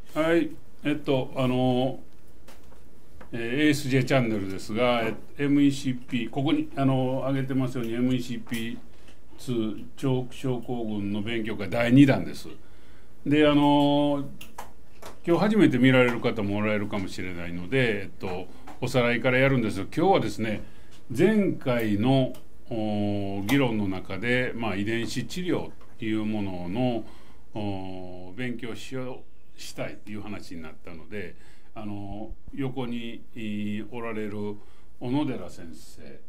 はい、ASJ チャンネルですが、MECP、ここに挙げてますように MECP2 重複症候群の勉強会第2弾です。で、今日初めて見られる方もおられるかもしれないので、おさらいからやるんですが、今日はですね、前回の議論の中で、遺伝子治療というものの勉強したいという話になったので、横におられる小野寺先生、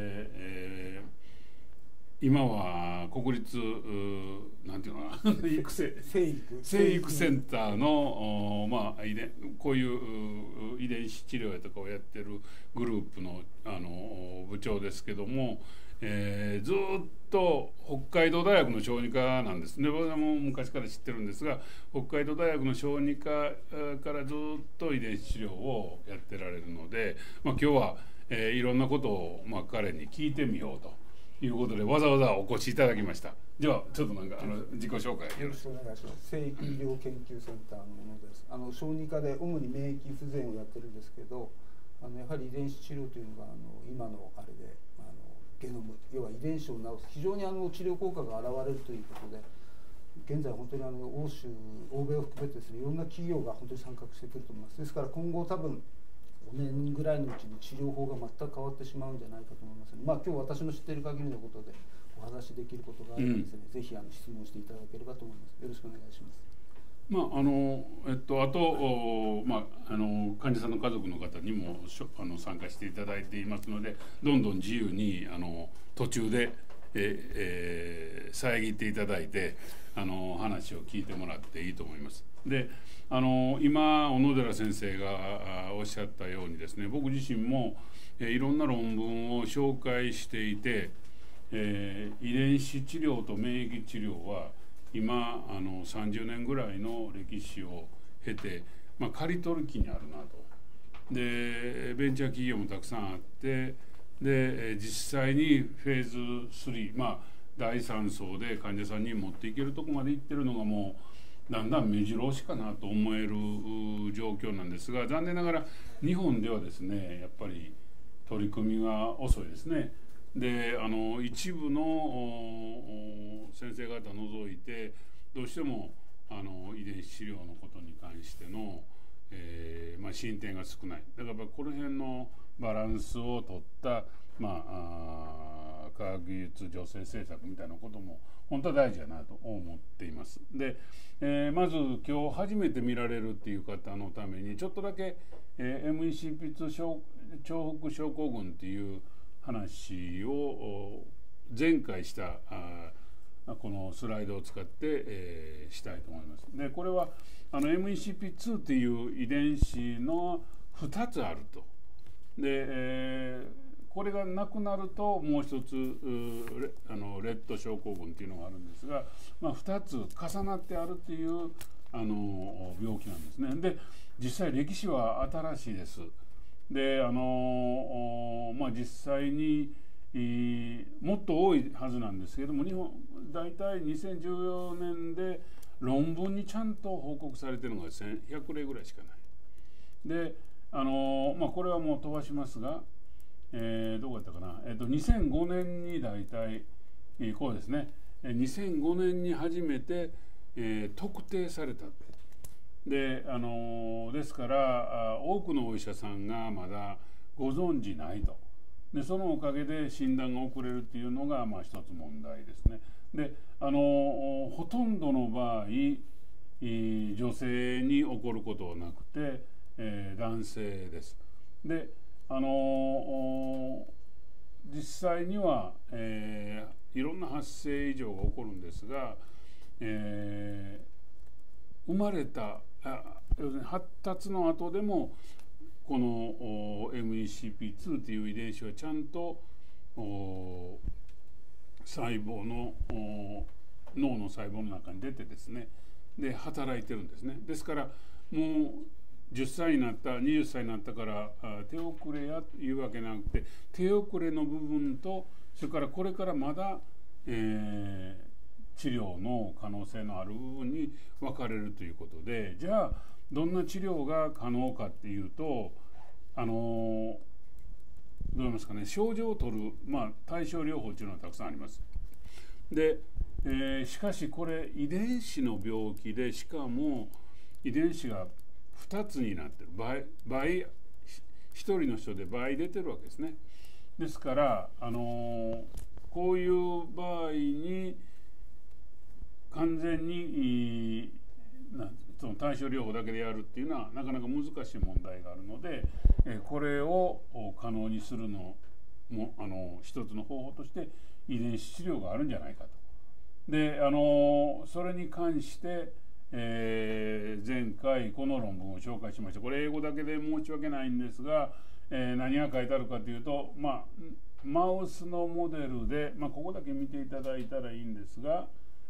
今は国立なんていうのかな生育センターの、こういう遺伝子治療やとかをやってるグループの、部長ですけども、ずっと北海道大学の小児科なんですね。僕はもう昔から知ってるんですが、北海道大学の小児科からずっと遺伝子治療をやってられるので、今日は、いろんなことを、彼に聞いてみようということでわざわざお越しいただきました。ではちょっと自己紹介よろしくお願いします。生育医療研究センターのものです。小児科で主に免疫不全をやってるんですけど、やはり遺伝子治療というのが今のあれでゲノム、要は遺伝子を治す非常に治療効果が現れるということで、現在本当に欧州欧米を含めてですね、いろんな企業が本当に参画してくると思います。ですから今後多分5年ぐらいのうちに治療法が全く変わってしまうんじゃないかと思いますので、今日私の知っている限りのことでお話しできることがあればですね、ぜひ質問していただければと思います。よろしくお願いします。 患者さんの家族の方にも参加していただいていますので、どんどん自由に途中で、遮っていただいて話を聞いてもらっていいと思います。で、今小野寺先生がおっしゃったようにですね、僕自身もいろんな論文を紹介していて、遺伝子治療と免疫治療は今30年ぐらいの歴史を経て、刈り取る気にあるなと。でベンチャー企業もたくさんあって、で実際にフェーズ3、第3層で患者さんに持っていけるとこまでいってるのがもうだんだん目白押しかなと思える状況なんですが、残念ながら日本ではですね、やっぱり取り組みが遅いですね。で一部の先生方除いてどうしても遺伝子治療のことに関しての、進展が少ない。だからこの辺のバランスを取った、科学技術助成政策みたいなことも本当は大事だなと思っています。で、まず今日初めて見られるっていう方のためにちょっとだけ、MECP2 重複症候群っていう話を前回したこのスライドを使って、したいと思います。でこれはMECP2 っていう遺伝子の2つあると。で、これがなくなるともう一つレッド症候群っていうのがあるんですが、2つ重なってあるっていう病気なんですね。で実際歴史は新しいです。で実際にもっと多いはずなんですけども、日本大体2014年で論文にちゃんと報告されているのが1100例ぐらいしかない。でこれはもう飛ばしますが、どこやったかな、2005年に大体、こうですね、2005年に初めて、特定された。でですから多くのお医者さんがまだご存じないと。でそのおかげで診断が遅れるっていうのが一つ問題ですね。でほとんどの場合女性に起こることはなくて、男性です。で実際には、いろんな発生異常が起こるんですが、生まれた要するに発達の後でもこの MECP2 という遺伝子はちゃんと細胞の脳の細胞の中に出てですね、で働いてるんですね。ですからもう10歳になった20歳になったから手遅れやというわけなくて、手遅れの部分とそれからこれからまだ、 治療の可能性のある部分に分かれるということで、じゃあどんな治療が可能かっていうと、どう言いますかね、症状を取る、対症療法というのはたくさんあります。で、しかしこれ遺伝子の病気で、しかも遺伝子が2つになってる、1人の人で倍出てるわけですね。ですから、こういう場合に完全にその対症療法だけでやるっていうのはなかなか難しい問題があるので、これを可能にするのも一つの方法として遺伝子治療があるんじゃないかと。でそれに関して、前回この論文を紹介しました。これ英語だけで申し訳ないんですが、何が書いてあるかというと、マウスのモデルで、ここだけ見ていただいたらいいんですが、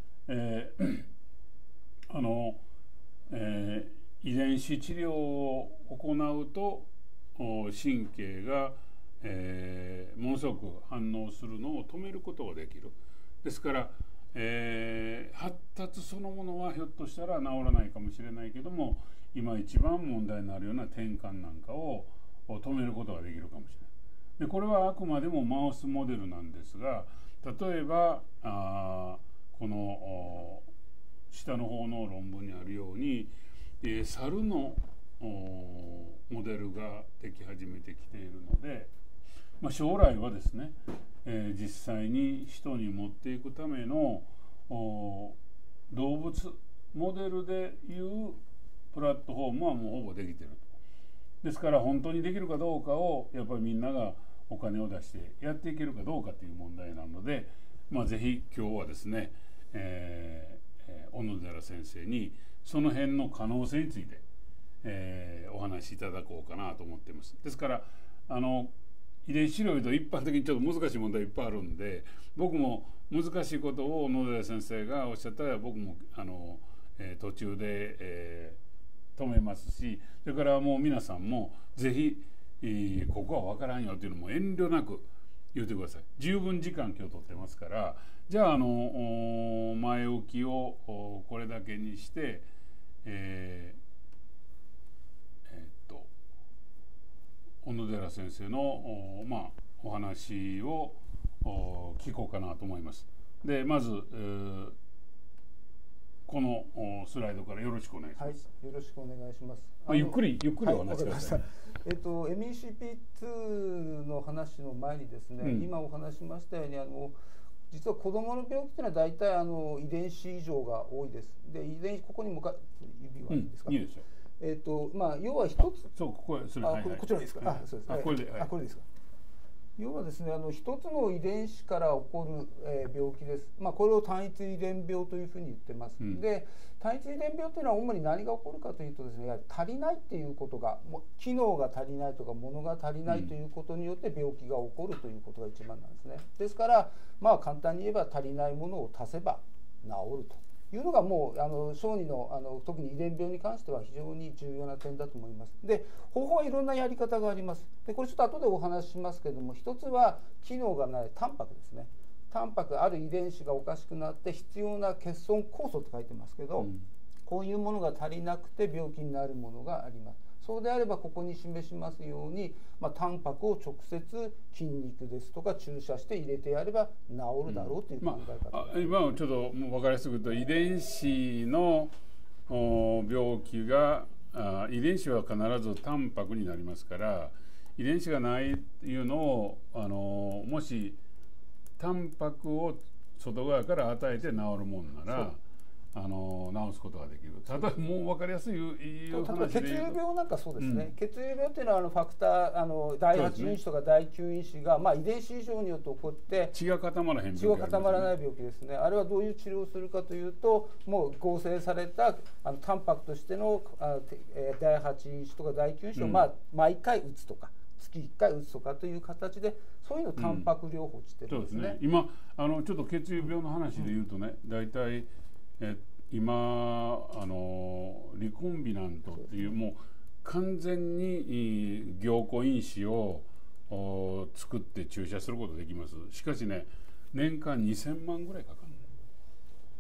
遺伝子治療を行うと神経が、ものすごく反応するのを止めることができる。ですから、発達そのものはひょっとしたら治らないかもしれないけども、今一番問題になるような転換なんかを止めることができるかもしれない。でこれはあくまでもマウスモデルなんですが、例えばこの下の方の論文にあるように、猿のモデルができ始めてきているので、将来はですね、実際に人に持っていくための動物モデルでいうプラットフォームはもうほぼできていると。ですから本当にできるかどうかをやっぱりみんながお金を出してやっていけるかどうかという問題なので、ぜひ今日はですね、小野寺先生にその辺の可能性について、お話しいただこうかなと思っています。ですから遺伝子治療と一般的にちょっと難しい問題いっぱいあるんで、僕も難しいことを小野寺先生がおっしゃったら僕も途中で、止めますし、それからもう皆さんもぜひ、ここは分からんよというのも遠慮なく言ってください。十分時間今日取ってますから、じゃあ前置きをこれだけにして、小野寺先生のお話を聞こうかなと思います。でまず、このスライドからよろしくお願いします。 はい、よろしくお願いします。 ゆっくりお話しください。 MECP2 の話の前にですね、今お話しましたように実は子どもの病気というのは大体遺伝子異常が多いです。で遺伝子ここに指はいいですか。 いいですよ。 要は一つ、 そうここそれこちらですか。そうです。 これで、 これですか。要はですね、一つの遺伝子から起こる、病気です。これを単一遺伝病というふうに言ってます。で、単一遺伝病というのは主に何が起こるかというとですね、やはり足りないっていうことが、機能が足りないとか物が足りないということによって病気が起こるということが一番なんですね。ですから、簡単に言えば足りないものを足せば治るというのがもう小児の特に遺伝病に関しては非常に重要な点だと思います。で方法はいろんなやり方があります。でこれちょっと後でお話ししますけれども、一つは機能がないタンパクですね。タンパクある遺伝子がおかしくなって必要な欠損酵素と書いてますけど、こういうものが足りなくて病気になるものがあります。そうであればここに示しますように、タンパクを直接筋肉ですとか注射して入れてやれば治るだろうという考え方、 今はちょっともう分かりやすく言うと、遺伝子の病気が遺伝子は必ずタンパクになりますから、遺伝子がないというのをもしタンパクを外側から与えて治るもんなら治すことができる。ただもう分かりやすい血流病なんかそうですね。血流病っていうのはファクター第8因子とか第9因子が遺伝子異常によって起こって血が固まらへん病気、 血が固まらない病気ですね。あれはどういう治療をするかというと、もう合成されたタンパクとしての第8因子とか第9因子を毎回打つとか月1回打つとかという形で、そういうのをタンパク療法してるんですね。 そうですね。今ちょっと血流病の話で言うとね、大体今リコンビナントっていうもう完全に凝固因子を作って注射することができます。しかしね、年間2000万ぐらいかかる。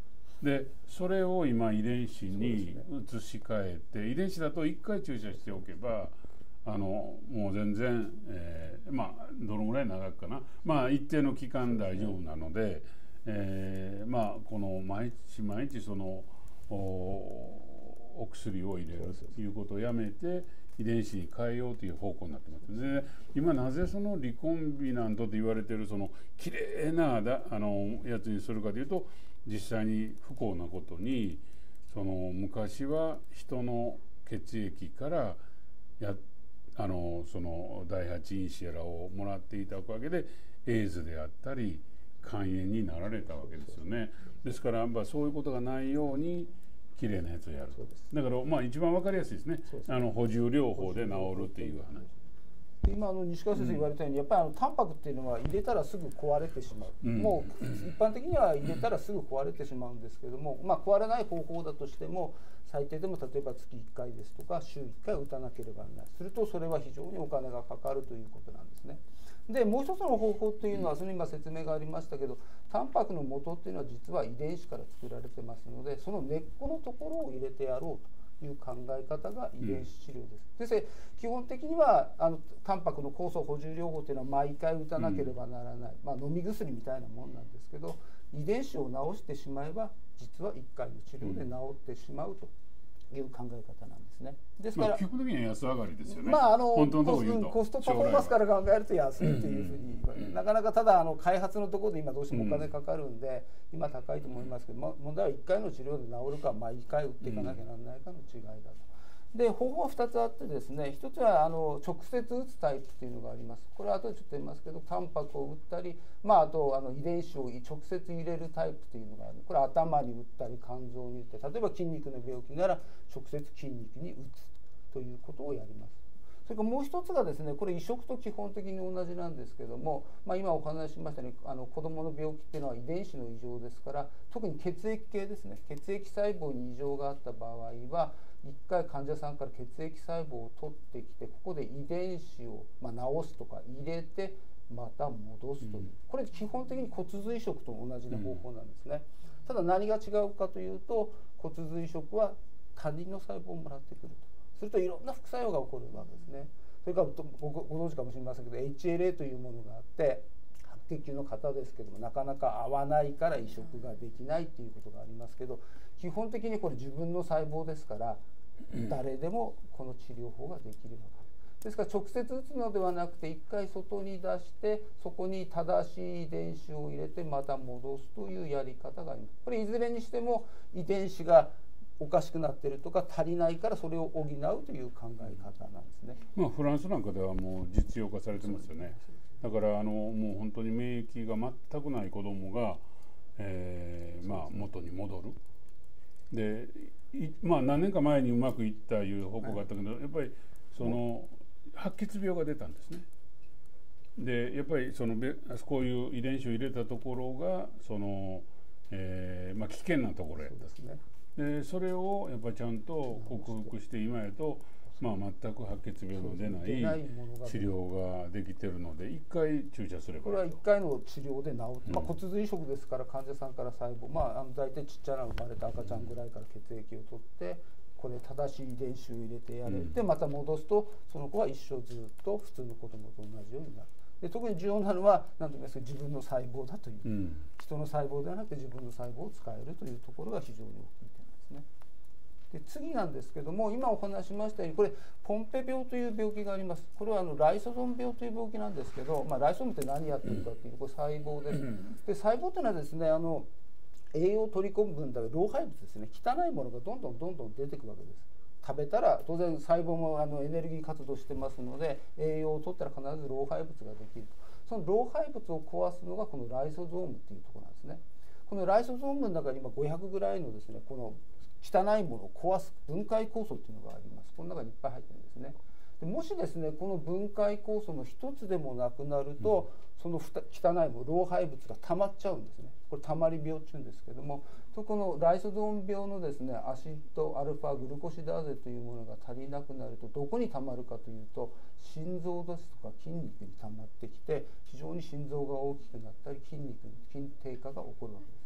でそれを今遺伝子に移し替えて、遺伝子だと1回注射しておけばもう全然、まあどのぐらい長くかな、まあ一定の期間大丈夫なので、まあこの毎日毎日そのお薬を入れるということをやめて遺伝子に変えようという方向になってます。で今なぜそのリコンビナントと言われているそのきれいなやつにするかというと、実際に不幸なことにその昔は人の血液からその第8インシエラをもらっていたおかげでエイズであったり肝炎になられたわけですよね。ですからそういうことがないようにきれいなやつをやる。だからまあ一番わかりやすいですね。補充療法で治るっていう話。 今西川先生言われたように、やっぱりタンパクっていうのは入れたらすぐ壊れてしまう、もう一般的には入れたらすぐ壊れてしまうんですけども、まあ、壊れない方法だとしても最低でも例えば月1回ですとか週1回打たなければならない。するとそれは非常にお金がかかるということなんですね。でもう一つの方法というのは、その今説明がありましたけど、タンパクの元っていうのは実は遺伝子から作られてますので、その根っこのところを入れてやろうという考え方が遺伝子治療です。ですから基本的にはタンパクの酵素補充療法というのは毎回打たなければならない、まあ、飲み薬みたいなもんなんですけど、遺伝子を治してしまえば実は1回の治療で治ってしまうという考え方なんですね。ですから、 基本的には安上がりですよね。 まあ本当のところ言うとコストパフォーマンスから考えると安いというふうに言われる。なかなかただ開発のところで今どうしてもお金かかるんで、今高いと思いますけど、問題は1回の治療で治るか毎回打っていかなきゃならないかの違いだと。で方法は2つあってですね、1つは直接打つタイプっていうのがあります。これは後でちょっと言いますけど、タンパクを打ったり、まあ、あと遺伝子を直接入れるタイプというのがある。これは頭に打ったり肝臓に打って、例えば筋肉の病気なら直接筋肉に打つということをやります。それからもう一つがですね、これ移植と基本的に同じなんですけども、まあ、今お話ししましたように子どもの病気っていうのは遺伝子の異常ですから、特に血液系ですね、血液細胞に異常があった場合は1回患者さんから血液細胞を取ってきて、ここで遺伝子を治すとか入れてまた戻すという、これ基本的に骨髄移植と同じな方法なんですね。ただ何が違うかというと、骨髄移植は他人の細胞をもらってくるとするといろんな副作用が起こるわけですね。それからご存知かもしれませんけど HLA というものがあって、白血球の方ですけどもなかなか合わないから移植ができないということがありますけど、基本的にこれ自分の細胞ですから誰でもこの治療法ができるわけですから、直接打つのではなくて1回外に出してそこに正しい遺伝子を入れてまた戻すというやり方があります。これいずれにしても遺伝子がおかしくなっているとか足りないからそれを補うという考え方なんですね。 まあ、フランスなんかではもう実用化されてますよね。だからもう本当に免疫が全くない子どもが、まあ、元に戻る。でまあ、何年か前にうまくいったいう報告があったけど、やっぱりその白血病が出たんですね。でやっぱりこういう遺伝子を入れたところがまあ、危険なところやったんですね。でそれをやっぱりちゃんと克服して今やと、まあ、全く白血病の出ない治療ができてるので1回注射すればいいと。 これは1回の治療で治って、まあ、骨髄移植ですから患者さんから細胞、まあ、大体ちっちゃな生まれた赤ちゃんぐらいから血液を取ってこれ正しい遺伝子を入れてやれてまた戻すとその子は一生ずっと普通の子供と同じようになる。で特に重要なのは何と言いますか、自分の細胞だという、人の細胞ではなくて自分の細胞を使えるというところが非常に大きい点ですね。で次なんですけども、今お話ししましたようにこれポンペ病という病気があります。これはライソゾーム病という病気なんですけど、まあ、ライソゾームって何やってるかというとこれ細胞です。で細胞というのはですね栄養を取り込む分だけ老廃物ですね、汚いものがどんどん出てくるわけです。食べたら当然細胞もエネルギー活動してますので栄養を取ったら必ず老廃物ができると。その老廃物を壊すのがこのライソゾームっていうところなんですね。このライソゾームの中に今500ぐらいのですねこの汚いものを壊す分解酵素っていうのがあります。この中にいっぱい入ってるんですね。でもしですねこの分解酵素の一つでもなくなると、その汚いもの老廃物が溜まっちゃうんですね。これ溜まり病っていうんですけども、このライソゾーム病のですねアシドアルファグルコシダーゼというものが足りなくなるとどこに溜まるかというと心臓ですとか筋肉に溜まってきて非常に心臓が大きくなったり筋低下が起こるわけです。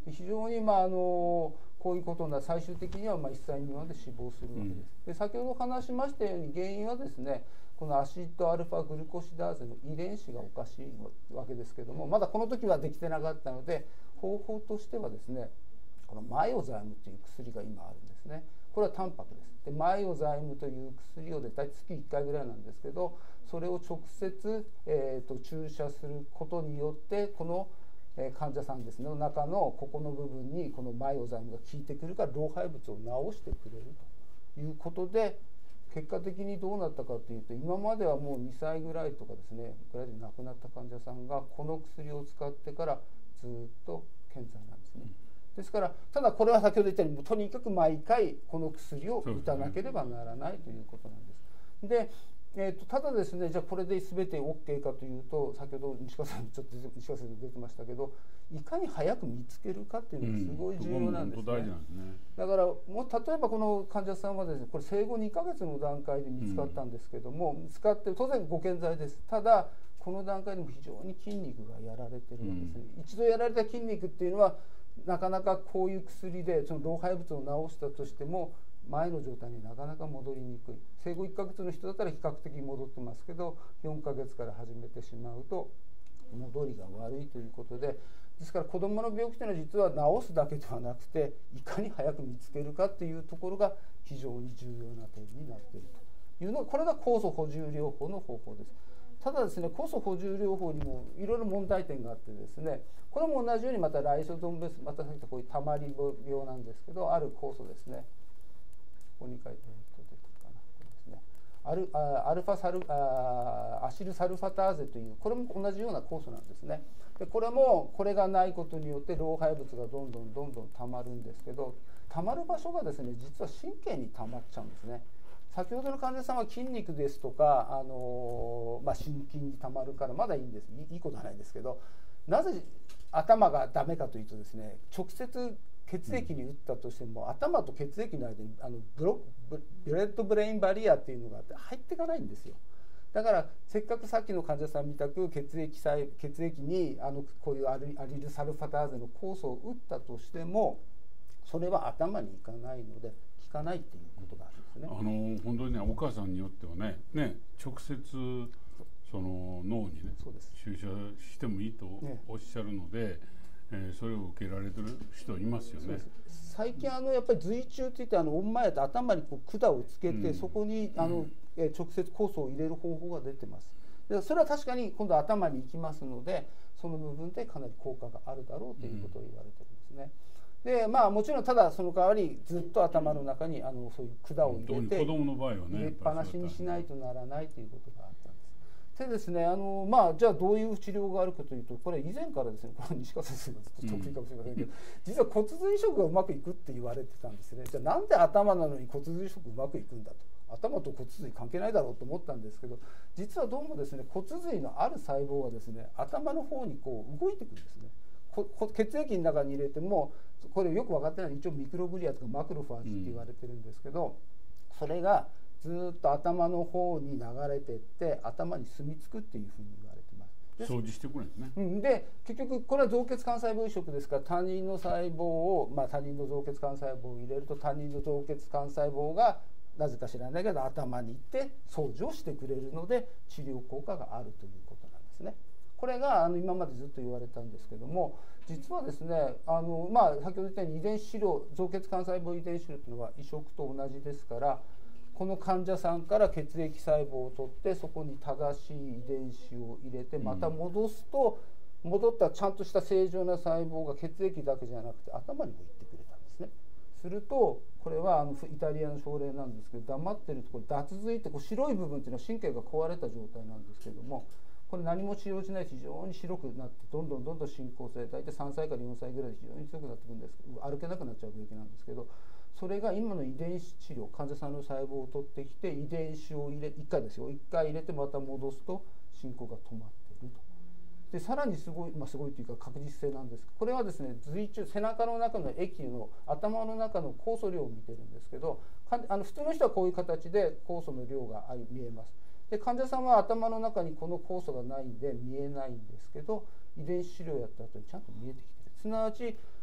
非常にこういうことな最終的には1歳未満で死亡するわけです。で先ほど話しましたように原因はですねこのアシドアルファグルコシダーゼの遺伝子がおかしいわけですけども、まだこの時はできてなかったので方法としてはですねこのマイオザイムという薬が今あるんですね。これはタンパクです。でマイオザイムという薬を大体月1回ぐらいなんですけど、それを直接、注射することによってこの患者さんですねの中のここの部分にこのマイオザイムが効いてくるから老廃物を治してくれるということで、結果的にどうなったかというと、今まではもう2歳ぐらいとかですねぐらいで亡くなった患者さんがこの薬を使ってからずっと健在なんですね。ですからただこれは先ほど言ったようにとにかく毎回この薬を打たなければならないということなんです。でただですね、じゃあこれで全て OK かというと、先ほど西川さんちょっと西川先生出てましたけど、いかに早く見つけるかっていうのがすごい重要なんですね。だからもう例えばこの患者さんはですね、これ生後2ヶ月の段階で見つかったんですけども、見つかって当然ご健在です。ただこの段階でも非常に筋肉がやられてるわけですね。一度やられた筋肉っていうのはなかなかこういう薬でその老廃物を治したとしても前の状態になかなか戻りにくい。生後1ヶ月の人だったら比較的戻ってますけど、4ヶ月から始めてしまうと戻りが悪いということで、ですから子どもの病気というのは実は治すだけではなくて、いかに早く見つけるかというところが非常に重要な点になっているというのが、これが酵素補充療法の方法です。ただですね、酵素補充療法にもいろいろ問題点があってですね、これも同じようにまたライソゾームベース、またさっき言ったこういうたまり病なんですけど、ある酵素ですね。ここに書いて出てくるかな、これですね。アシルサルファターゼという、これも同じような酵素なんですね。でこれもこれがないことによって老廃物がどんどんたまるんですけど、たまる場所がですね実は神経にたまっちゃうんですね。先ほどの患者さんは筋肉ですとか、心筋にたまるからまだいいんです、いいことはないですけど、なぜ頭がダメかというとですね、直接血液に打ったとしても、頭と血液の間にブレッドブレインバリアっていうのがあって入っていかないんですよ。だからせっかくさっきの患者さんみたく血液にこういうアリルサルファターゼの酵素を打ったとしても、それは頭にいかないので効かないっていうことがあるんですね。 本当にね、お母さんによってはね直接その脳にね注射してもいいとおっしゃるので、それを受けられてる人いますよね。 最近やっぱり髄中っていってオンマイで頭にこう管をつけて、そこに直接酵素を入れる方法が出てます。でそれは確かに今度頭に行きますので、その部分でかなり効果があるだろうということを言われてるんですね。でもちろんただその代わりずっと頭の中にそういう管を入れて子供の場合はね入れっぱなしにしないとならないということがあったんです。でですね、じゃあどういう治療があるかというと、これ以前からですね、これ西川先生がずっと得意かもしれませんけど、実は骨髄移植がうまくいくって言われてたんですね。じゃあなんで頭なのに骨髄移植うまくいくんだと、頭と骨髄関係ないだろうと思ったんですけど、実はどうもですね、骨髄のある細胞がですね頭の方にこう動いてくるんですね。血液の中に入れても、これよく分かってない、一応ミクログリアとかマクロファージって言われてるんですけど、それがずっと頭の方に流れていって頭に住み着くっていうふうに言われてます。 掃除してくれるんですね。 で結局これは造血幹細胞移植ですから、他人の細胞を、他人の造血幹細胞を入れると、他人の造血幹細胞がなぜか知らないけど頭に行って掃除をしてくれるので治療効果があるということなんですね。これが今までずっと言われたんですけども、実はですね先ほど言ったように遺伝子資料、造血幹細胞遺伝子資料というのは移植と同じですから、この患者さんから血液細胞を取ってそこに正しい遺伝子を入れてまた戻すと、戻ったちゃんとした正常な細胞が血液だけじゃなくて頭にも行ってくれたんですね。するとこれはイタリアの症例なんですけど、黙ってるところ脱髄って白い部分っていうのは神経が壊れた状態なんですけども、これ何も治療しないと非常に白くなって、どんどん進行性、大体3歳から4歳ぐらいで非常に強くなってくるんですけど、歩けなくなっちゃう病気なんですけど、それが今の遺伝子治療、患者さんの細胞を取ってきて遺伝子を入れ1回ですよ、1回入れてまた戻すと進行が止まっていると。でさらにすごいというか確実性なんです。これはですね、髄中、背中の中の液の頭の中の酵素量を見てるんですけど、普通の人はこういう形で酵素の量が見えます。で患者さんは頭の中にこの酵素がないんで見えないんですけど、遺伝子治療やった後にちゃんと見えてきてる。すなわち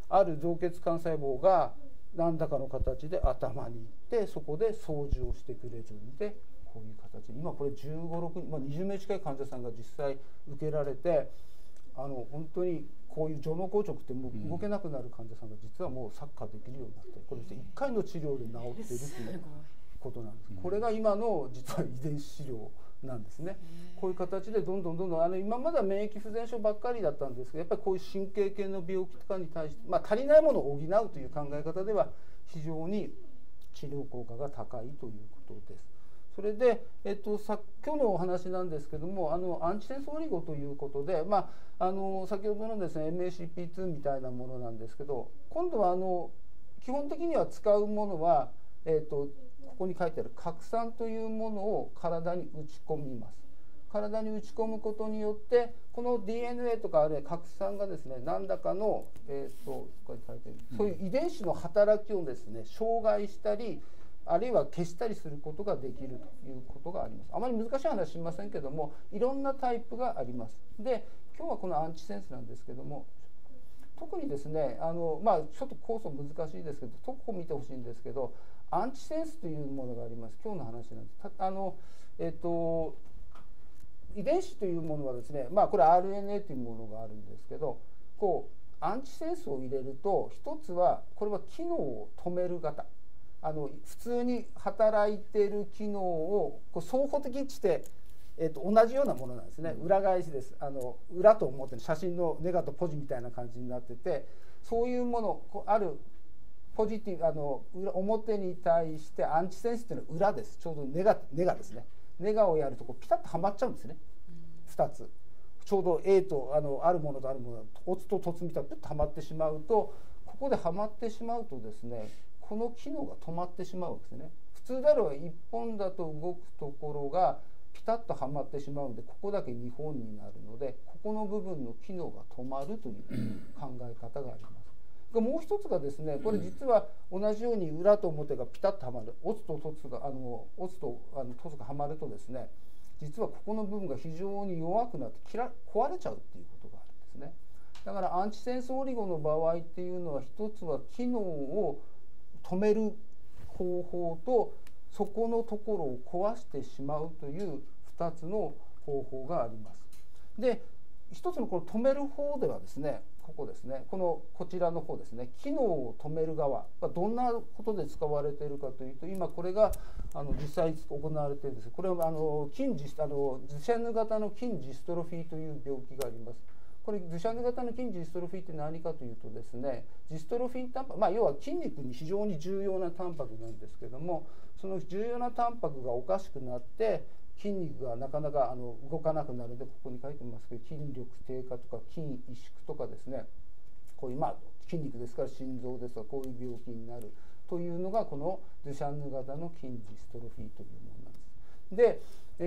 ある造血幹細胞が何らかの形で頭に行ってそこで掃除をしてくれるんで、こういう形で今これ15、6人、20名近い患者さんが実際受けられて、本当にこういう上脳硬直ってもう動けなくなる患者さんが実はもうサッカーできるようになって、これ1回の治療で治ってるということなんです。これが今の実は遺伝子治療なんですね。こういう形でどんどん今までは免疫不全症ばっかりだったんですけど、やっぱりこういう神経系の病気とかに対して、足りないものを補うという考え方では非常に治療効果が高いということです。それで、今日のお話なんですけども、アンチセンスオリゴということで、先ほどのですね MACP2 みたいなものなんですけど、今度は基本的には使うものは、ここに書いてある核酸というものを体に打ち込みます。体に打ち込むことによってこの DNA とかあるいは核酸がですね何らかの、ここに書いてあるそういう遺伝子の働きをですね障害したりあるいは消したりすることができるということがあります。あまり難しい話はしませんけども、いろんなタイプがあります。で、今日はこのアンチセンスなんですけども、特にですねちょっと酵素難しいですけど、特に見てほしいんですけど、アンチセンスというものがあります。今日の話なんです。遺伝子というものはですね、これ RNA というものがあるんですけど、こうアンチセンスを入れると、一つはこれは機能を止める型、普通に働いている機能をこう相補的にして、同じようなものなんですね。裏返しです。裏と表の写真のネガとポジみたいな感じになってて、そういうものあるポジティブ表に対してアンチセンスというのは裏です。ちょうどネガですね。ネガをやるとこうピタッとはまっちゃうんですね。2つちょうど A とあるものとあるものがオツと凸みたいにピッとはまってしまうと、ここではまってしまうとですね、この機能が止まってしまうんですね。普通であれば1本だと動くところがピタッとはまってしまうので、ここだけ2本になるので、ここの部分の機能が止まるという考え方があります。もう一つがですね、これ実は同じように裏と表がピタッとはまる、オツと凸が凸がはまるとですね、実はここの部分が非常に弱くなって壊れちゃうっていうことがあるんですね。だからアンチセンスオリゴの場合っていうのは、一つは機能を止める方法とそこのところを壊してしまうという2つの方法があります。で、一つのこの止める方ではですね、ここですね、こちらの方ですね、機能を止める側がどんなことで使われているかというと、今これが実際に行われているんです。これはドゥシャヌ型の筋ジストロフィーという病気があります。これドゥシャヌ型の筋ジストロフィーって何かというとですね、ジストロフィンタンパク、要は筋肉に非常に重要なタンパクなんですけども、その重要なタンパクがおかしくなって筋肉がなかなか動かなくなるので、ここに書いてますけど、筋力低下とか筋萎縮とかですね、こういう筋肉ですから心臓ですとかこういう病気になるというのがこのドゥシャンヌ型の筋ジストロフィーというものなんです。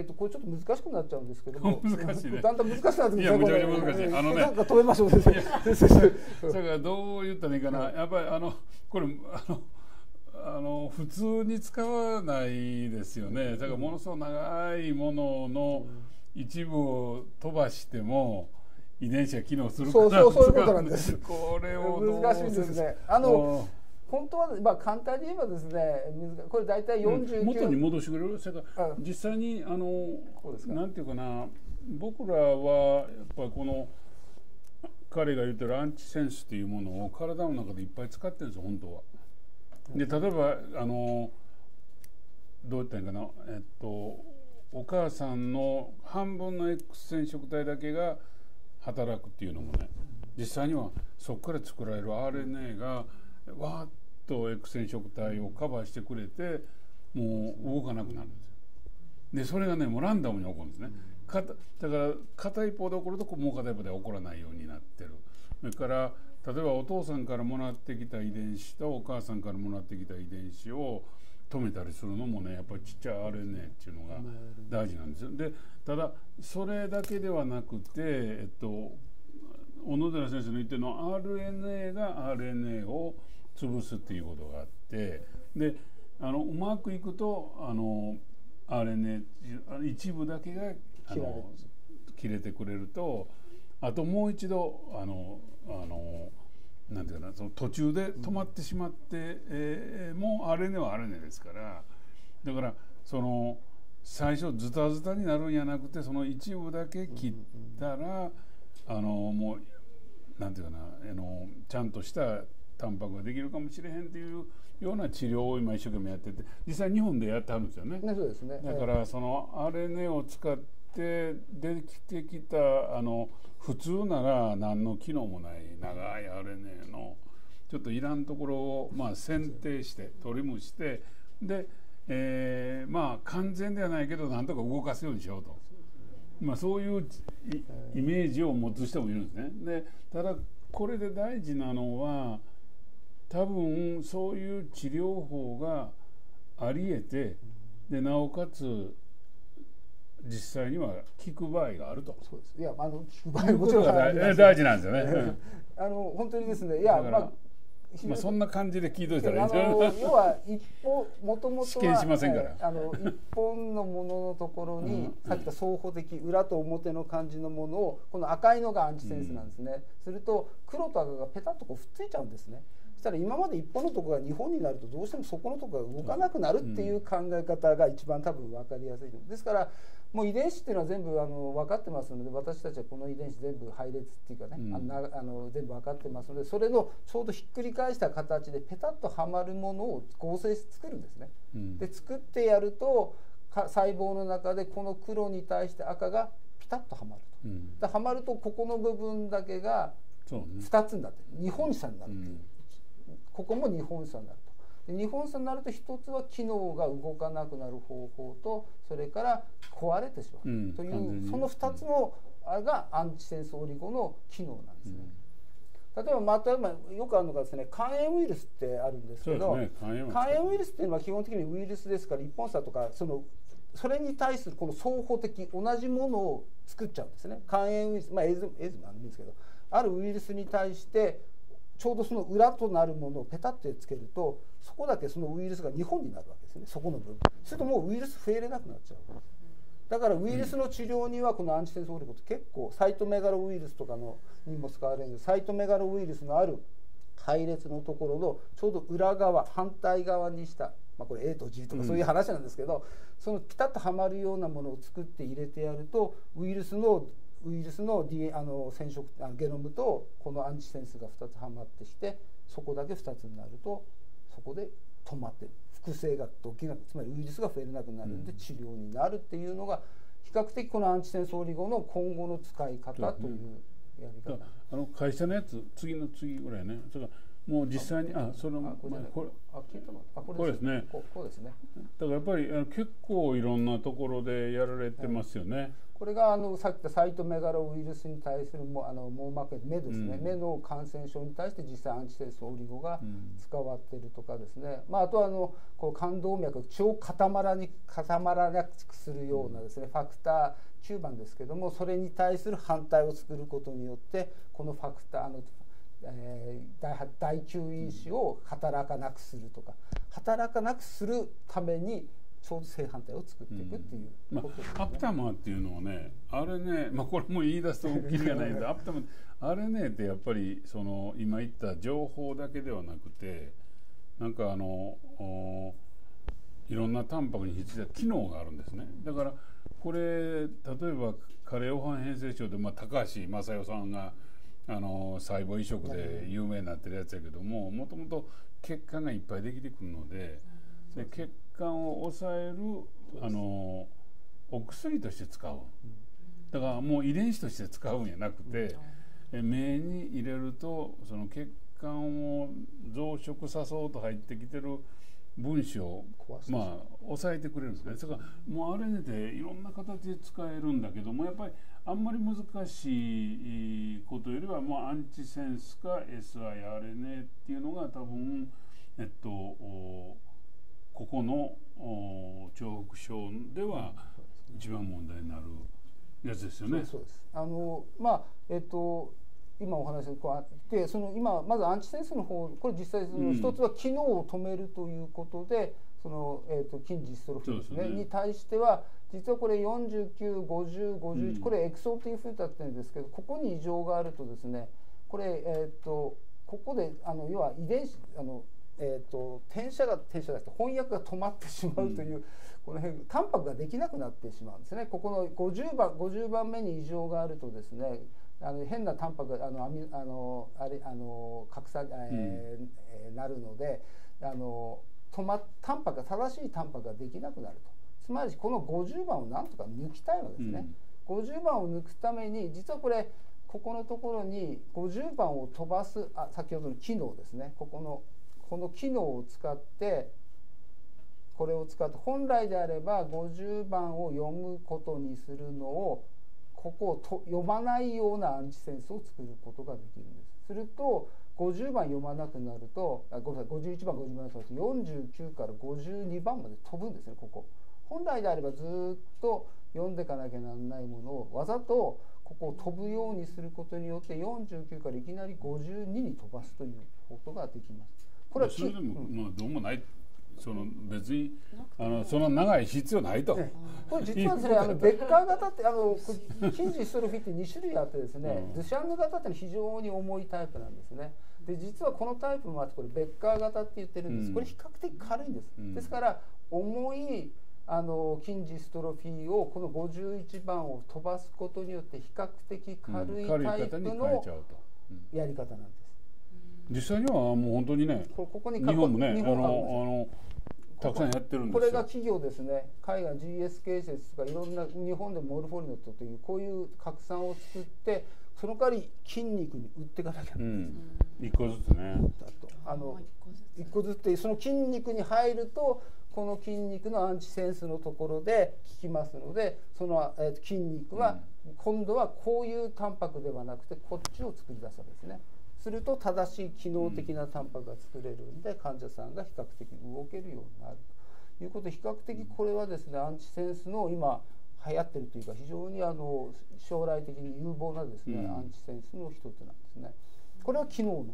で、これちょっと難しくなっちゃうんですけども、 難しいね、 だんだん難しくなってくる。 いや、むちゃくちゃ難しい。 なんか止めましょう先生。 だからどう言ったらいいかな、やっぱりこれ普通に使わないですよね。だからものすごく長いものの一部を飛ばしても遺伝子が機能するから、 そういうことなんです。 これを難しいですね。本当は簡単に言えばですね、これ大体49、 元に戻してくれる。それから実際になんていうかな、僕らはやっぱりこの彼が言ってるアンチセンスというものを体の中でいっぱい使ってるんですよ、本当は。で、例えばどう言ったらいいかな、お母さんの半分の X 染色体だけが働くっていうのもね、実際にはそこから作られる RNA がわーっと X 染色体をカバーしてくれて、もう動かなくなるんですよ。でそれがね、もうランダムに起こるんですね。だから片一方で起こるともう片一方で起こらないようになってる。それから例えばお父さんからもらってきた遺伝子とお母さんからもらってきた遺伝子を止めたりするのもね、やっぱりちっちゃい RNA っていうのが大事なんですよ。でただそれだけではなくて、小野寺先生の言ってるのは RNA が RNA を潰すっていうことがあって、でうまくいくとRNA 一部だけが切れてくれると、あともう一度なんていうかな、その途中で止まってしまって、もうRNAはRNAですから、だからその最初ズタズタになるんじゃなくて、その一部だけ切ったら、もうなんていうかな、ちゃんとしたタンパクができるかもしれへんっていうような治療を今一生懸命やってて、実際日本でやってはるんですよね。 そうですね。 だからその RNA を使ってできてきた普通なら何の機能もない長い RNA のちょっといらんところを選定してトリムして、で、完全ではないけどなんとか動かすようにしようと、そういうイメージを持つ人もいるんですね。でただこれで大事なのは、多分そういう治療法があり得て、でなおかつ実際には効く場合があると。 そうです。いや、効く場合もちろん大事なんですよね。 本当にですね。いや、 そんな感じで聞いといたらいいですよ。要はもともとは試験しませんから、 一本のもののところに、さっき言った双方的裏と表の感じのものを、この赤いのがアンチセンスなんですね。すると黒と赤がペタッとこうくっついちゃうんですね。そしたら今まで一本のところが2本になると、どうしてもそこのところが動かなくなるっていう考え方が一番多分分かりやすいですから、もう遺伝子っていうのは全部分かってますので、私たちはこの遺伝子全部配列っていうかね、全部分かってますので、それのちょうどひっくり返した形でペタッとはまるものを合成して作るんですね。で作ってやると細胞の中でこの黒に対して赤がピタッとはまると。ではまるとここの部分だけが2つになって2本差になるっていう。ここも2本差になると。2本差になると、1つは機能が動かなくなる方法と、それから壊れてしまうという、その2つのがアンチセンスオリゴの機能なんですね。例えばよくあるのがですね、肝炎ウイルスってあるんですけど、肝炎ウイルスっていうのは基本的にウイルスですから、一本差とかそれに対するこの双方的同じものを作っちゃうんですね。肝炎ウイルス、エイズなんですけど、あるウイルスに対してちょうどその裏となるものをペタッとつけると、そこだけそのウイルスが2本になるわけですね。そこの部分するともうウイルス増えれなくなっちゃう。だからウイルスの治療にはこのアンチセンスオリゴって結構、サイトメガロウイルスとかのにも使われるんです。サイトメガロウイルスのある配列のところのちょうど裏側、反対側にした、これ A と G とかそういう話なんですけど、そのピタッとはまるようなものを作って入れてやると、ウイルスの染色ゲノムとこのアンチセンスが2つはまってきて、そこだけ2つになると、そこで止まってる、複製が起きなく、つまりウイルスが増えれなくなるんで治療になるっていうのが、比較的このアンチセンスオリゴの今後の使い方というやり方。 会社のやつ、次の次ぐらいね。それもう実際にこれですね。 こうですね。 だからやっぱり結構いろんなところでやられてますよね。 これがさっき言ったサイトメガロウイルスに対する網膜炎、目ですね、目の感染症に対して実際アンチセンスオリゴが使われているとかですね、あとはこう冠動脈、血を固まらなくするようなですね、ファクター9番ですけども、それに対する反対を作ることによって、このファクター第9因子を働かなくするとか、働かなくするためにちょうど正反対を作っていくっていうことですね。 アプタマーっていうのはね、RNA、これも言い出すときりがないけどアプタマー、RNA ってやっぱり今言った情報だけではなくて、なんかいろんなタンパクに必要な機能があるんですね。だからこれ例えば加齢黄斑変性症で、高橋正代さんが細胞移植で有名になってるやつやけども、もともと血管がいっぱいできてくるので、血管を抑えるお薬として使う。だからもう遺伝子として使うんじゃなくて、目に入れるとその血管を増殖さそうと入ってきてる分子を抑えてくれるんですね。だからもうRNAでいろんな形で使えるんだけども、やっぱりあんまり難しいことよりはアンチセンスか siRNA っていうのが多分ここの重複症では一番問題になるやつですよね。 そうです。今お話があって今まずアンチセンスの方、これ実際一つは機能を止めるということで、筋ジストロフィーですねに対しては実はこれ49、50、51、これエクソーティンフータって言うんですけど、ここに異常があるとですね、こここで要は遺伝子転写ですと翻訳が止まってしまうという、この辺タンパクができなくなってしまうんですね。ここの50番目に異常があるとですね、変なタンパクが拡散、なるのでタンパクが正しいタンパクができなくなると。つまりこの50番をなんとか抜きたいわけですね。50番を抜くために実はここのところに50番を飛ばす先ほどの機能ですね。この機能を使って本来であれば50番を読むことにするのをここを読まないようなアンチセンスを作ることができるんです。すると50番読まなくなると51番50番と49から52番まで飛ぶんですね。ここ本来であればずっと読んでいかなきゃならないものをわざとここを飛ぶようにすることによって49からいきなり52に飛ばすということができます。これはそれでも、どうもない。別にその長い必要ないと。 これ実はですね、ベッカー型ってキンジストロフィーって2種類あってですね、ドゥシャンヌ型って非常に重いタイプなんですね。で実はこのタイプもあってこれベッカー型って言ってるんです。これ比較的軽いんです。ですから重いキンジストロフィーをこの51番を飛ばすことによって比較的軽いタイプのやり方なんです。 実際にはもう本当にね、日本もねたくさんやってるんですよ。 これが企業ですね。海外 GS 建設とかいろんな日本でモルフォリノットというこういう拡散を作ってその代わり筋肉に売っていかなきゃいけないんです。 1個ずつね。 1個ずつってその筋肉に入るとこの筋肉のアンチセンスのところで効きますので、その筋肉は今度はこういうタンパクではなくてこっちを作り出すわけですね。すると正しい機能的なタンパクが作れるんで患者さんが比較的動けるようになるということで、比較的これはですねアンチセンスの今流行ってるというか非常に将来的に有望なですねアンチセンスの一つなんですね。これは機能の方です。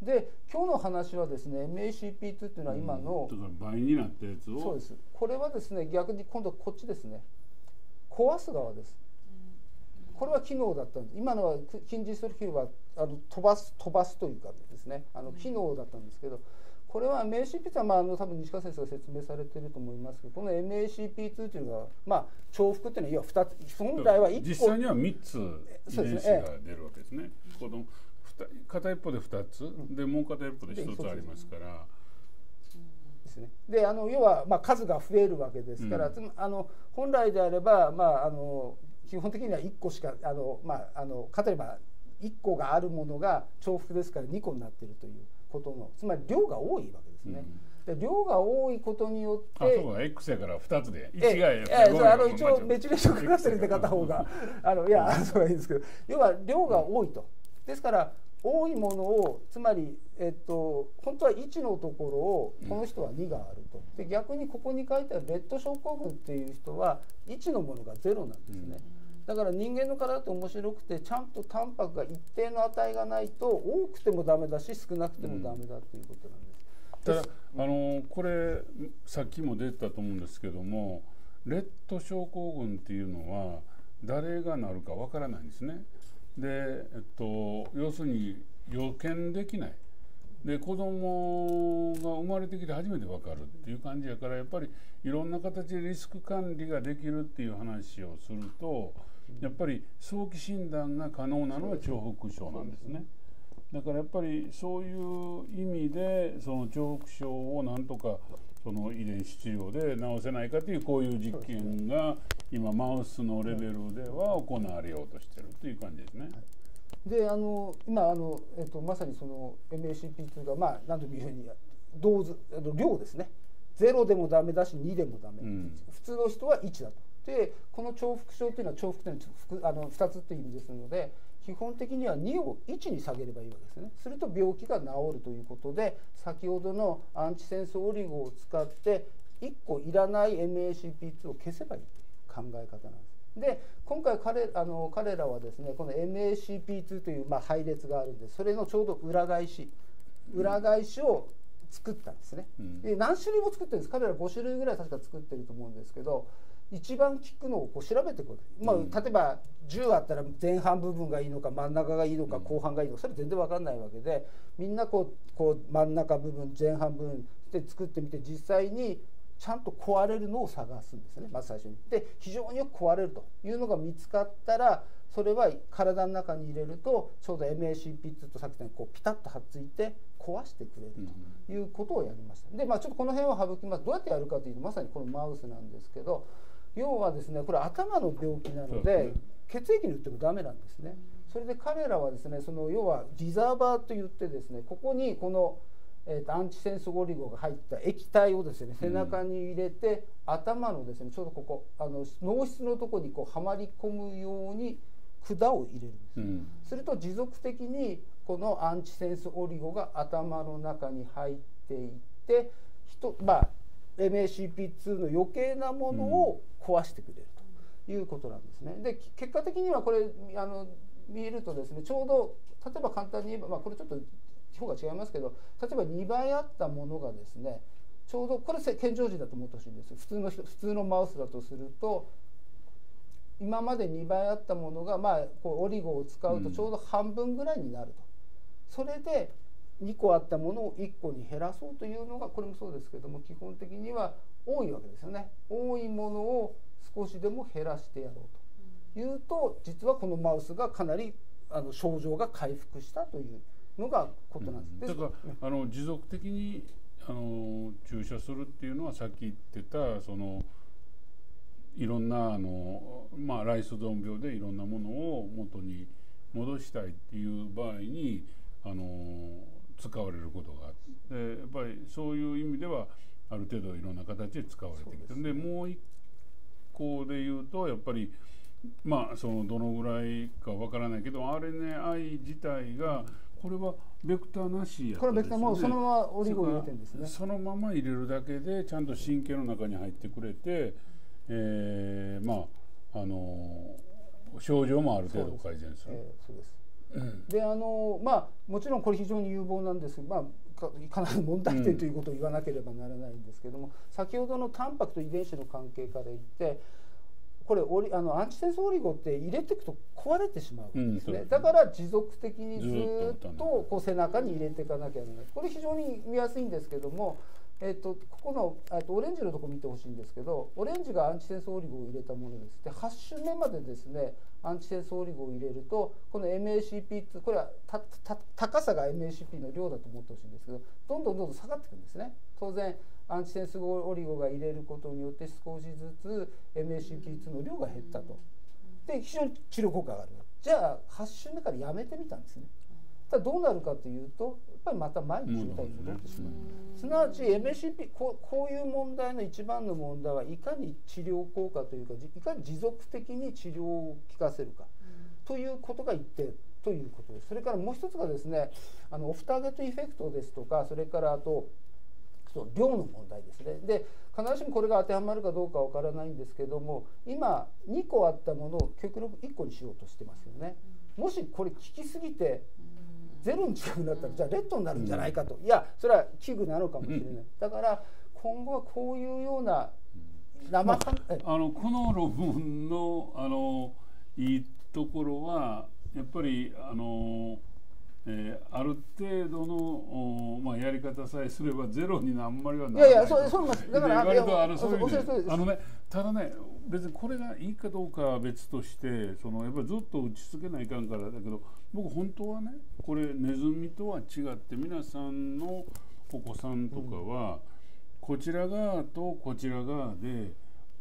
で今日の話はですね MACP2 というのは今の、 倍になったやつをそうです。これはですね逆に今度こっちですね壊す側です。これは機能だったんです。今のはキンジストロフィーは飛ばすというかですね機能だったんですけど、これは MACP2 は多分西川先生が説明されていると思いますけど、この MACP2 というのは重複というのは2つ、本来は1個実際には3つ遺伝子が出るわけですね。この片一方で2つでもう片一方で1つありますから。 ですね。で要は数が増えるわけですから、本来であれば基本的には1個しか例えば1個があるものが重複ですから2個になっているということの、つまり量が多いわけですね。で量が多いことによってそうだ X やから2つで1 が一応別レーションかかってるんで片方がいやそうがいいんですけど、要は量が多いと。ですから多いものをつまり本当は1のところをこの人は2があると。で逆にここに書いてあるレッド症候群っていう人は1のものが0なんですね。だから人間の体って面白くてちゃんとタンパクが一定の値がないと多くてもダメだし少なくてもダメだということなんです。 ただこれさっきも出たと思うんですけども、レッド症候群っていうのは誰がなるかわからないんですね。で、要するに予見できない。で子供が生まれてきて初めて分かるっていう感じやから、やっぱりいろんな形でリスク管理ができるっていう話をすると、やっぱり早期診断が可能なのは重複症なんですね。だからやっぱりそういう意味でその重複症をなんとかその遺伝子治療で治せないかというこういう実験が今マウスのレベルでは行われようとしてるという感じですね。 で今まさにその MACP2 が何というふうにドーズ量ですね、0でもダメだし2でもダメ、普通の人は1だと。でこの重複症というのは重複というのは2つという意味ですので、基本的には2を1に下げればいいわけですね。すると病気が治るということで、先ほどのアンチセンスオリゴを使って1個いらない MACP2 を消せばいいという考え方なんです。で今回彼らはですねこの MACP2 という配列があるんで、それのちょうど裏返しを作ったんですね。で何種類も作ってるんです。彼ら5種類ぐらい確か作ってると思うんですけど、 一番効くのをこう調べていく、まあ、例えば10あったら前半部分がいいのか真ん中がいいのか後半がいいのかそれ全然分かんないわけで、みんなこう真ん中部分前半部分で作ってみて実際にちゃんと壊れるのを探すんですね、まず最初に。で非常によく壊れるというのが見つかったらそれは体の中に入れるとちょうど MACP2 とさっき言ったようにこうピタッとはっついて壊してくれるということをやりました。で、まあ、ちょっとこの辺を省きます。どうやってやるかというとまさにこのマウスなんですけど、要はですねこれ頭の病気なので血液に打ってもダメなんですね。それで彼らはですねその要はリザーバーといってですねここにこのアンチセンスオリゴが入った液体をですね背中に入れて頭のですねちょうどここ脳室のところにこうはまり込むように管を入れるんです、すると持続的にこのアンチセンスオリゴが頭の中に入っていってMACP2 の余計なものを壊してくれるということなんですね。で結果的にはこれ見るとですねちょうど例えば簡単に言えば、これちょっと表が違いますけど例えば2倍あったものがですねちょうどこれ健常時だと思ってほしいんです。普通のマウスだとすると今まで2倍あったものがこうオリゴを使うとちょうど半分ぐらいになると、それで2個あったものを1個に減らそうというのがこれもそうですけども基本的には多いわけですよね。多いものを少しでも減らしてやろうというと実はこのマウスがかなり症状が回復したというのがことなんです。 だから持続的に注射するっていうのはさっき言ってたそのいろんなライソゾーム病でいろんなものを元に戻したいっていう場合に使われることがあって、やっぱりそういう意味ではある程度いろんな形で使われてきてる。でもう一個で言うとやっぱりそのどのぐらいかわからないけど RNAi 自体がこれはベクターなしやったんですよね。これベクターもそのままオリゴを入れてるんですね。 そのまま入れるだけでちゃんと神経の中に入ってくれて、症状もある程度改善する。 そうです。でもちろんこれ非常に有望なんですけど、かなり問題点ということを言わなければならないんですけども、先ほどのタンパクと遺伝子の関係から言ってこれアンチセンスオリゴって入れていくと壊れてしまうんですね。だから持続的にずっとこう背中に入れていかなきゃいけない。これ非常に見やすいんですけども、ここのオレンジのところ見てほしいんですけど、オレンジがアンチセンスオリゴを入れたものです。で8種目までですねアンチセンスオリゴを入れるとこの MACP2 これは高さが MACP の量だと思ってほしいんですけどどんどん下がっていくんですね。当然アンチセンスオリゴが入れることによって少しずつ MACP2 の量が減ったと。で非常に治療効果がある。じゃあ8種目からやめてみたんですね。ただどうなるかというとやっぱりまた前の状態に戻ってしまう。すなわち MACP こういう問題の一番の問題はいかに治療効果というかいかに持続的に治療を効かせるかということが一点ということです。それからもう一つがですねオフターゲットエフェクトですとかそれからあと量の問題ですね。で必ずしもこれが当てはまるかどうかわからないんですけども今2個あったものを極力1個にしようとしてますよね。もしこれ効きすぎてゼロに近くなったらじゃあレッドになるんじゃないかと、いやそれは危惧なのかもしれない。だから今後はこういうような生この論文のいいところはやっぱりある程度のやり方さえすればゼロにあんまりはならない。 いやそうだからそういう意味でただね別にこれがいいかどうかは別としてやっぱりずっと打ち続けないかんからだけど僕本当はねこれネズミとは違って皆さんのお子さんとかは、こちら側とこちら側で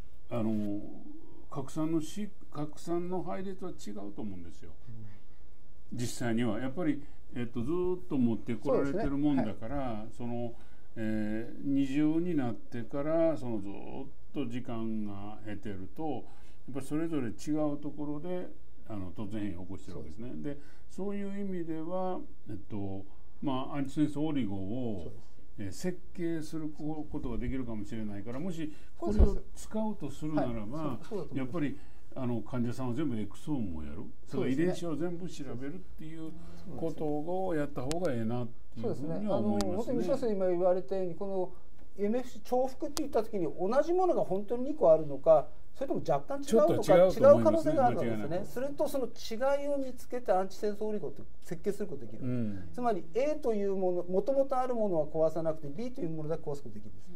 核酸の配列は違うと思うんですよ。実際にはやっぱり、ずっと持ってこられてるもんだから、二重になってからずっと時間が経てるとやっぱりそれぞれ違うところで突然変異を起こしてるわけですね。でそういう意味では、アンチセンスオリゴを設計することができるかもしれないからもしこれを使うとするならばやっぱり患者さんは全部エクソームをやる、その遺伝子を全部調べるっていうことをやった方がええなっていうふうには思いますね。 本当に西田さん今言われたようにこの MFC 重複って言った時に同じものが本当に2個あるのか、それとも若干違うのか、違う可能性があるんですね。するとその違いを見つけてアンチ戦争オリゴって設計することができる、つまり A というもの、もともとあるものは壊さなくて B というものだけ壊すことができるんです、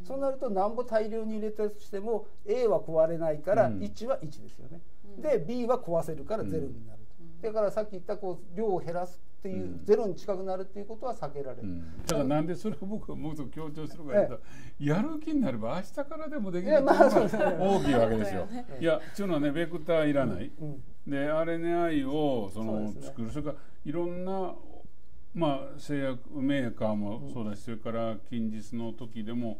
そうなるとなんぼ大量に入れたとしても A は壊れないから1は1ですよね、で B は壊せるから0になる、だからさっき言ったこう量を減らすっていう、ゼロに近くなるっていうことは避けられる、 だからなんでそれを僕はもうちょっと強調するかというと、やる気になれば明日からでもできるっていうのが大きいわけですよ。いやっていうのはね、ベクターいらない、で RNAi を作る、それからいろんな製薬メーカーもそうだし、それから近日の時でも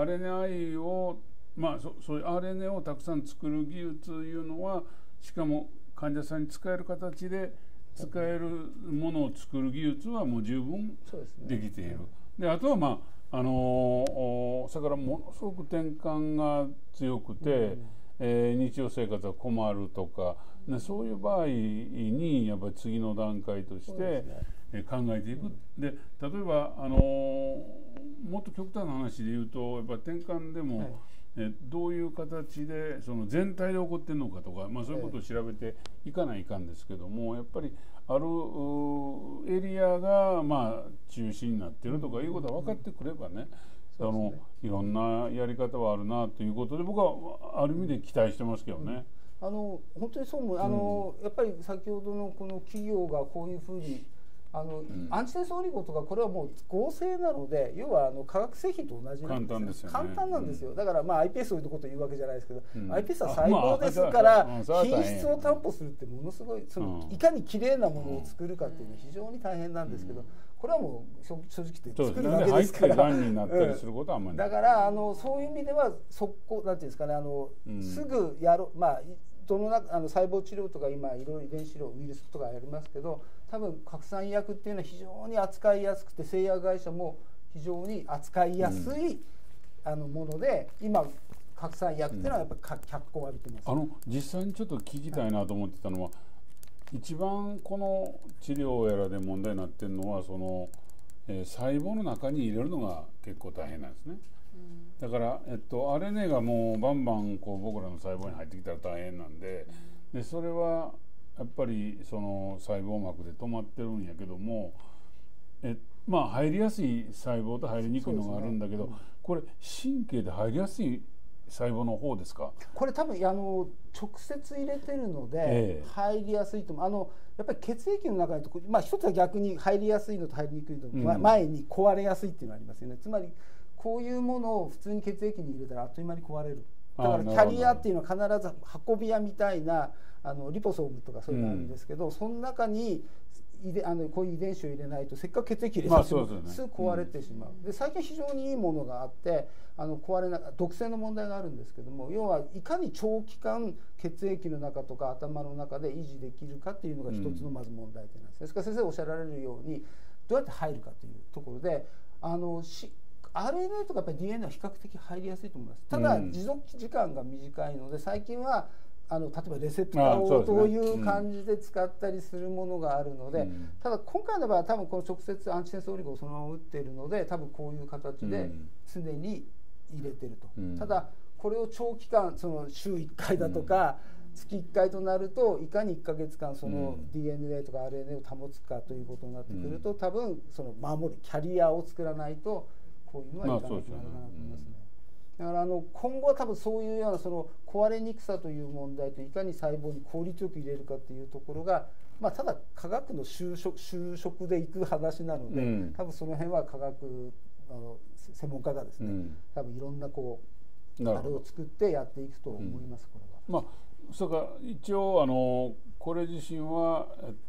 RNAi をそういう RNA をたくさん作る技術というのは、しかも患者さんに使える形で使えるものを作る技術はもう十分できている。であとはそれからものすごく転換が強くて、日常生活は困るとか、そういう場合にやっぱり次の段階として考えていく。で例えばもっと極端な話で言うと、やっぱ転換でも、どういう形でその全体で起こっているのかとか、そういうことを調べていかないかんですけども、やっぱりあるエリアが中心になっているとかいうことが分かってくればね、いろんなやり方はあるなということで、僕はある意味で期待してますけどね。 本当にそう思う。やっぱり先ほどのこの企業がこういうふうにアンチ戦争オリゴとか、これはもう合成なので、要は化学製品と同じなんですよ。簡単なんですよ。だからiPS をいうことを言うわけじゃないですけど、iPS は細胞ですから品質を担保するってものすごい、いかに綺麗なものを作るかっていうのは非常に大変なんですけど、これはもう正直言って作るわけですから。だからそういう意味では速攻なんていうんですかね、すぐやろう、どの細胞治療とか今いろいろ遺伝子療ウイルスとかやりますけど、多分拡散医薬っていうのは非常に扱いやすくて、製薬会社も非常に扱いやすいもので、今拡散医薬っていうのはやっぱり脚光を浴びてます。 実際にちょっと聞きたいなと思ってたのは、一番この治療やらで問題になっているのは、その、細胞の中に入れるのが結構大変なんですね。だから、RNA がもうバンバン僕らの細胞に入ってきたら大変なんで、それはやっぱりその細胞膜で止まってるんやけども、入りやすい細胞と入りにくいのがあるんだけど、これ神経で入りやすい細胞の方ですか？ これ多分直接入れてるので入りやすいと思う。やっぱり血液の中に一つは逆に入りやすいのと入りにくいの、前に壊れやすいっていうのがありますよね。つまりこういうものを普通に血液に入れたらあっという間に壊れる。だからキャリアっていうのは必ず運び屋みたいなリポソームとかそういうのがあるんですけど、その中にこういう遺伝子を入れないと、せっかく血液入れたらすぐ壊れてしまう。で最近非常にいいものがあって、壊れな毒性の問題があるんですけども、要はいかに長期間血液の中とか頭の中で維持できるかっていうのが一つのまず問題点なんです。ですから先生おっしゃられるようにどうやって入るかというところで、RNA とかやっぱり DNA は比較的入りやすいと思います。ただ持続時間が短いので、最近は例えばレセプターをどういう感じで使ったりするものがあるので、ただ今回の場合は多分この直接アンチ戦争オリゴをそのまま打っているので、多分こういう形で常に入れてると。ただこれを長期間週1回だとか月1回となると、いかに1ヶ月間その DNA とか RNA を保つかということになってくると、多分守るキャリアを作らないとこういうのはいかなくなるかなと思いますね。だから今後は多分そういうような壊れにくさという問題と、いかに細胞に効率よく入れるかというところが、ただ科学の就職でいく話なので、多分その辺は科学専門家がですね、多分いろんなあれを作ってやっていくと思います。これは。 それから一応これ自身は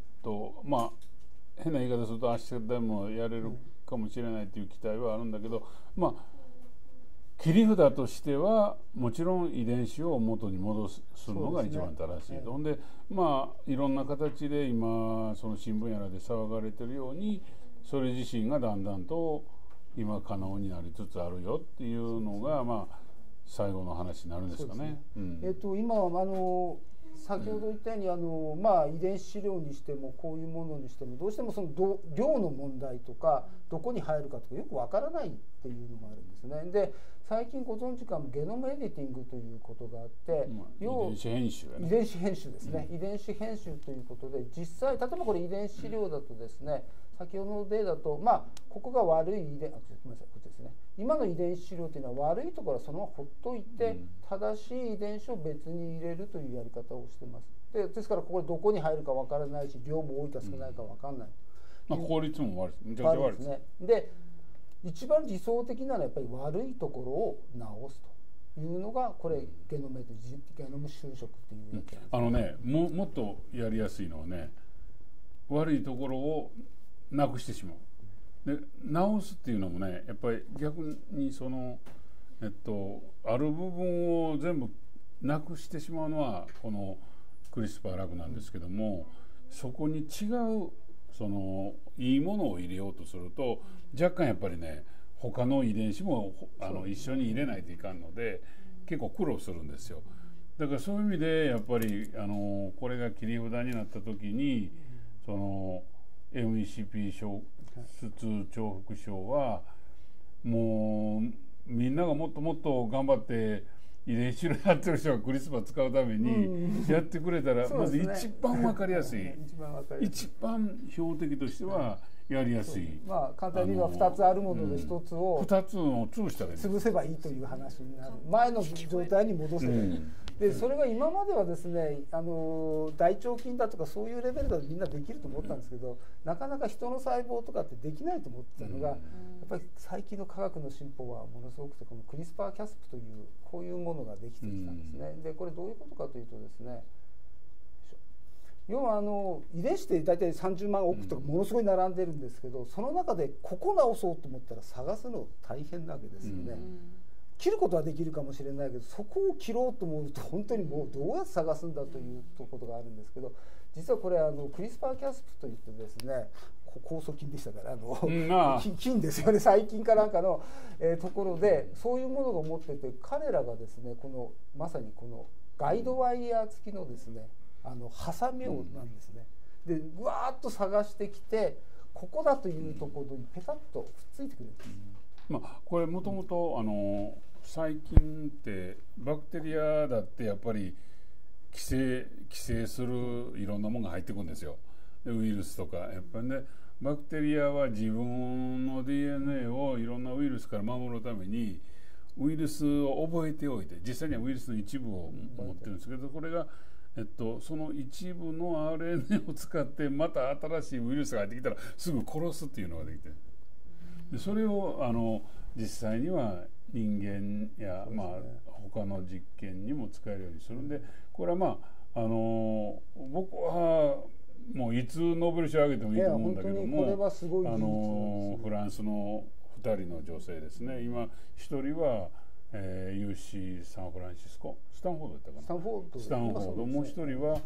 変な言い方すると明日でもやれるかもしれないという期待はあるんだけど、切り札としてはもちろん遺伝子を元に戻すのが一番正しいと。ほんでいろんな形で今その新聞やらで騒がれてるように、それ自身がだんだんと今可能になりつつあるよっていうのが最後の話になるんですかね。 今は先ほど言ったように遺伝子資料にしてもこういうものにしてもどうしてもその量の問題とかどこに入るかとかよくわからないっていうのがあるんですね。で最近ご存知かもゲノムエディティングということがあって、 遺伝子編集、 遺伝子編集ですね、遺伝子編集ということで実際例えばこれ遺伝子資料だとですね、先ほどの例だとここが悪い遺伝ごめんなさいこっちですね、今の遺伝子資料というのは悪いところはそのままほっといて、正しい遺伝子を別に入れるというやり方をしてます。ですからこれどこに入るかわからないし量も多いか少ないかわからない、 効率も悪い、めちゃくちゃ悪いですね。 で一番理想的なのはやっぱり悪いところを直すというのがこれゲノム修飾っていうやつなんです。 もっとやりやすいのはね、悪いところをなくしてしまう。で直すっていうのもね、やっぱり逆にそのある部分を全部なくしてしまうのはこのクリスパー楽なんですけども、そこに違うそのいいものを入れようとすると若干やっぱりね他の遺伝子も一緒に入れないといかんので結構苦労するんですよ。だからそういう意味でやっぱりこれが切り札になった時にその MECP 衝突重複症はもうみんながもっともっと頑張って遺伝子のやってる人がクリスパ使うためにやってくれたら、まず一番分かりやすい、一番標的としてはやりやすい。 簡単に言えば2つあるもので1つを 2つを潰したらいい、 潰せばいいという話になる。前の状態に戻せばいい。でそれが今まではですね大腸菌だとかそういうレベルだとみんなできると思ったんですけど、なかなか人の細胞とかってできないと思ってたのが、やっぱり最近の科学の進歩はものすごくて、このクリスパーキャスプというこういうものができてきたんですね。でこれどういうことかというとですね、要は遺伝子って大体30万億とかものすごい並んでるんですけど、その中でここ直そうと思ったら探すの大変なわけですよね。切ることはできるかもしれないけど、そこを切ろうと思うと本当にもうどうやって探すんだということがあるんですけど、実はこれクリスパーキャスプといってですね、酵素菌でしたから菌ですよね、細菌かなんかの、ところでそういうものが持ってて、彼らがですねまさにこのガイドワイヤー付きのですねハサミをなんですね。でぐわーっと探してきて、ここだというところにペタッとくっついてくるんです。 これもともと細菌ってバクテリアだってやっぱり寄生するいろんなものが入ってくるんですよ。でウイルスとかやっぱりね、バクテリアは自分の DNA をいろんなウイルスから守るためにウイルスを覚えておいて、実際にはウイルスの一部を持ってるんですけど、これがその一部の RNA を使ってまた新しいウイルスが入ってきたらすぐ殺すっていうのができて、でそれを実際には人間や、他の実験にも使えるようにするんで、これは僕はもういつノーベル賞あげてもいいと思うんだけども、フランスの2人の女性ですね、今1人はUC サンフランシスコ、スタンフォードだったかな、スタンフォード、もう一人は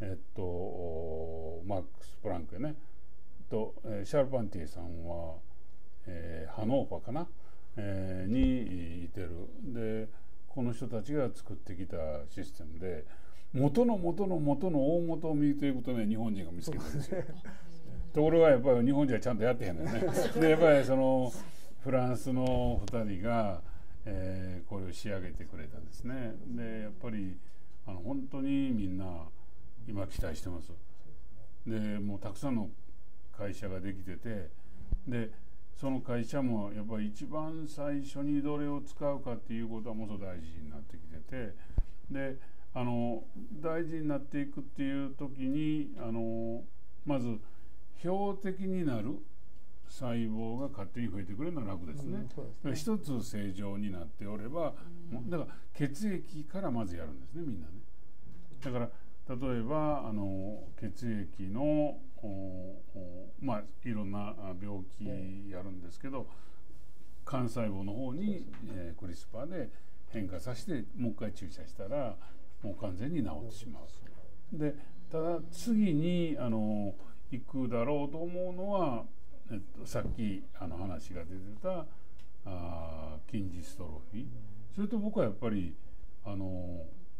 マックス・プランクやねと、シャール・パンティさんは、ハノーファかな、にいてる。でこの人たちが作ってきたシステムで、元の大元を見ていくとね、日本人が見つけてるんですよ。ところがやっぱり日本人はちゃんとやってへんのよね。でやっぱりそのフランスの2人がこれを仕上げてくれたんですね。でやっぱり本当にみんな今期待してます。でもうたくさんの会社ができてて、でその会社もやっぱり一番最初にどれを使うかっていうことはものすごく大事になってきてて、で大事になっていくっていう時にまず標的になる細胞が勝手に増えてくれるのは楽ですね。一つ正常になっておれば、だから血液からまずやるんですね、みんなね。だから例えば血液のいろんな病気やるんですけど、幹細胞の方に、クリスパーで変化させてもう一回注射したらもう完全に治ってしまう。でただ次に行くだろうと思うのは、さっき話が出てた筋ジストロフィー、それと僕はやっぱり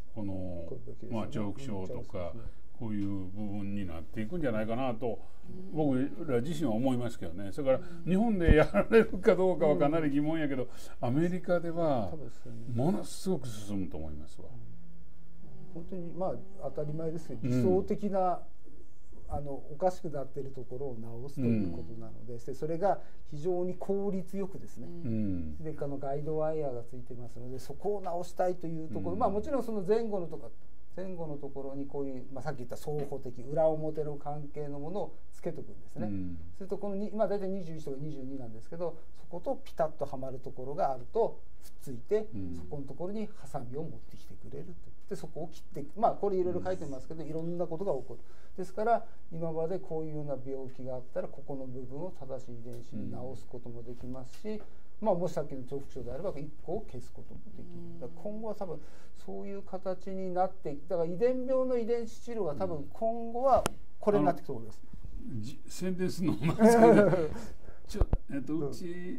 この、まあ、腸腐症とかこういう部分になっていくんじゃないかなと僕ら自身は思いますけどね。それから日本でやられるかどうかはかなり疑問やけど、アメリカではものすごく進むと思いますわ。 本当にまあ当たり前ですけど、理想的なおかしくなっているところを直すということなので、それが非常に効率よくですね、でガイドワイヤーがついてますので、そこを直したいというところ、まあもちろんその前後のところにこういう、まあ、さっき言った双方的裏表の関係のものをつけとくんですね。するとこの今大体21とか22なんですけど、そことピタッとはまるところがあるとくっついて、そこのところにハサミを持ってきてくれると。でそこを切っていく、まあこれいろいろ書いてますけど、いろんなことが起こる。ですから今までこういうような病気があったらここの部分を正しい遺伝子に直すこともできますし、まあ、もしさっきの腸腐症であれば1個を消すこともできる。だから今後は多分そういう形になっていく。だから遺伝病の遺伝子治療が多分今後はこれになっていくと思います。 宣伝するのもなんですけどうち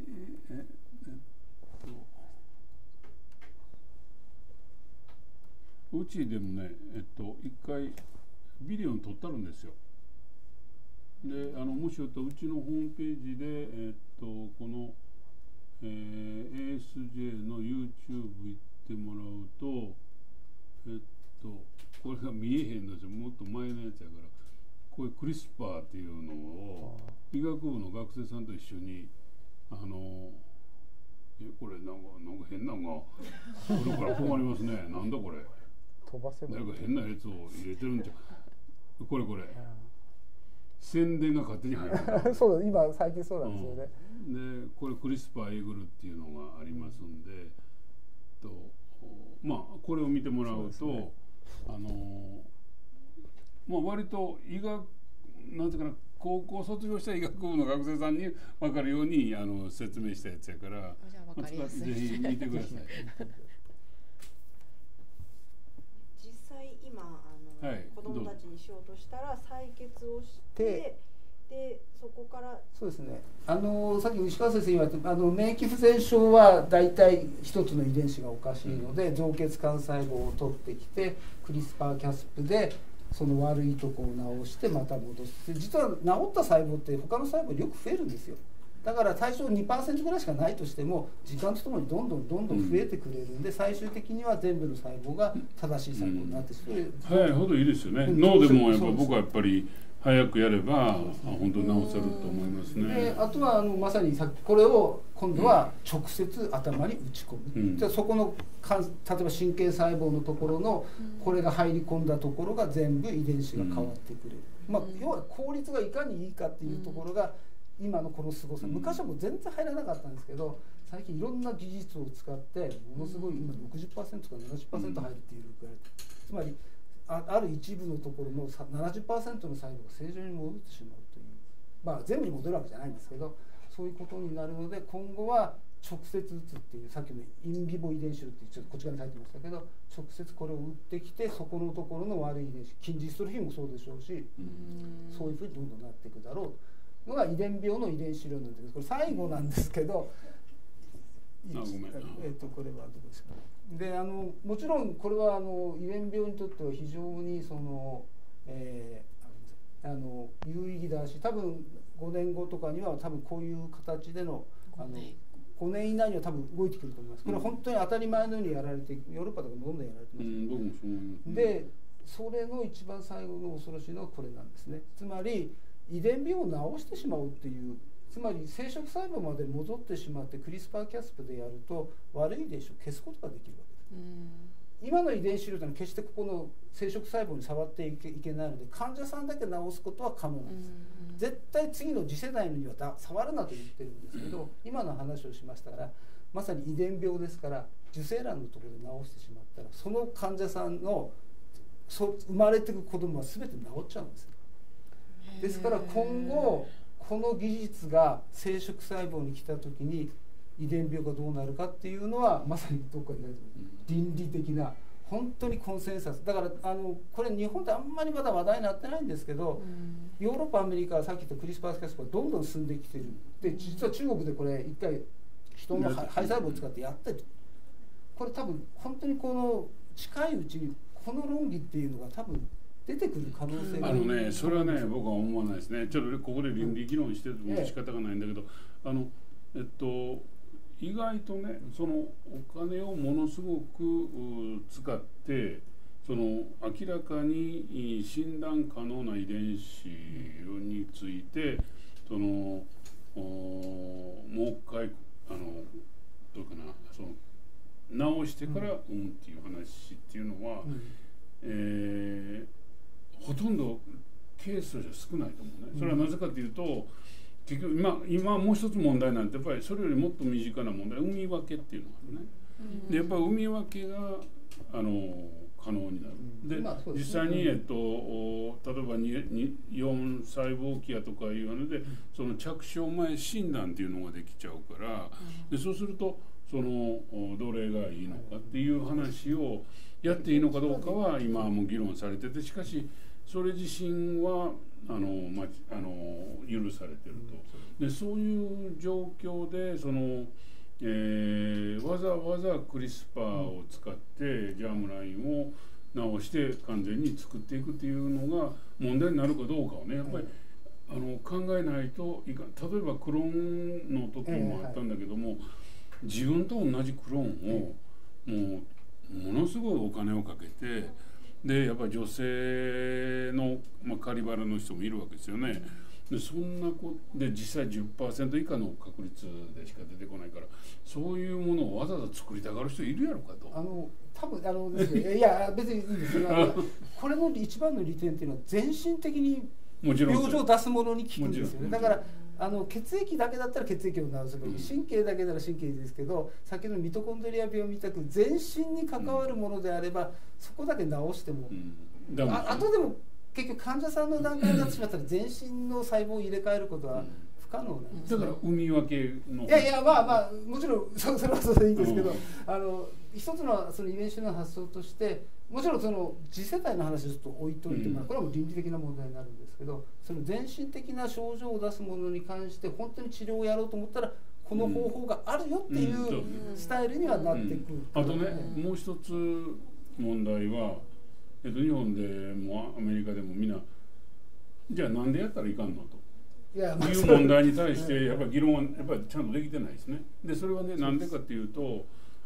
うちでもね一回ビデオに撮ってあるんですよ。でもしよったらうちのホームページでこのASJ の YouTube 行ってもらうとこれが見えへんのですよ。もっと前のやつやからこういうクリスパーっていうのを医学部の学生さんと一緒にこれなんか変なのがこれから困りますね。なんだこれ飛ばせばなんか変なやつを入れてるんじゃこれ宣伝が勝手に入るそうだ、今最近そうなんですよね。 でこれクリスパーイーグルっていうのがありますんで、まあこれを見てもらうとまあ割と医学なんていうかな、高校卒業した医学部の学生さんに分かるように説明したやつやから、ぜひ見てください。 実際今はい、 子どもたちにしようとしたら採血をしてでそこからそうですね、さっき石川先生言われた免疫不全症は大体一つの遺伝子がおかしいので、造血幹細胞を取ってきてクリスパーキャスプでその悪いとこを直してまた戻す。実は治った細胞って他の細胞よく増えるんですよ。だから最初 2% ぐらいしかないとしても時間とともにどんどん増えてくれるんで、最終的には全部の細胞が正しい細胞になって早いほどいいですよね。脳でも僕はやっぱり早くやれば本当に治せると思いますね。 であとはまさにさっきこれを今度は直接頭に打ち込む、じゃあそこの例えば神経細胞のところのこれが入り込んだところが全部遺伝子が変わってくれる、まあ、要は効率がいかにいいかっていうところが今のこのすごさ。昔はもう全然入らなかったんですけど、最近いろんな技術を使ってものすごい今 60% か 70% 入るっていうぐらい、つまりある一部のところの 70% の細胞が正常に戻ってしまうという、まあ全部に戻るわけじゃないんですけど、そういうことになるので今後は直接打つっていう、さっきのインビボ遺伝子ってちょっとこっち側に書いてましたけど、直接これを打ってきてそこのところの悪い遺伝子、筋ジストロフィンもそうでしょうし、そういうふうにどんどんなっていくだろうのが遺伝病の遺伝子量なんです。これ最後なんですけど、これはどこですか。でもちろんこれは遺伝病にとっては非常に有意義だし、多分5年後とかには多分こういう形での5年以内には多分動いてくると思います。これは本当に当たり前のようにやられて、ヨーロッパとかもどんどんやられてます、でそれの一番最後の恐ろしいのはこれなんですね。つまり遺伝病を治してしまうっていう、つまり生殖細胞まで戻ってしまってクリスパーキャスプでやると悪い遺伝子を消すことができるわけです。今の遺伝子量というのは決してここの生殖細胞に触っていけないので、患者さんだけ治すことは可能なんです。絶対次の次世代のには触るなと言ってるんですけど、今の話をしましたから、まさに遺伝病ですから、受精卵のところで治してしまったらその患者さんの生まれてくる子供は全て治っちゃうんです。ですから今後この技術が生殖細胞に来た時に遺伝病がどうなるかっていうのはまさにどこかに倫理的な本当にコンセンサスだから、これ日本であんまりまだ話題になってないんですけど、ヨーロッパアメリカはさっき言ったクリスパーキャスパーがどんどん進んできてる。で実は中国でこれ一回人の肺細胞を使ってやってる。これ多分本当にこの近いうちにこの論議っていうのが多分出てくる可能性がそれはね僕は思わないですね。ちょっとここで倫理議論してても仕方がないんだけど、意外とねそのお金をものすごく使ってその明らかに診断可能な遺伝子についてそのもう一回どうかなその直してからっていう話っていうのは、ほとんどケースとしては少ないと思うね。それはなぜかというと結局今もう一つ問題なんてやっぱりそれよりもっと身近な問題産み分けっていうのがあるね。でやっぱり産み分けが可能になる。で実際に、例えば4細胞期やとかいうのでその着床前診断っていうのができちゃうから、でそうするとそのどれがいいのかっていう話をやっていいのかどうかは今も議論されてて、しかしそれ自身は許されてると。でそういう状況でそのわざわざクリスパーを使ってジャームラインを直して完全に作っていくっていうのが問題になるかどうかをねやっぱり考えないといかん。例えばクローンの時もあったんだけども、自分と同じクローンをものすごいお金をかけてでやっぱり女性の、仮腹の人もいるわけですよね。でそんなで実際 10% 以下の確率でしか出てこないから、そういうものをわざわざ作りたがる人いるやろかと。 多分ですね、いや別にいいんですよ。これの一番の利点っていうのは全身的に病状を出すものに効くんですよね。だから血液だけだったら血液を治せばいい、神経だけなら神経ですけど、先ほどのミトコンドリア病みたく全身に関わるものであれば、そこだけ治しても、あとでも結局患者さんの段階になってしまったら全身の細胞を入れ替えることは不可能なんです、ね。 だから産み分けの。 いやもちろんそれはそれでいいんですけど、一つのその遺伝子の発想として、もちろんその次世代の話をちょっと置いといて、これはもう倫理的な問題になるんですけど、その全身的な症状を出すものに関して本当に治療をやろうと思ったらこの方法があるよっていうスタイルにはなってくる。 あとね、もう一つ問題は、日本でもアメリカでもみんなじゃあなんでやったらいかんのという問題に対してやっぱり議論はやっぱりちゃんとできてないですね。でそれはねなんでかっていうと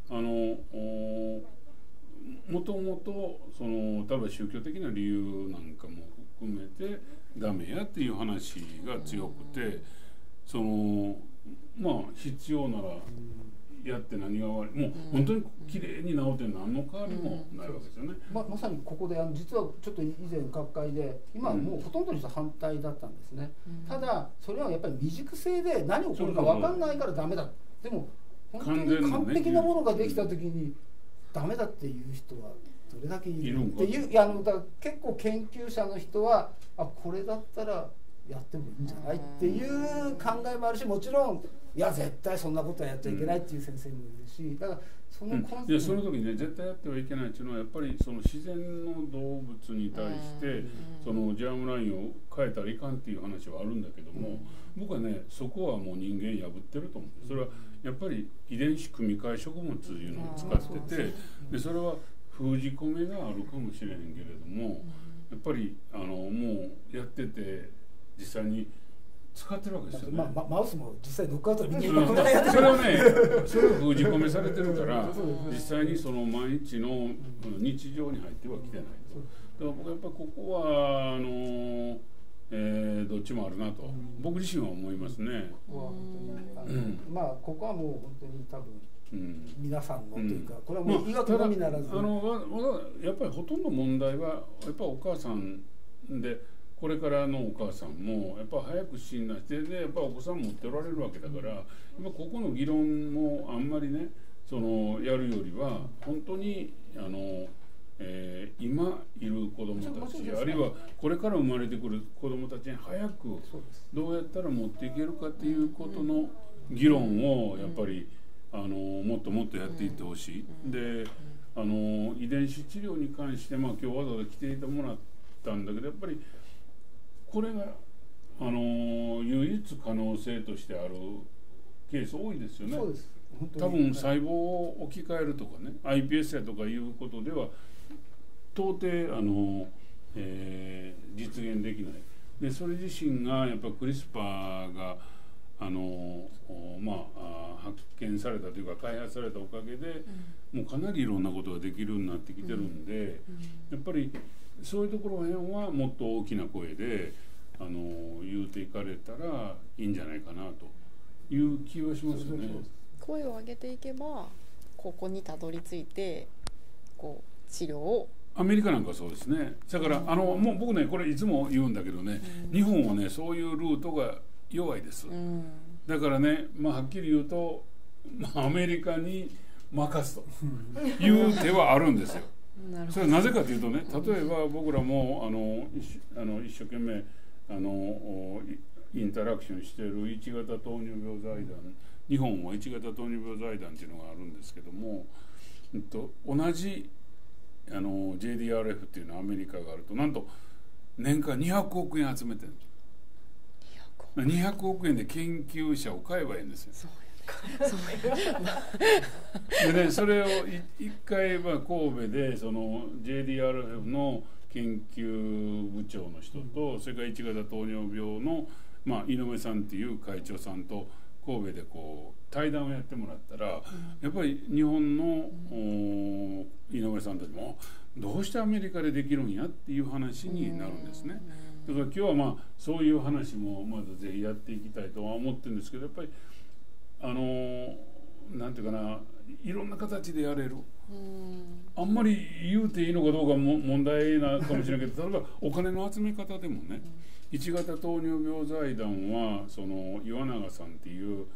もともとその例えば宗教的な理由なんかも含めてダメやっていう話が強くて、その必要ならやって何が悪い、もう本当にきれいに治って何の変わりもないわけですよね。 まさにここで実はちょっと以前学会で今はもうほとんどの人は反対だったんですね。ただそれはやっぱり未熟性で何起こるか分かんないからダメだ。でも本当に完璧なものができた時にダメだっていう人はどれだけいるっていう、だから結構研究者の人はこれだったらやってもいいんじゃないっていう考えもあるし、もちろんいや絶対そんなことはやっちゃいけないっていう先生もいるし、だからそのその時にね絶対やってはいけないっていうのはやっぱりその自然の動物に対してそのジャームラインを変えたらいかんっていう話はあるんだけども、僕はねそこはもう人間破ってると思う。それはやっぱり遺伝子組み換え食物っていうのを使ってて、でそれは封じ込めがあるかもしれへんけれども、やっぱりもうやってて実際に使ってるわけですよね。 マウスも実際ノックアウトにそれはねそれを封じ込めされてるから実際にその毎日の日常に入ってはきてないと。だから僕やっぱここはどっちもあるなと僕自身は思いますね。 ここはもう本当に多分皆さんのというか、これはもう医学のみならず、 やっぱりほとんど問題はやっぱお母さんで、これからのお母さんもやっぱ早く診断してでやっぱお子さん持っておられるわけだから、やっぱここの議論もあんまりねそのやるよりは本当に今いる子どもたち、あるいはこれから生まれてくる子どもたちに早くどうやったら持っていけるかっていうことの議論をやっぱりもっともっとやっていってほしい。で遺伝子治療に関して今日わざわざ来てもらったんだけど、やっぱりこれが唯一可能性としてあるケース多いですよね。 そうです。 多分細胞を置き換えるとかね iPS やとかいうことでは到底実現できない。でそれ自身がやっぱクリスパーが発見されたというか開発されたおかげで、もうかなりいろんなことができるようになってきてるんで、やっぱりそういうところへんはもっと大きな声で言うていかれたらいいんじゃないかなという気はしますよね。 声を上げていけばここにたどり着いてこう治療をアメリカなんかそうですね。だからもう僕ねこれいつも言うんだけどね、日本はねそういうルートが弱いです、だからね、はっきり言うと、アメリカに任すという手はあるんですよ。それはなぜかというとね、例えば僕らも一生懸命インタラクションしている1型糖尿病財団、日本は1型糖尿病財団っていうのがあるんですけども、同じJDRF っていうのはアメリカがあるとなんと年間200億円集めてるんです。200億円で研究者を買えばいいんですよ。でね、それを一回神戸でその JDRF の研究部長の人とそれから1型糖尿病の井上さんっていう会長さんと神戸でこう対談をやってもらったら、やっぱり日本の井上さんたちもどうしてアメリカでできるんやっていう話になるんですね。だから今日はそういう話もまずぜひやっていきたいとは思ってるんですけど、やっぱりなんていうかな、いろんな形でやれる。あんまり言うていいのかどうかも問題なかもしれないけど、例えばお金の集め方でもね、1型糖尿病財団はその岩永さんっていう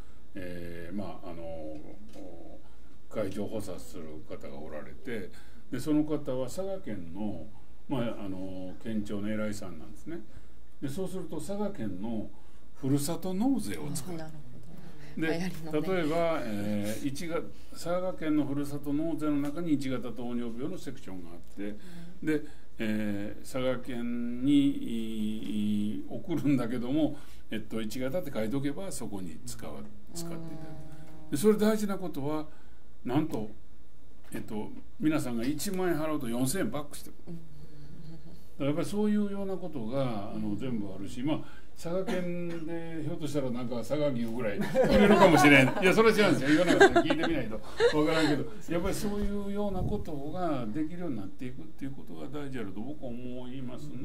会長補佐する方がおられて、でその方は佐賀県の県庁の偉いさんなんですね。でそうすると佐賀県のふるさと納税を作る。で例えば、佐賀県のふるさと納税の中に1型糖尿病のセクションがあって、で、佐賀県に送るんだけども、1型って書いておけばそこに使っていただく。でそれ大事なことはなんと、皆さんが1万円払うと4000円バックしてくる。だからやっぱりそういうようなことが全部あるし、佐賀県でひょっとしたらなんか佐賀牛ぐらい売れるかもしれん。いやそれは違うんですよ。言わなかったら聞いてみないと分からんけど、やっぱりそういうようなことができるようになっていくっていうことが大事だと僕は思いますね。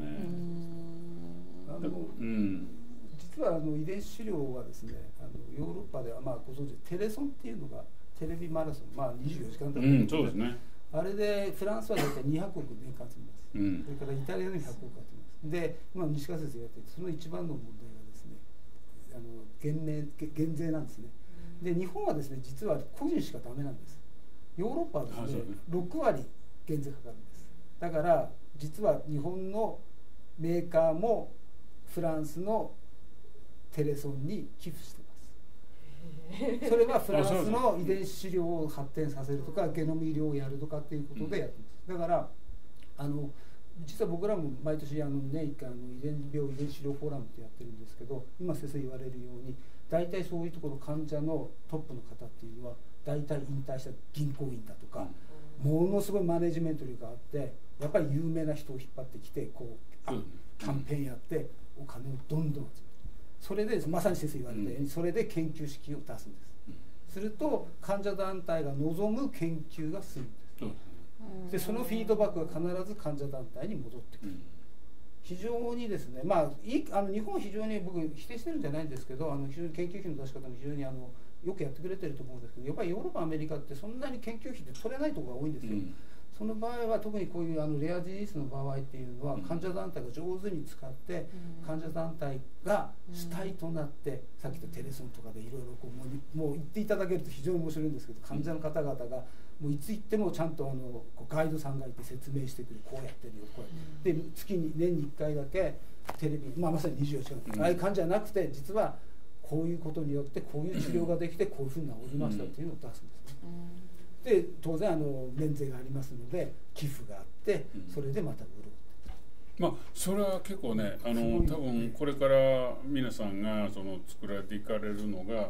実は遺伝子治療はですね、ヨーロッパではご存知テレソンっていうのがテレビマラソン、24時間だったんですけど、 そうですね。あれでフランスは大体200億年間集めます、それからイタリアで100億集めます。で今西川先生がやってるその一番の問題がですね、減税なんですね。で日本はですね実は個人しかダメなんです。ヨーロッパはですね6割減税かかるんです。だから実は日本のメーカーもフランスのテレソンに寄付してます。それはフランスの遺伝子治療を発展させるとかゲノム医療をやるとかっていうことでやってます。だから実は僕らも毎年年1回遺伝病遺伝子治療フォーラムってやってるんですけど、今先生言われるように大体そういうところ患者のトップの方っていうのは大体引退した銀行員だとか、ものすごいマネジメント力があってやっぱり有名な人を引っ張ってきてこうキャンペーンやってお金をどんどん集める。それでまさに先生言われたようにそれで研究資金を出すんです。すると患者団体が望む研究がするんです。でそのフィードバックが必ず患者団体に戻ってくる。非常にですね、日本は非常に僕否定してるんじゃないんですけど、非常に研究費の出し方も非常によくやってくれてると思うんですけど、やっぱりヨーロッパアメリカってそんなに研究費で取れないところが多いんですよ。その場合は特にこういうレアジースの場合っていうのは患者団体が上手に使って患者団体が主体となってさっき言ったテレソンとかでいろいろもう言っていただけると非常に面白いんですけど、患者の方々がもういつ行ってもちゃんとガイドさんがいて説明してくれる、こうやってるよこうやってで月に年に1回だけテレビ、まさに24時間ああいう感じじゃなくて実はこういうことによってこういう治療ができてこういうふうに治りましたっていうのを出すんですね。で当然免税がありますので寄付があってそれでまた売る。 それは結構ね多分これから皆さんが作られていかれるのが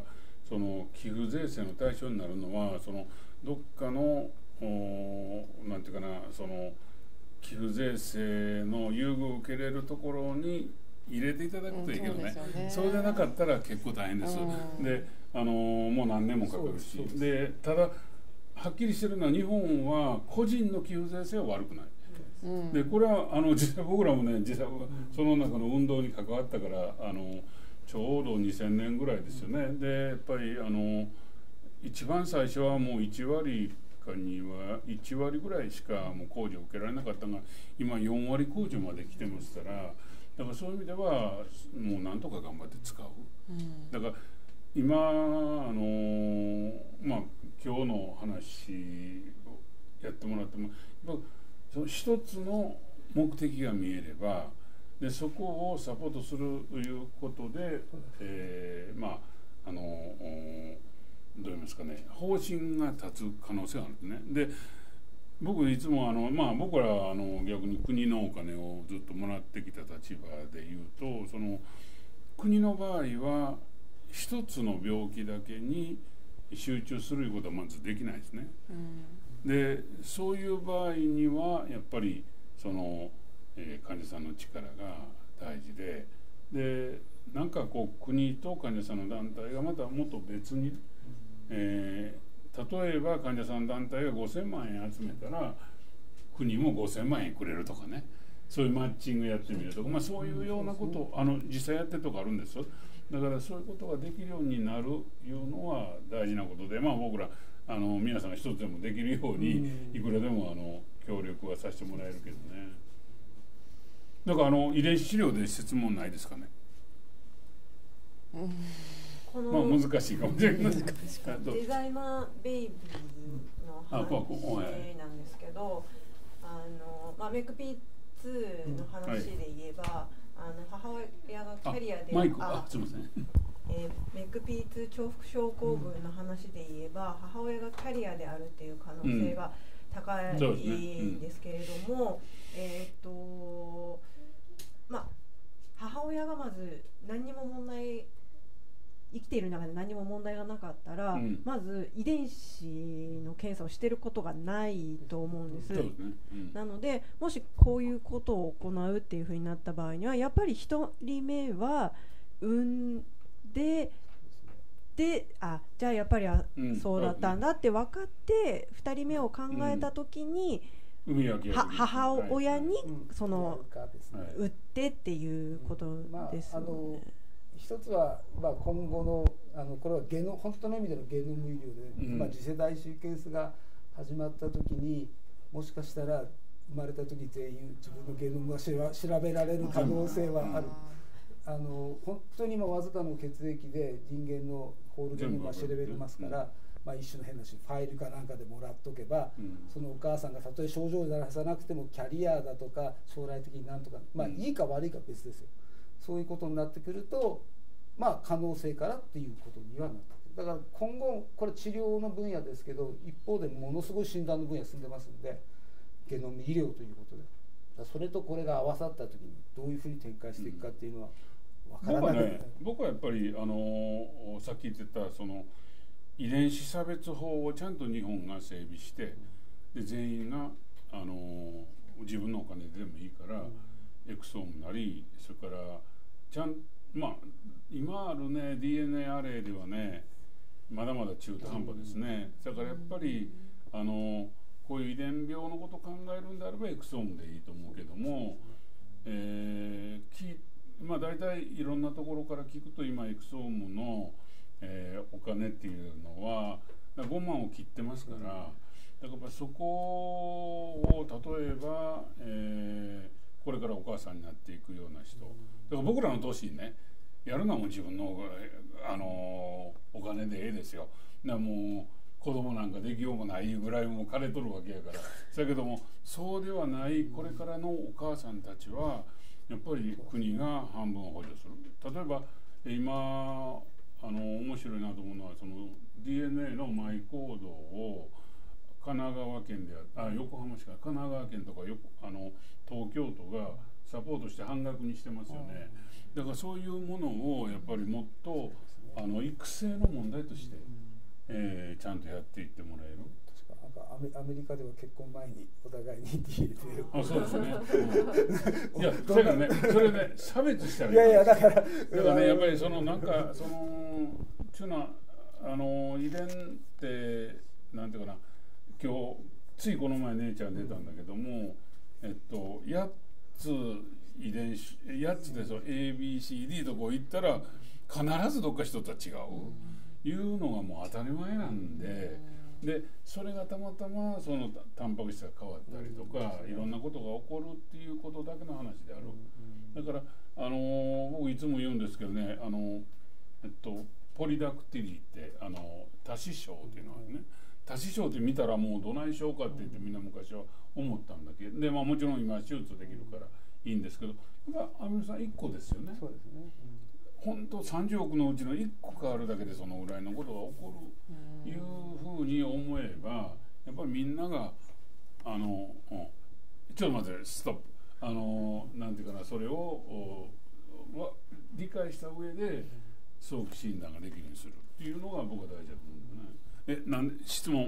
その寄付税制の対象になるのはそのどっかのなんていうかな、その寄付税制の優遇を受けれるところに入れていただくといいけどね、そうでなかったら結構大変です。でもう何年もかかるし、でただはっきりしてるのは日本は個人の寄付税制は悪くない。でこれは実際僕らもね、実際その中の運動に関わったからちょうど2000年ぐらいですよね。でやっぱり一番最初はもう1割か1割ぐらいしかもう控除を受けられなかったが、今4割控除まで来てますから、だからそういう意味ではもうなんとか頑張って使う。だから今まあ今日の話をやってもらってもその一つの目的が見えれば、でそこをサポートするということで、まあどう言いますかね、方針が立つ可能性があるんですね。で僕いつもまあ僕らは逆に国のお金をずっともらってきた立場で言うと、その国の場合は一つの病気だけに集中することはまずできないですね。でそういう場合にはやっぱりその、患者さんの力が大事で、なんかこう国と患者さんの団体がまたもっと別に、例えば患者さん団体が5000万円集めたら国も5000万円くれるとかね、そういうマッチングやってみるとか、まあ、そういうようなことを実際やってるとこあるんです。だからそういうことができるようになるいうのは大事なことで、まあ僕ら皆さんが一つでもできるようにいくらでも協力はさせてもらえるけどね。だから遺伝子治療で質問ないですかね。まあ難しいかもしれない。 デザイナーベイビーの話なんですけど、まあ、メクピー2の話で言えば、母親がキャリアですみません。 メクピー2重複症候群の話で言えば、母親がキャリアであるっていう可能性が高いんですけれども、まあ母親がまず何にも生きている中で何も問題がなかったら、まず遺伝子の検査をしていることがないと思うんです。なのでもしこういうことを行うっていうふうになった場合には、やっぱり1人目は産んでじゃあやっぱりそうだったんだって分かって、2人目を考えた時に、母親にその売ってっていうことですよね。 一つは、まあ、今後のこれは本当の意味でのゲノム医療で、次世代シーケンスが始まった時に、もしかしたら生まれた時全員自分のゲノムが調べられる可能性はある。本当にわずかの血液で人間のホールゲノムは調べれますから、まあ、一種の変なファイルかなんかでもらっとけば、そのお母さんがたとえ症状を出さなくてもキャリアだとか将来的になんとか、まあ、いいか悪いか別ですよ。そういうことになってくると、まあ、可能性からっていうことにはなってくる。だから今後これ治療の分野ですけど、一方でものすごい診断の分野進んでますんで、ゲノム医療ということで、それとこれが合わさった時にどういうふうに展開していくかっていうのは分からない。 僕はやっぱりさっき言ってたその遺伝子差別法をちゃんと日本が整備して、で全員が自分のお金でもいいから、エクソームなり、それからまあ今あるね DNA アレイではね、まだまだ中途半端ですね。だからやっぱりこういう遺伝病のことを考えるんであればエクソームでいいと思うけども、まあ大体いろんなところから聞くと、今エクソームの、お金っていうのは5万を切ってますから、だからそこを例えば、これからお母さんになっていくような人、だから僕らの年にねやるのも自分の、お金でええですよ。だもう子供なんかできようもないぐらいもう枯れとるわけやから。だけどもそうではないこれからのお母さんたちはやっぱり国が半分補助する。例えば今面白いなと思うのは、その DNA のマイコードを神奈川県で横浜市か神奈川県とか東京都がサポートして半額にしてますよね。だからそういうものをやっぱりもっと育成の問題として、ちゃんとやっていってもらえる。 確かなんかアメリカでは結婚前にお互いに DNA あ、そうですね。いや、それね、差別したらいやいやだからね、やっぱりなんかちゅうのは遺伝ってなんていうかな、今日ついこの前姉ちゃん出たんだけども、8つ遺伝子8つでABCD とこう言ったら必ずどっか一つは違う、いうのがもう当たり前なんで、それがたまたまタンパク質が変わったりとか、いろんなことが起こるっていうことだけの話である。だから僕いつも言うんですけどね、ポリダクティリーって多指症っていうのはね、多指症って見たらもうどない症かって言ってみんな昔は思ったんだけど、で、もちろん今手術できるからいいんですけど、アミノ酸1個ですよね。 そうですね。 本当30億のうちの1個変わるだけでそのぐらいのことが起こるいうふうに思えば、やっぱりみんながちょっと待ってストップ、なんていうかな、それを理解した上で早期診断ができるようにするっていうのが僕は大事だと思うんだね。なんで質問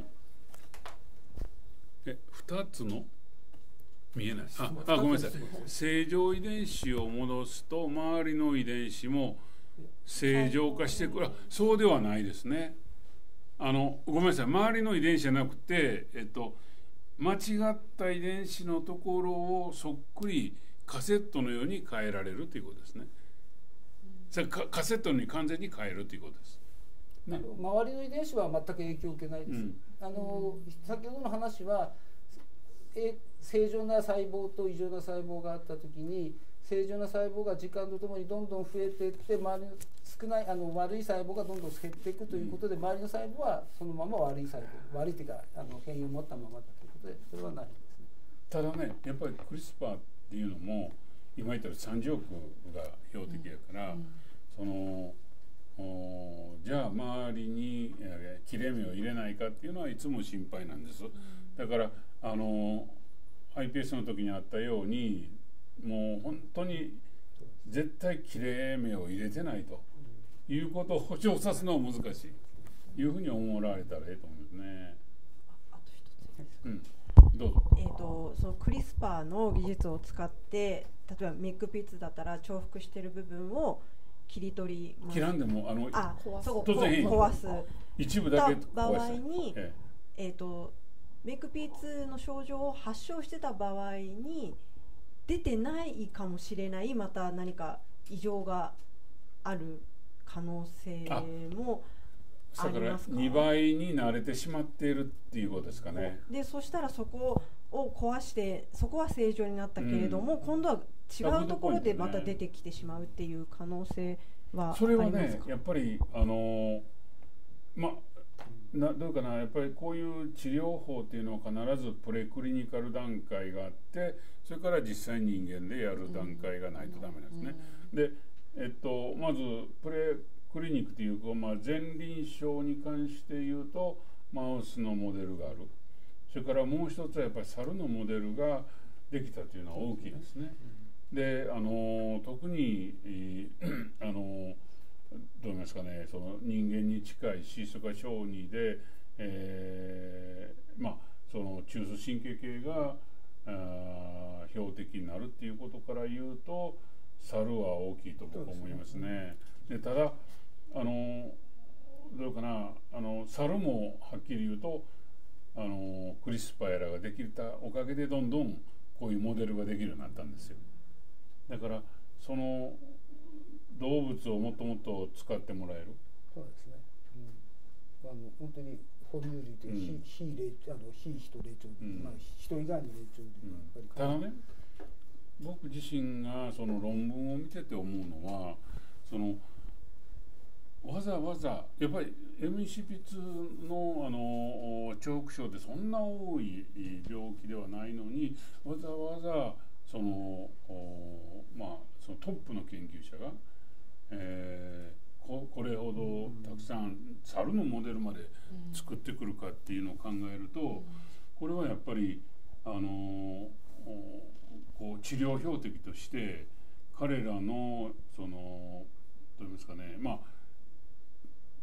2つの見えない。ごめんなさい。正常遺伝子を戻すと周りの遺伝子も正常化してくる。そうではないですね。ごめんなさい。周りの遺伝子じゃなくて、間違った遺伝子のところをそっくりカセットのように変えられるということですね。カセットに完全に変えるということです。 ね、周りの遺伝子は全く影響を受けないです。先ほどの話は正常な細胞と異常な細胞があったときに、正常な細胞が時間とともにどんどん増えていって、周りの少ない悪い細胞がどんどん減っていくということで、周りの細胞はそのまま悪い細胞、悪いというか変異を持ったままだということで、それはないですね。 ただね、やっぱりクリスパーっていうのも今言ったら30億が標的やから、じゃあ周りに切れ目を入れないかっていうのはいつも心配なんです。だからiPS の時にあったように、もう本当に絶対切れ目を入れてないということを保証さすのは難しいというふうに思われたらいいと思うんですね。 あと一つ、 どうぞ。 そのクリスパーの技術を使って、例えばミックピッツだったら重複している部分を切り取ります。 切らんでも突然壊す一部だけ場合に、ミックピッツの症状を発症してた場合に出てないかもしれない、また何か異常がある可能性もありますか。 2倍に慣れてしまっているっていうことですかね。 でそしたらそこを壊して、そこは正常になったけれども、今度は違うところでまた出てきてしまうっていう可能性はありますか。 それはね、やっぱりどうかな、やっぱりこういう治療法っていうのは必ずプレクリニカル段階があって、それから実際人間でやる段階がないとダメなんですね。で、まずプレクリニックというか、前臨床に関して言うとマウスのモデルがある。それからもう一つはやっぱり猿のモデルができたというのは大きいですね。で、特にどう言いますかね、その人間に近いシストカ小児で、その中枢神経系が標的になるっていうことから言うと、猿は大きいと僕は思いますね。で、ただどうかな、猿もはっきり言うとクリスパーやらができたおかげでどんどんこういうモデルができるようになったんですよ。だからその動物をもっともっと使ってもらえる。 そうですね。本当に哺乳類という非人霊長、人以外の霊長類がやっぱり。 ただね、僕自身がその論文を見てて思うのは、わざわざやっぱりエミシピツの重複症ってそんな多い病気ではないのに、わざわざそのトップの研究者が、これほどたくさん猿のモデルまで作ってくるかっていうのを考えると、これはやっぱりこう治療標的として彼らのどういうんですかね、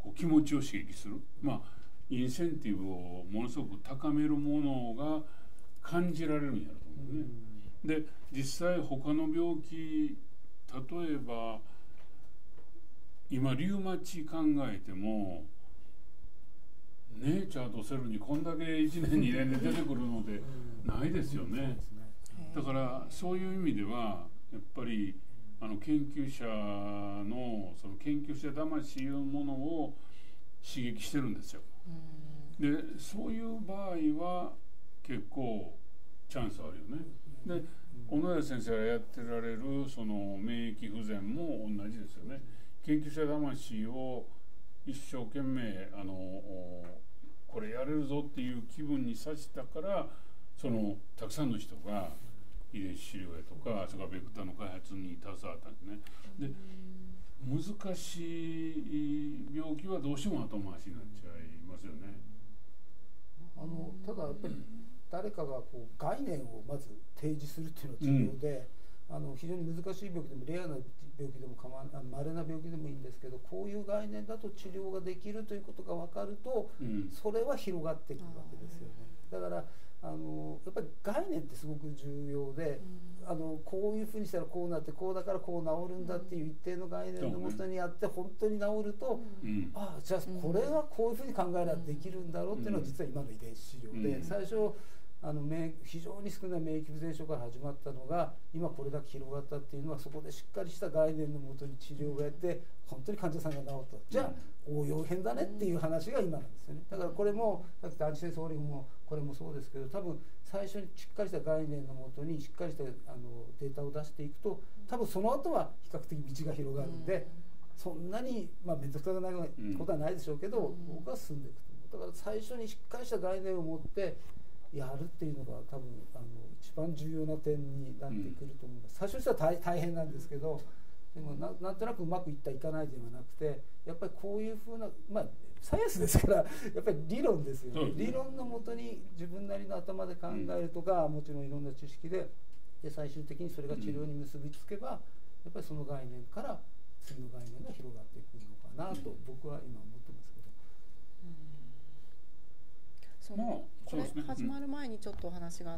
気持ちを刺激する、インセンティブをものすごく高めるものが感じられるんやろと思うね。で実際他の病気、例えば今リウマチ考えてもネイチャーとセルにこんだけ1年2年で出てくるのでないですよね。だからそういう意味ではやっぱり研究者のその研究者魂いうものを刺激してるんですよ。でそういう場合は結構チャンスあるよね。で小野寺先生がやってられるその免疫不全も同じですよね。研究者魂を一生懸命これやれるぞっていう気分にさせたからたくさんの人が遺伝子治療へとかそれからベクターの開発に携わったんですね。で難しい病気はどうしても後回しになっちゃいますよね。 ただやっぱり誰かが概念をまず提示するっていうのは重要で、非常に難しい病気でもレアな病気でも稀な病気でもいいんですけど、こういう概念だと治療ができるということが分かると、それは広がっていくわけですよね。だからやっぱり概念ってすごく重要で、こういうふうにしたらこうなってこうだからこう治るんだっていう一定の概念のもとにやって本当に治ると、じゃあこれはこういうふうに考えればできるんだろうっていうのは実は今の遺伝子治療で、最初非常に少ない免疫不全症から始まったのが今これだけ広がったっていうのは、そこでしっかりした概念のもとに治療をやって本当に患者さんが治った、じゃあ応用編だねっていう話が今なんですよね。だからこれもさっき言ったアンチセンソーリングもこれもそうですけど、多分最初にしっかりした概念のもとにしっかりしたデータを出していくと、多分その後は比較的道が広がるんで、そんなに面倒くさくなることはないでしょうけど、僕は進んでいくと思う。だから最初にしっかりした概念を持ってやるっていうのが多分一番重要な点になってくると思います。最初にしたら大変なんですけど、でもなんとなくうまくいったいかないではなくて、やっぱりこういうふうなサイエンスですからやっぱり理論ですよね。理論のもとに自分なりの頭で考えるとか、もちろんいろんな知識で最終的にそれが治療に結びつけば、やっぱりその概念から次の概念が広がっていくのかなと僕は今思ってますけど。 これ始まる前にちょっとお話があって、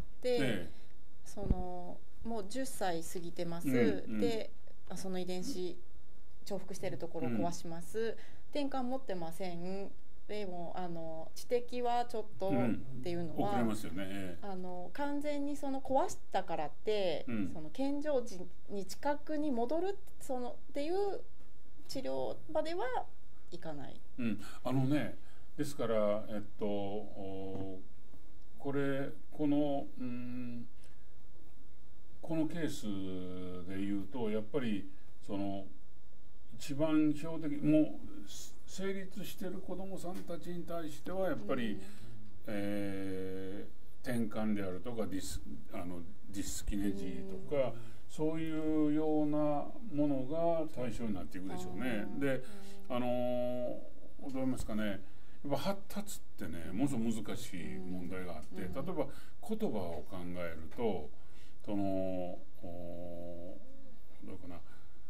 もう10歳過ぎてます、でその遺伝子重複しているところを壊します、転換持ってません、でも知的はちょっとっていうのは、 遅れますよね。 完全にその壊したからって、その健常時に近くに戻るっていう治療まではいかない。 ですからこのケースで言うと、やっぱり一番標的もう成立している子どもさんたちに対してはやっぱり、転換であるとかディスキネジーとか、そういうようなものが対象になっていくでしょうね。でどう言いますかね、やっぱ発達ってね、ものすごく難しい問題があって、例えば言葉を考えるとどうかな、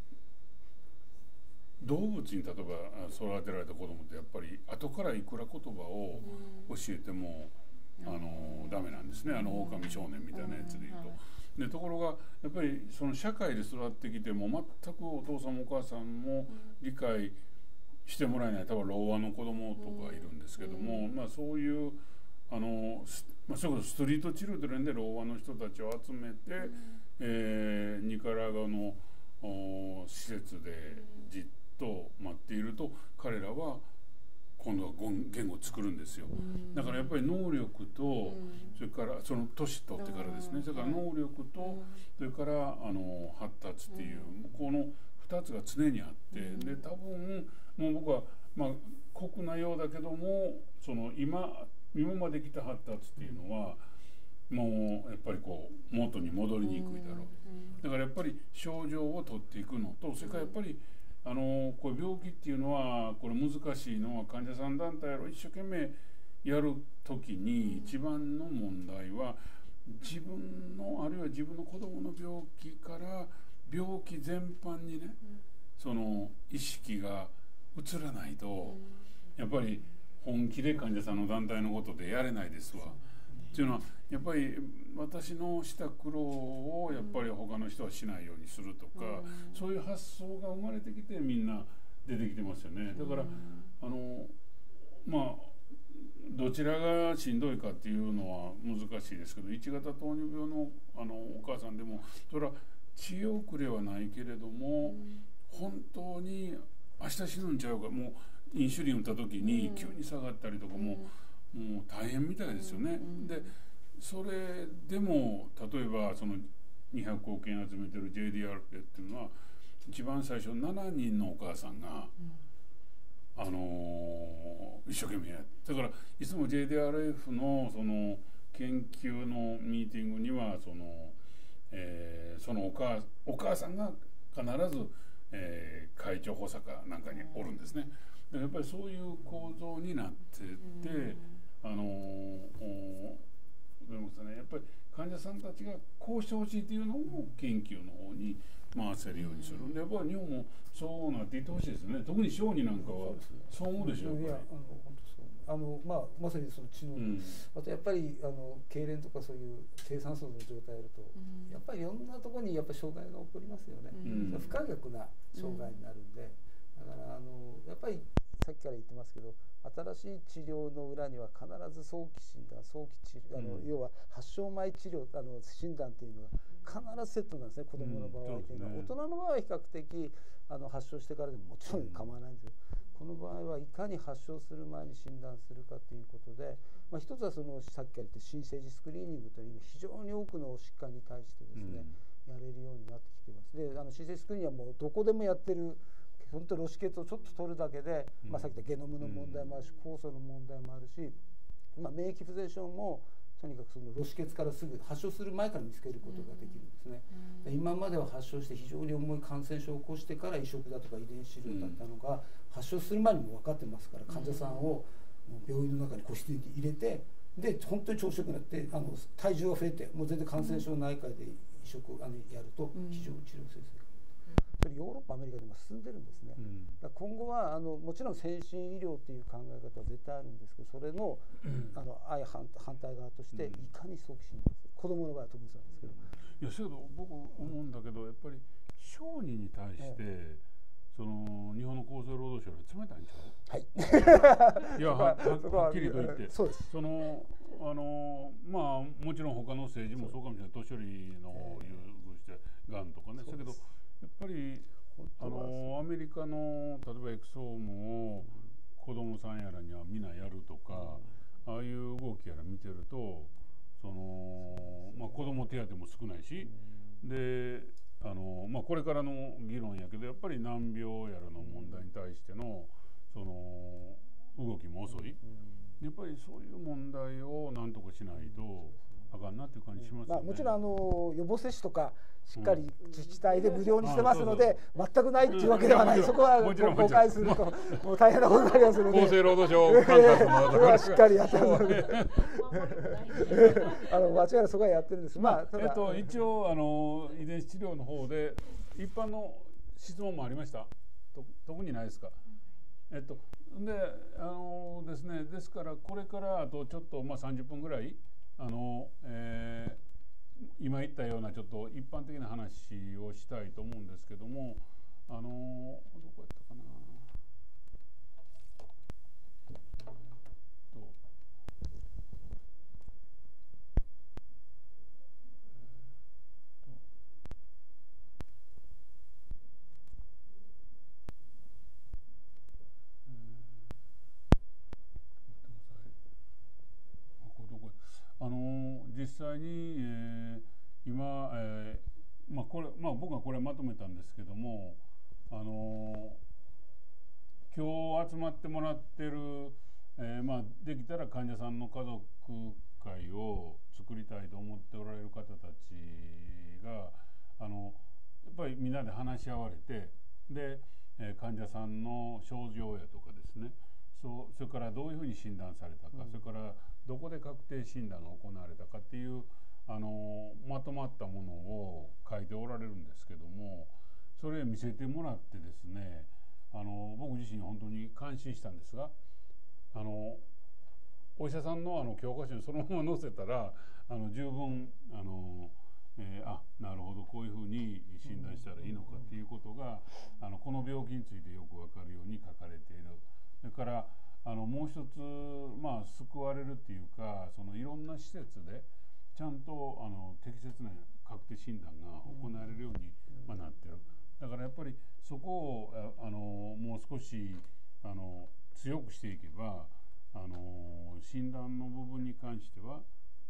動物に例えば育てられた子供ってやっぱり後からいくら言葉を教えてもダメなんですね。狼少年みたいなやつで言うと。でところがやっぱりその社会で育ってきても全くお父さんもお母さんも理解してもらえない、多分老和の子供とかいるんですけども、そういうそれこそストリートチルドレンで老和の人たちを集めて、ニカラガの施設でじっと待っていると、彼らは今度は言語を作るんですよ。だからやっぱり能力と、それからその年取ってからですね、それから能力と、それから発達っていう、この2つが常にあって、で多分もう僕は酷なようだけども、今まで来た発達っていうのはもうやっぱり元に戻りにくいだろう。だからやっぱり症状を取っていくのと、それからやっぱりこういう病気っていうのはこれ難しいのは、患者さん団体を一生懸命やる時に一番の問題は、自分のあるいは自分の子供の病気から病気全般にね、その意識が移らないと、 やっぱり本気で患者さんの団体のことでやれないですわ。っていうのはやっぱり私のした苦労をやっぱり他の人はしないようにするとか、そういう発想が生まれてきてみんな出てきてますよね。だからまあどちらがしんどいかっていうのは難しいですけど、1型糖尿病のお母さんでもそれは治療遅れはないけれども、本当に明日死ぬんちゃうか、もうインシュリン打った時に急に下がったりとかもう大変みたいですよね。でそれでも例えばその200億円集めてる JDRF っていうのは一番最初7人のお母さんが、一生懸命やって、だからいつも JDRF のその研究のミーティングにはそのお母さんが必ず、会長補佐かなんかにおるんですね。やっぱりそういう構造になってて、やっぱり患者さんたちがこうしてほしいというのを研究の方に回せるようにするんで、やっぱり日本もそうなっていってほしいですね。特に小児なんかはそう思うでしょう。 まさにその知能、あとやっぱり痙攣とかそういう低酸素の状態あると、やっぱりいろんなところにやっぱ障害が起こりますよね。不可逆な障害になるんで、だからやっぱりさっきから言ってますけど、新しい治療の裏には必ず早期診断、早期治療、要は発症前治療診断っていうのが必ずセットなんですね。子どもの場合っていうのは、大人の場合は比較的発症してからでももちろん構わないんですけど、この場合はいかに発症する前に診断するかということで、一つはさっきから言って新生児スクリーニングというのは非常に多くの疾患に対してですね、やれるようになってきています。で新生児スクリーニングはもうどこでもやってる。本当に露出血をちょっと取るだけで、さっき言ったゲノムの問題もあるし、酵素の問題もあるし、免疫不全症もとにかくその露出血からすぐ発症する前から見つけることができるんですね。今までは発症して非常に重い感染症を起こしてから移植だとか遺伝子治療だったのが、発症する前にも分かってますから、患者さんを病院の中に個室に入れて、で本当に調子よくなって体重が増えて、もう全然感染症内科で移植をやると非常に治療成績それヨーロッパ、アメリカでも進んでるんですね。だから今後はもちろん先進医療という考え方は絶対あるんですけど、それの反対側としていかに早期診断する、子どもの場合は特にそうなんですけど。 いや、けど僕思うんだけど、やっぱり小児に対して、その日本の厚生労働省より冷たいんちゃう？はい。いやはっきりと言って、そうです。もちろん他の政治もそうかもしれない。年寄りの優遇してがんとかね。だけどやっぱりアメリカの例えばエクソームを子供さんやらにはみんなやるとか、ああいう動きやら見てると、子供手当も少ないし、でこれからの議論やけど、やっぱり難病やらの問題に対しての動きも遅い。やっぱりそういう問題を何とかしないとあかんなっていう感じしますよね。 もちろん予防接種とかしっかり自治体で無料にしてますので、全くないっていうわけではない。そこは誤解するともう大変なことになりますので、 厚生労働省管轄それはしっかりやってますので間違いなくそこはやってるんです。 一応遺伝子治療の方で一般の質問もありました。特にないですか？ですね、ですからこれからあとちょっと30分ぐらい今言ったようなちょっと一般的な話をしたいと思うんですけども、どこやったかな。実際に、今、僕がこれまとめたんですけども、今日集まってもらってる、できたら患者さんの家族会を作りたいと思っておられる方たちがやっぱりみんなで話し合われて、で、患者さんの症状やとかですね、それからどういうふうに診断されたか、それからどこで確定診断が行われたかっていうまとまったものを書いておられるんですけども、それ見せてもらってですね、僕自身本当に感心したんですが、 お医者さんの教科書にそのまま載せたら十分なるほどこういうふうに診断したらいいのかっていうことがこの病気についてよく分かるように書かれている。それからもう一つ、救われるっていうかいろんな施設でちゃんと適切な確定診断が行われるように、なってる。だからやっぱりそこをもう少し強くしていけば診断の部分に関しては、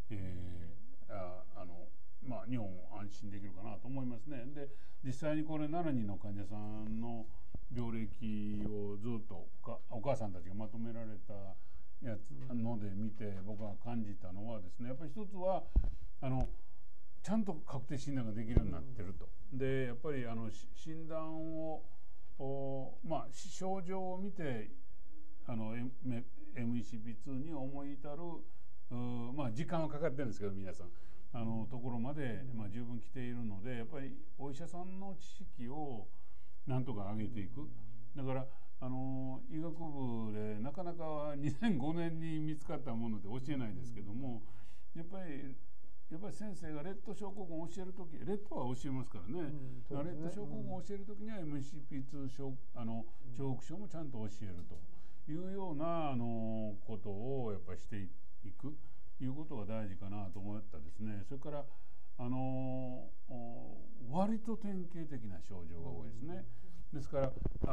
日本安心できるかなと思いますね。で実際にこれ7人の患者さんの病歴をずっとお母さんたちがまとめられたやつので見て僕が感じたのはですね、やっぱり一つはちゃんと確定診断ができるようになってると。でやっぱり診断を症状を見てMECP2 に思い至る時間はかかってるんですけど皆さんところまで、十分来ているのでやっぱりお医者さんの知識をなんとか上げていく。だから医学部でなかなか2005年に見つかったもので教えないですけどもやっぱり先生がレッド症候群を教えるときレッドは教えますからね、レッド症候群を教えるときには MECP2 重複症もちゃんと教えるというようなことをやっぱりしていくいうことが大事かなと思ったですね。それから割と典型的な症状が多いですね。ですから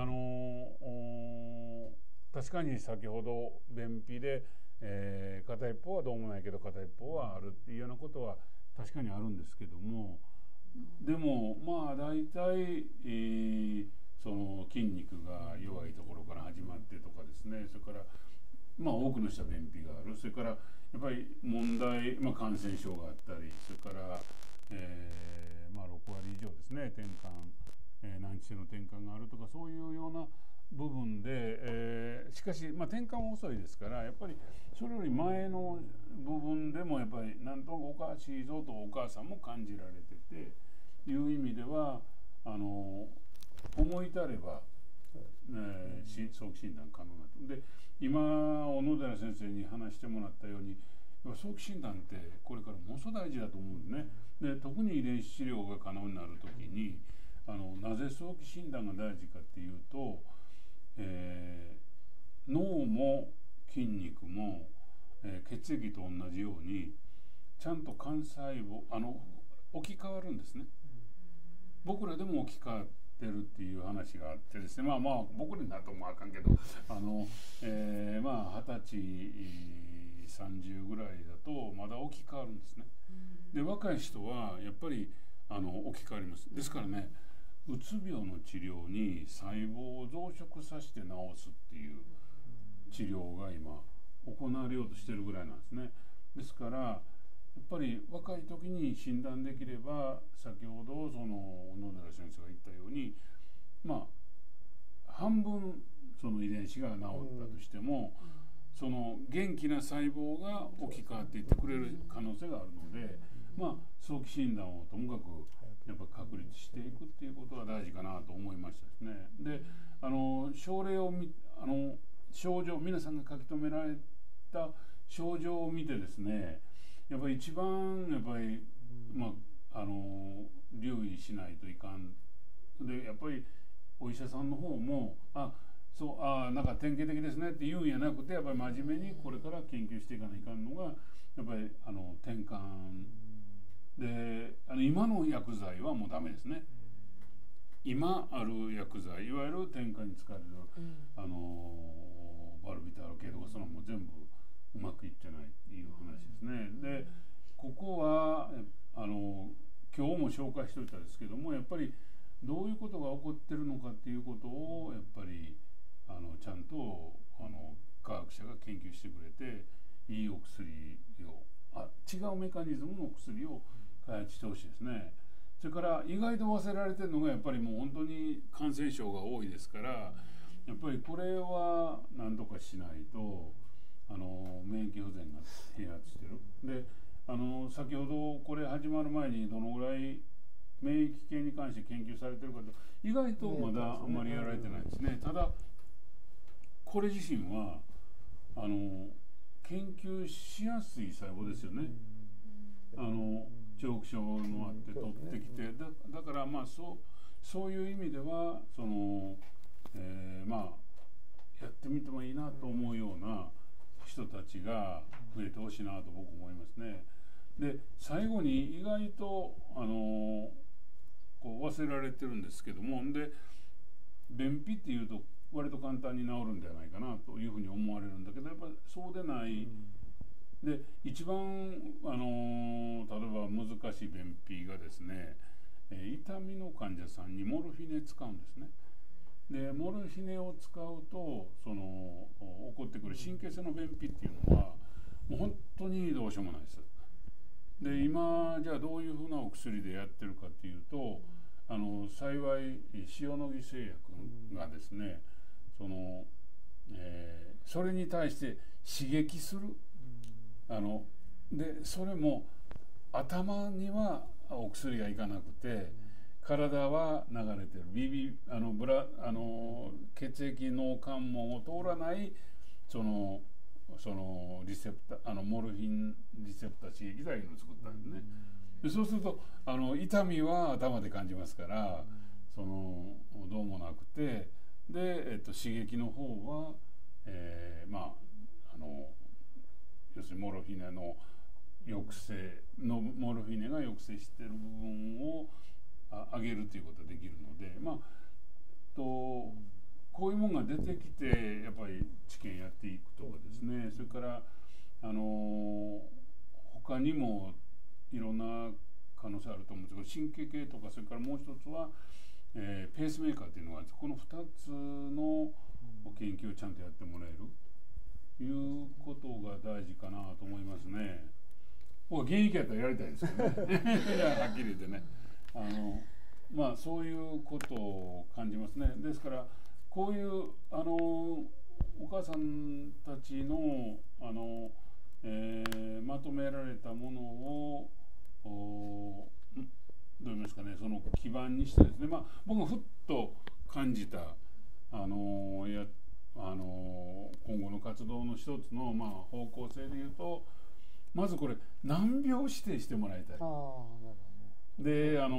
確かに先ほど便秘で、片一方はどうもないけど片一方はあるっていうようなことは確かにあるんですけどもでも大体、その筋肉が弱いところから始まってとかですね、それから多くの人は便秘がある、それからやっぱり問題、感染症があったり、それから、6割以上ですね転換、難治性の転換があるとかそういうような部分で、しかし、転換は遅いですからやっぱりそれより前の部分でもやっぱりなんとなくおかしいぞとお母さんも感じられてていう意味では思い至れば、早期診断可能なと。で今小野寺先生に話してもらったように早期診断ってこれからものすごく大事だと思うんですね。で特に遺伝子治療が可能になるときになぜ早期診断が大事かっていうと、脳も筋肉も、血液と同じようにちゃんと幹細胞置き換わるんですね。僕らでも置き換わってるっていう話があってですね、僕らになるともあかんけど20歳30ぐらいだとまだ置き換わるんですね。で若い人はやっぱり置き換わります。ですからねうつ病の治療に細胞を増殖させて治すっていう治療が今行われようとしてるぐらいなんですね。ですからやっぱり若い時に診断できれば先ほど小野寺先生が言ったように半分その遺伝子が治ったとしても、その元気な細胞が置き換わっていってくれる可能性があるので、早期診断をともかくやっぱ確立していくっていうことが大事かなと思いましたですね。で症例を症状皆さんが書き留められた症状を見てですねやっぱり一番留意しないといかんでやっぱりお医者さんの方もなんか典型的ですねって言うんやなくてやっぱり真面目にこれから研究していかないかんのがやっぱり転換で今の薬剤はもうダメですね。今ある薬剤いわゆる転換に使われる、バルビタール系とかそのもう全部うまくいってないっていう話ですね。でここは今日も紹介しておいたんですけどもやっぱりどういうことが起こってるのかっていうことをやっぱりちゃんと科学者が研究してくれていいお薬を違うメカニズムの薬を開発してほしいですね。それから意外と忘れられてるのがやっぱりもう本当に感染症が多いですからやっぱりこれは何とかしないと免疫不全が併発してる。で先ほどこれ始まる前にどのぐらい免疫系に関して研究されてるかと意外とまだあんまりやられてないですね。ただこれ自身は研究しやすい細胞ですよね。直症のあって取ってきて、だからまあそういう意味ではまあやってみてもいいなと思うような人たちが増えてほしいなと僕思いますね。で最後に意外とこう忘れられてるんですけども、で便秘っていうと割と簡単に治るんではないかなというふうに思われるんだけど、やっぱりそうでない。で一番例えば難しい便秘がですね、痛みの患者さんにモルフィネ使うんですね。でモルフィネを使うと起こってくる神経性の便秘っていうのはもう本当にどうしようもないです。で今じゃあどういうふうなお薬でやってるかっていうと、幸い塩野義製薬がですねそれに対して刺激するでそれも頭にはお薬がいかなくて体は流れてる血液脳関門を通らないリセプタモルフィンリセプタ刺激剤を作ったんですね。でそうすると痛みは頭で感じますからどうもなくて、で、刺激の方は、要するにモルフィネの抑制のモルフィネが抑制している部分を上げるということができるので、こういうものが出てきてやっぱり治験やっていくとかですね、それから他にもいろんな可能性あると思うんですけど、神経系とかそれからもう一つは、ペースメーカーというのがこの2つの研究をちゃんとやってもらえるいうことが大事かなと思いますね。僕は現役やったらやりたいですけどねはっきり言ってねそういうことを感じますね。ですからこういうお母さんたちのまとめられたものをどう言いますかね、その基盤にしてですね、僕がふっと感じた今後の活動の一つの方向性でいうと、まずこれ難病指定してもらいたい。でど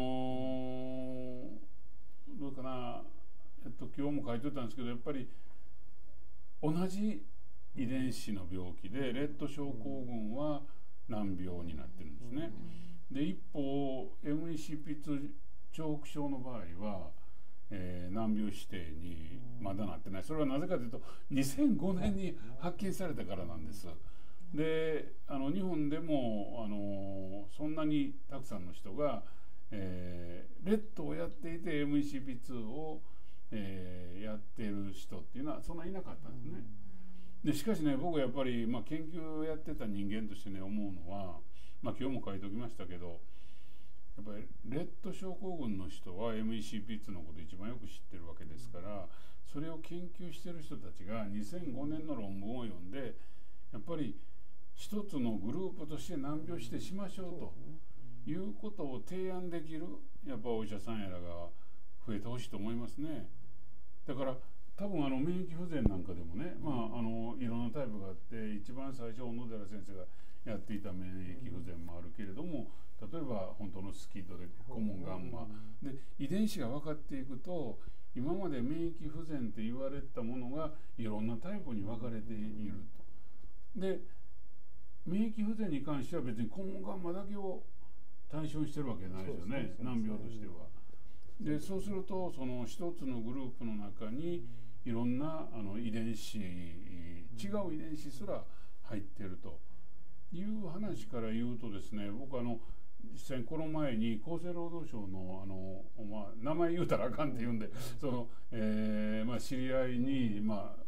うかな、今日も書いてたんですけど、やっぱり同じ遺伝子の病気でレッド症候群は難病になってるんですね。で一方 ME/CP2 重複症の場合は、難病指定にまだなってない。それはなぜかというと2005年に発見されたからなんです。で日本でもそんなにたくさんの人が、レッドをやっていて ME/CP2 を、やっている人っていうのはそんなにいなかったんですね。でしかしね、僕はやっぱり、研究をやってた人間としてね思うのは、今日も書いておきましたけど、やっぱりレッド症候群の人は ME/CP2 のことを一番よく知ってるわけですから、それを研究している人たちが2005年の論文を読んで、やっぱり一つのグループとして難病してしましょうということを提案できるやっぱお医者さんやらが増えてほしいと思いますね。だから多分免疫不全なんかでもね、いろんなタイプがあって、一番最初小野寺先生がやっていた免疫不全もあるけれども、例えば本当のスキッドでコモンガンマで遺伝子が分かっていくと、今まで免疫不全って言われたものがいろんなタイプに分かれていると。で免疫不全に関しては別にコモンガンマだけを対象にしてるわけないですよね、難病としては。でそうするとその一つのグループの中にいろんな遺伝子、違う遺伝子すら入っているという話から言うとですね、僕実際にこの前に厚生労働省の名前言うたらあかんって言うんで、知り合いに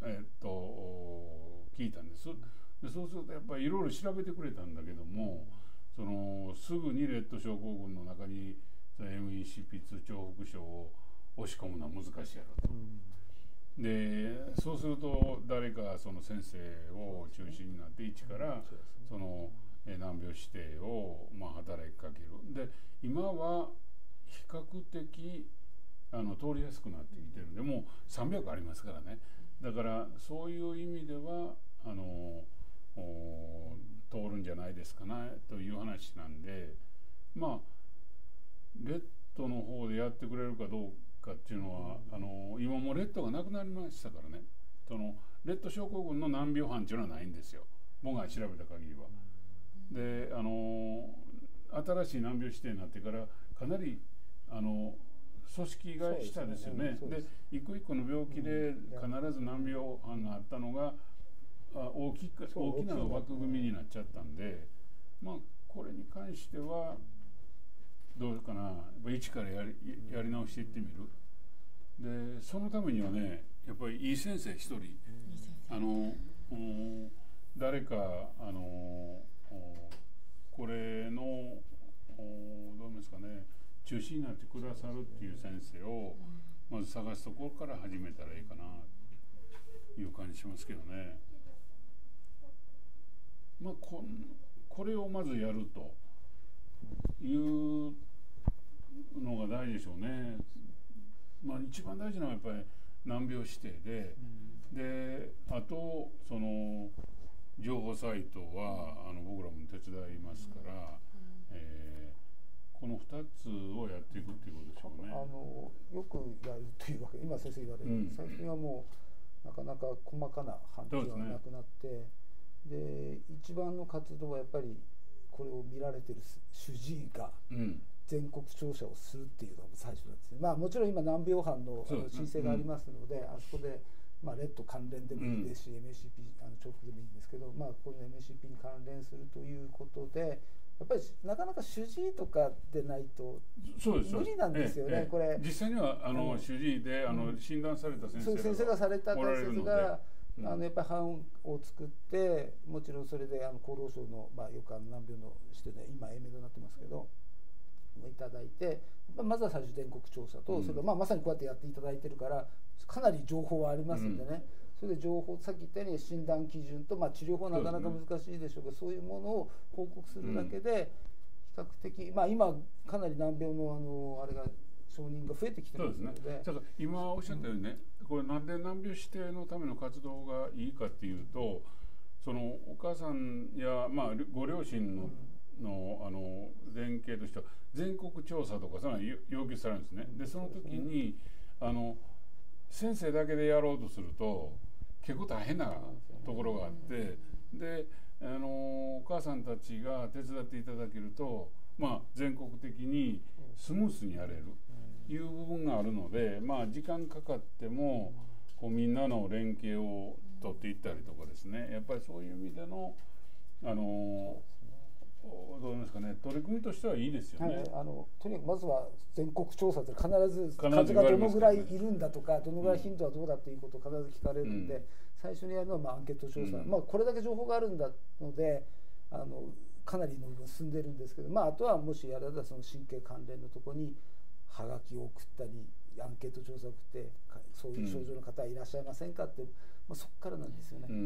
聞いたんです。でそうするとやっぱりいろいろ調べてくれたんだけども、すぐにレッド症候群の中にME/CP2 重複症を押し込むのは難しいやろと。でそうすると誰かその先生を中心になって一から難病指定を働きかける。で今は比較的通りやすくなってきてるんで、もう300ありますからね。だからそういう意味では通るんじゃないですかねという話なんで、まあレッドの方でやってくれるかどうかっていうのは、今もレッドがなくなりましたからね。そのレッド症候群の難病班っていうのはないんですよ、僕が調べた限りは。で新しい難病指定になってからかなり組織が下ですよね。で一個一個の病気で必ず難病班があったのが大きな枠組みになっちゃったんで、まあこれに関してはどうかな、一からやり直していってみる。でそのためにはね、やっぱりいい先生一人、誰かこれのどうですかね、中心になってくださるっていう先生をまず探すところから始めたらいいかなという感じしますけどね。まあこれをまずやるというのが大事でしょうね。まあ一番大事なのはやっぱり難病指定で、あとその情報サイトは僕らも手伝いますから、この2つをやっていくっていうことでしょうね。 よくやるというわけ、今先生言われる、最近はもうなかなか細かな判定がなくなって、で一番の活動はやっぱりこれを見られてる主治医が全国調査をするっていうのが最初なんですね。まあもちろん今難病班の申請がありますので、あそこでまあレッド関連でもいいですし、MACP 重複でもいいんですけど、まあこの MACP に関連するということで、やっぱりなかなか主治医とかでないと無理なんですよね。これ実際には主治医で診断された先生がされた解説がやっぱり班を作って、もちろんそれで厚労省のよく難病のしてね、今英明になってますけどいただいて、まずは最初全国調査と、それからまさにこうやってやっていただいてるからかなり情報はありますんでね、それで情報、さっき言ったように診断基準と、治療法はなかなか難しいでしょうけど、そういうものを報告するだけで比較的、今かなり難病のあれが承認が増えてきてますので、 だから今おっしゃったようにね、これなんで難病指定のための活動がいいかっていうと、そのお母さんやご両親の連携としては全国調査とかそういうの要求されるんですね。でその時に先生だけでやろうとすると結構大変なところがあって、でお母さんたちが手伝っていただけると、全国的にスムースにやれるいう部分があるので、時間かかってもこうみんなの連携を取っていったりとかですね、やっぱりそういう意味でのどうですかね、取り組みとしてはいいですよね。 とにかくまずは全国調査で必ず数がどのぐらいいるんだとか、どのぐらい頻度はどうだっていうことを必ず聞かれるんで、最初にやるのはアンケート調査、これだけ情報があるんだのでかなりの部分進んでるんですけど、あとはもしやれたらその神経関連のところにはがきを送ったりアンケート調査を送ってそういう症状の方いらっしゃいませんかって、そこからなんですよね。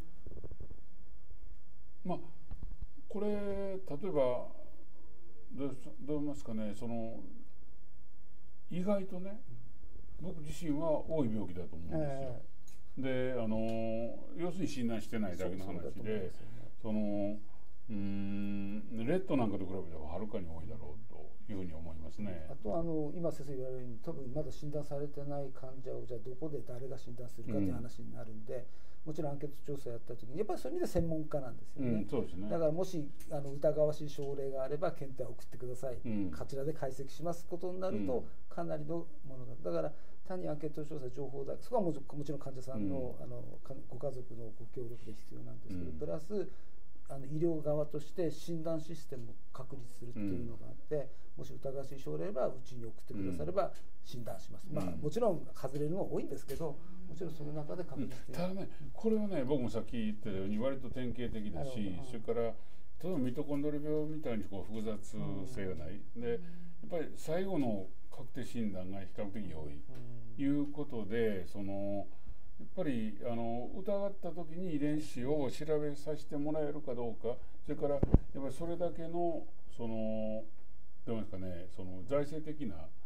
これ例えばどう言いますかね、その意外とね、僕自身は多い病気だと思うんですよ。で要するに診断してないだけの話で、そのレッドなんかと比べてははるかに多いだろうというふうに思いますね。 あと今先生言われるように、多分まだ診断されてない患者をじゃあどこで誰が診断するかという話になるんで、もちろんアンケート調査やった時にやっぱりそういう意味で専門家なんですよね。 そうですね。 だからもし疑わしい症例があれば検体を送ってください、こちらで解析しますことになると、かなりのものが、だから単にアンケート調査情報だけ、そこはもちろん患者さんの、ご家族のご協力で必要なんですけど、プラス医療側として診断システムを確立するっていうのがあって、もし疑わしい症例あればうちに送ってくだされば診断します。もちろん外れるのが多いんですけど、もちろんその中で確認して、 ただね、これはね、僕もさっき言ったように割と典型的だし、それから例えばミトコンドリア病みたいに複雑性がない、でやっぱり最後の確定診断が比較的多い、いうことで、やっぱり疑った時に遺伝子を調べさせてもらえるかどうか、それからやっぱりそれだけのどうですかね、財政的な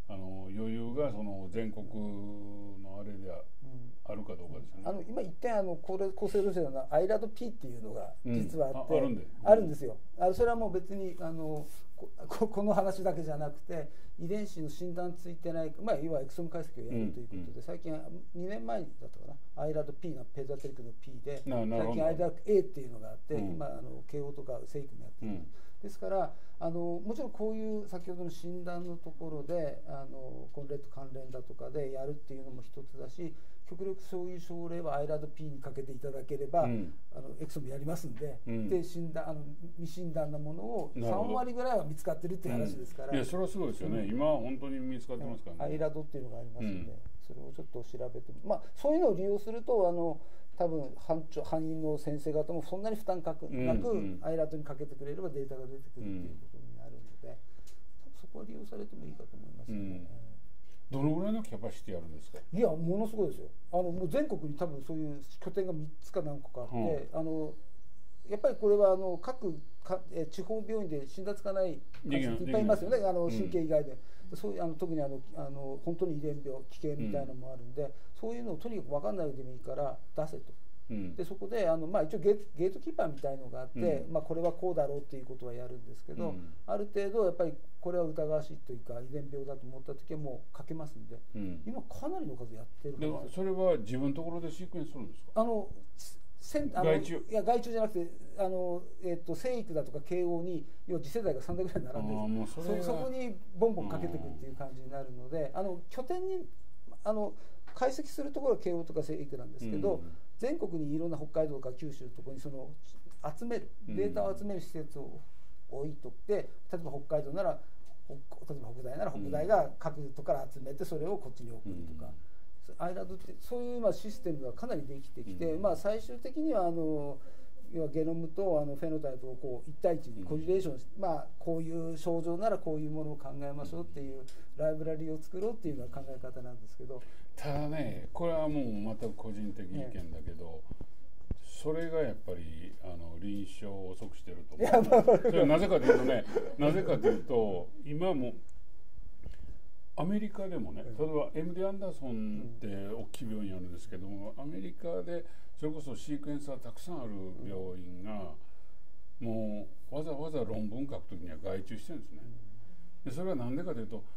余裕がその全国のあれであるかどうかですよね。 今一点厚生労働省のアイラド P っていうのが実はあって、 あるんですよ。それはもう別にこの話だけじゃなくて、遺伝子の診断ついてない、まあ、いわゆるエクソーム解析をやるということで、最近2年前だったかな、アイラド P がペザテリックの P で、最近アイラド A っていうのがあって、今慶応とか生育もやってる。ですからもちろんこういう先ほどの診断のところでコンレット関連だとかでやるっていうのも一つだし、極力そういう症例はアイラド P にかけていただければ、エクソもやりますんで、で未診断なものを3割ぐらいは見つかってるっていう話ですから、 いやそれはすごいですよね。今本当に見つかってますからね。 アイラドっていうのがありますんで、それをちょっと調べて、まあそういうのを利用すると多分班員の先生方もそんなに負担なくアイラドにかけてくれればデータが出てくるっていうことになるので、そこは利用されてもいいかと思いますね。 どのぐらいのキャパシティあるんですか？ いやものすごいですよ。もう全国に多分そういう拠点が3つか何個かあって、やっぱりこれは各地方病院で診断つかない患者いっぱいいますよね、神経以外で。そういう特に本当に遺伝病危険みたいなのもあるんで、そういうのをとにかく分かんないでもいいから出せと。でそこでまあ、一応ゲートキーパーみたいのがあって、まあ、これはこうだろうっていうことはやるんですけど、ある程度やっぱりこれは疑わしいというか遺伝病だと思った時はもうかけますんで、今かなりの数やってる。 でもそれは自分のところでシークエンスするんですか？ いや外注じゃなくて生育だとか慶応に要は次世代が3代ぐらい並んでる、そこにボンボンかけていくっていう感じになるので、拠点に解析するところは慶応とか生育なんですけど、全国にいろんな北海道とか九州のところに集めるデータを集める施設を置いとって、例えば北海道なら例えば北大なら北大が各都から集めてそれをこっちに送るとか。アイラドってそういうシステムがかなりできてきて、まあ最終的には要はゲノムとフェノタイプをこう1対1にコリレーションして、まあこういう症状ならこういうものを考えましょうっていうライブラリを作ろうっていうのは考え方なんですけど、 ただねこれはもう全く個人的意見だけど、それがやっぱり臨床を遅くしてると思う。それはなぜかというとね、なぜかというと今もアメリカでもね、例えば MD アンダーソンって大きい病院あるんですけども、アメリカでそれこそシークエンサーたくさんある病院がもうわざわざ論文書くときには外注してるんですね。でそれは何でかというと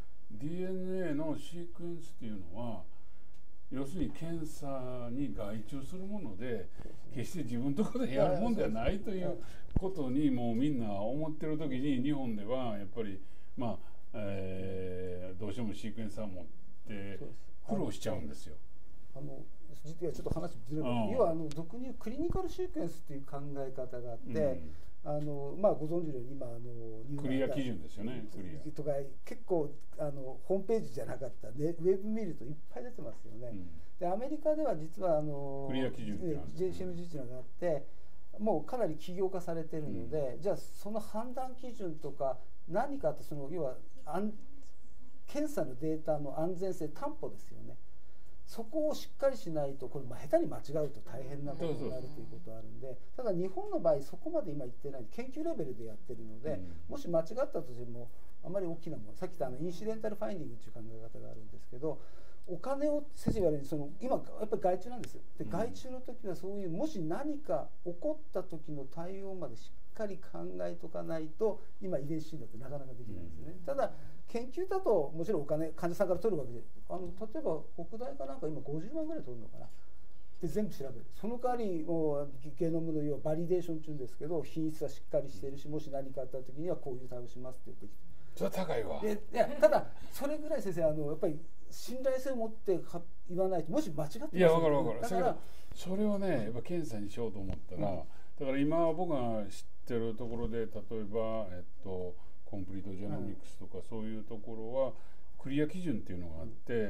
DNA のシークエンスっていうのは要するに検査に外注するもので決して自分のところでやるもんではないということにもうみんな思ってるときに、日本ではやっぱりまあどうしてもシークエンサー持って苦労しちゃうんですよ。 実はちょっと話ずれます。要は俗に言うクリニカルシークエンスっていう考え方があって、まあご存知のように今クリア基準ですよね。クリアとか結構ホームページじゃなかったね、ウェブ見るといっぱい出てますよね。でアメリカでは実はクリア基準 JCMG っていうのがあって、もうかなり企業化されてるので、じゃあその判断基準とか何かと要は検査のデータの安全性担保ですよね。そこをしっかりしないと、これ下手に間違うと大変なことになるということがあるんで、ただ日本の場合そこまで今言ってない、研究レベルでやってるので、もし間違ったとしてもあまり大きなもの、さっき言ったインシデンタルファインディングという考え方があるんですけど、お金を先生言われるように今やっぱり外注なんです。で外注の時はそういうもし何か起こった時の対応までしっかり考えとかないと今遺伝子診断ってなかなかできないんですね。ただ研究だともちろんお金患者さんから取るわけで、例えば北大かなんか今50万ぐらい取るのかな。で全部調べる。その代わりもうゲノムの要はバリデーション中ですけど、品質はしっかりしているし、もし何かあった時にはこういう対応しますって言ってきて。 それは高いわ。 いやただそれぐらい先生やっぱり信頼性を持って言わないと、もし間違ってます。 いや分かる分かる。だからそれをねやっぱ検査にしようと思ったら、だから今僕が知ってるところで、例えばコンプリートジェノミクスとかそういうところはクリア基準っていうのがあって、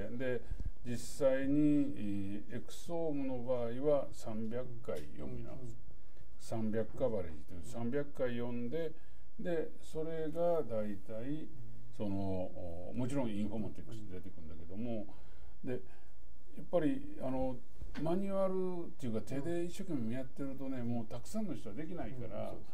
で実際にエクソームの場合は300回読み直す、300カバレージという300回読んで、でそれが大体もちろんインフォマティクス出てくるんだけども、でやっぱりマニュアルっていうか手で一生懸命やってるとね、もうたくさんの人はできないから、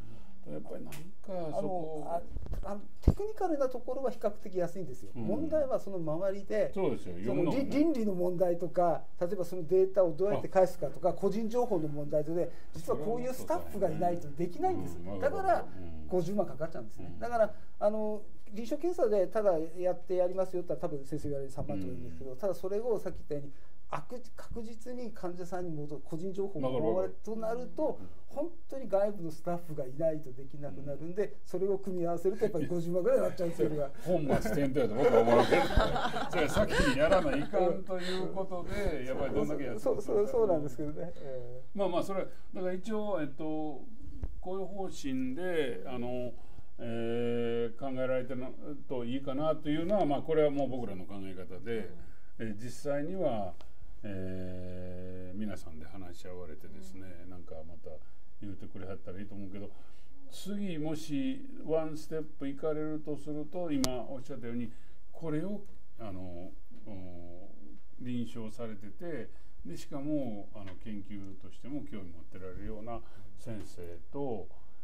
やっぱりなんかそこテクニカルなところは比較的安いんですよ、問題はその周りで、 そうですよ、 その倫理の問題とか、例えばそのデータをどうやって返すかとか、個人情報の問題で実はこういうスタッフがいないとできないんです、だから50万かかっちゃうんですね。だから臨床検査でただやりますよって言ったら多分先生言われる3万とか言うんですけど、ただそれをさっき言ったように確実に患者さんに個人情報が奪われるとなると、本当に外部のスタッフがいないとできなくなるんで、それを組み合わせるとやっぱり50万ぐらいになっちゃうんですよ。 本末転倒だと僕は思うけど、それ先にやらないかんということで、やっぱりどんだけやってるか。 そうなんですけどね。 まあそれだから一応こういう方針で考えられてるといいかなというのは、まあこれはもう僕らの考え方で、実際には皆さんで話し合われてですね、なんかまた言うてくれはったらいいと思うけど、次もしワンステップ行かれるとすると、今おっしゃったようにこれを臨床されてて、でしかも研究としても興味持ってられるような先生と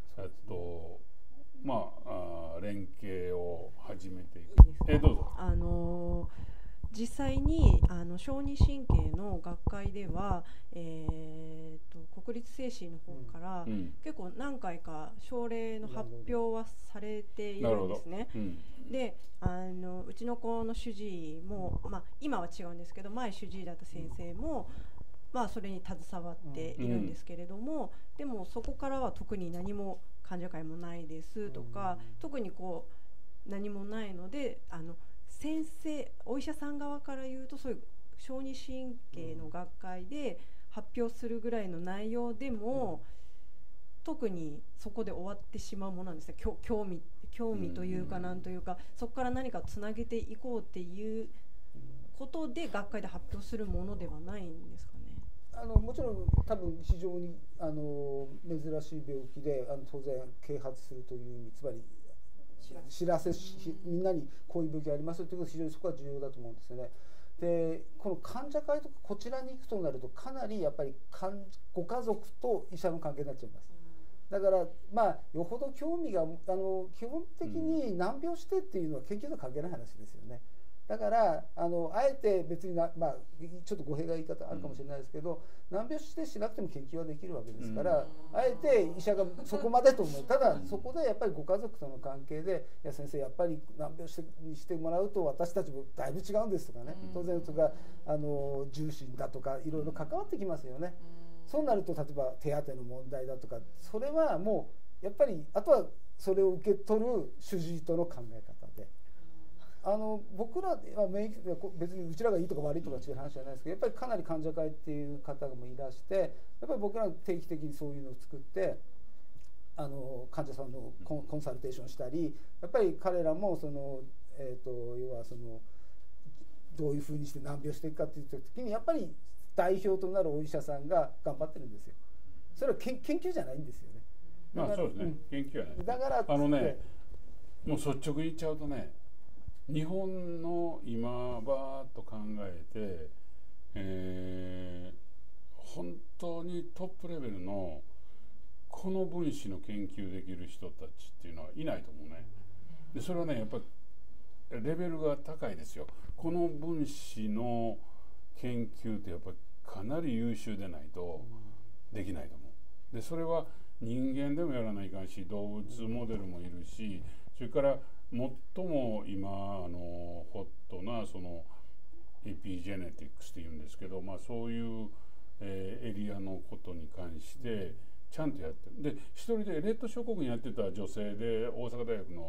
連携を始めていく。どうぞ。 実際に小児神経の学会では、国立精神の方から、結構何回か症例の発表はされているんですね。でうちの子の主治医も、今は違うんですけど、前主治医だった先生も、それに携わっているんですけれども、でもそこからは特に何も患者会もないですとか、特に何もないので、先生お医者さん側から言うと、そういう小児神経の学会で発表するぐらいの内容でも、特にそこで終わってしまうものなんですね。興味というかなんというか、そこから何かつなげていこうっていうことで学会で発表するものではないんですかね。 もちろん多分非常に珍しい病気で当然啓発するという意味、つまり知らせみんなにこういう病気ありますということが非常にそこは重要だと思うんですよね。でこの患者会とかこちらに行くとなると、かなりやっぱりご家族と医者の関係になっちゃいます。だからよほど興味が基本的に難病指定っていうのは研究と関係ない話ですよね。だからあえて別にちょっと語弊が言い方あるかもしれないですけど、難病指定しなくても研究はできるわけですから、あえて医者がそこまでと思う。ただそこでやっぱりご家族との関係で、いや先生やっぱり難病にしてもらうと私たちもだいぶ違うんですとかね、当然とか重心だとかいろいろ関わってきますよね。そうなると例えば手当の問題だとか、それはもうやっぱりあとはそれを受け取る主治医との考え方で。僕らは免疫別にうちらがいいとか悪いとか違う話じゃないですけど、やっぱりかなり患者会っていう方もいらして、やっぱり僕ら定期的にそういうのを作って患者さんのコンサルテーションしたり、やっぱり彼らも要はどういうふうにして難病していくかっていう時に、やっぱり代表となるお医者さんが頑張ってるんですよ。それは研究じゃないんですよね。 そうですね、研究はね。 だからもう率直に言っちゃうとね、日本の今バーッと考えて、本当にトップレベルのこの分子の研究できる人たちっていうのはいないと思うね。でそれはね、やっぱりレベルが高いですよ。この分子の研究ってやっぱりかなり優秀でないとできないと思う。でそれは人間でもやらないかんし、動物モデルもいるし、それから最も今ホットなエピジェネティクスっていうんですけど、そういうエリアのことに関してちゃんとやってる。で一人でレッド諸国にやってた女性で、大阪大学の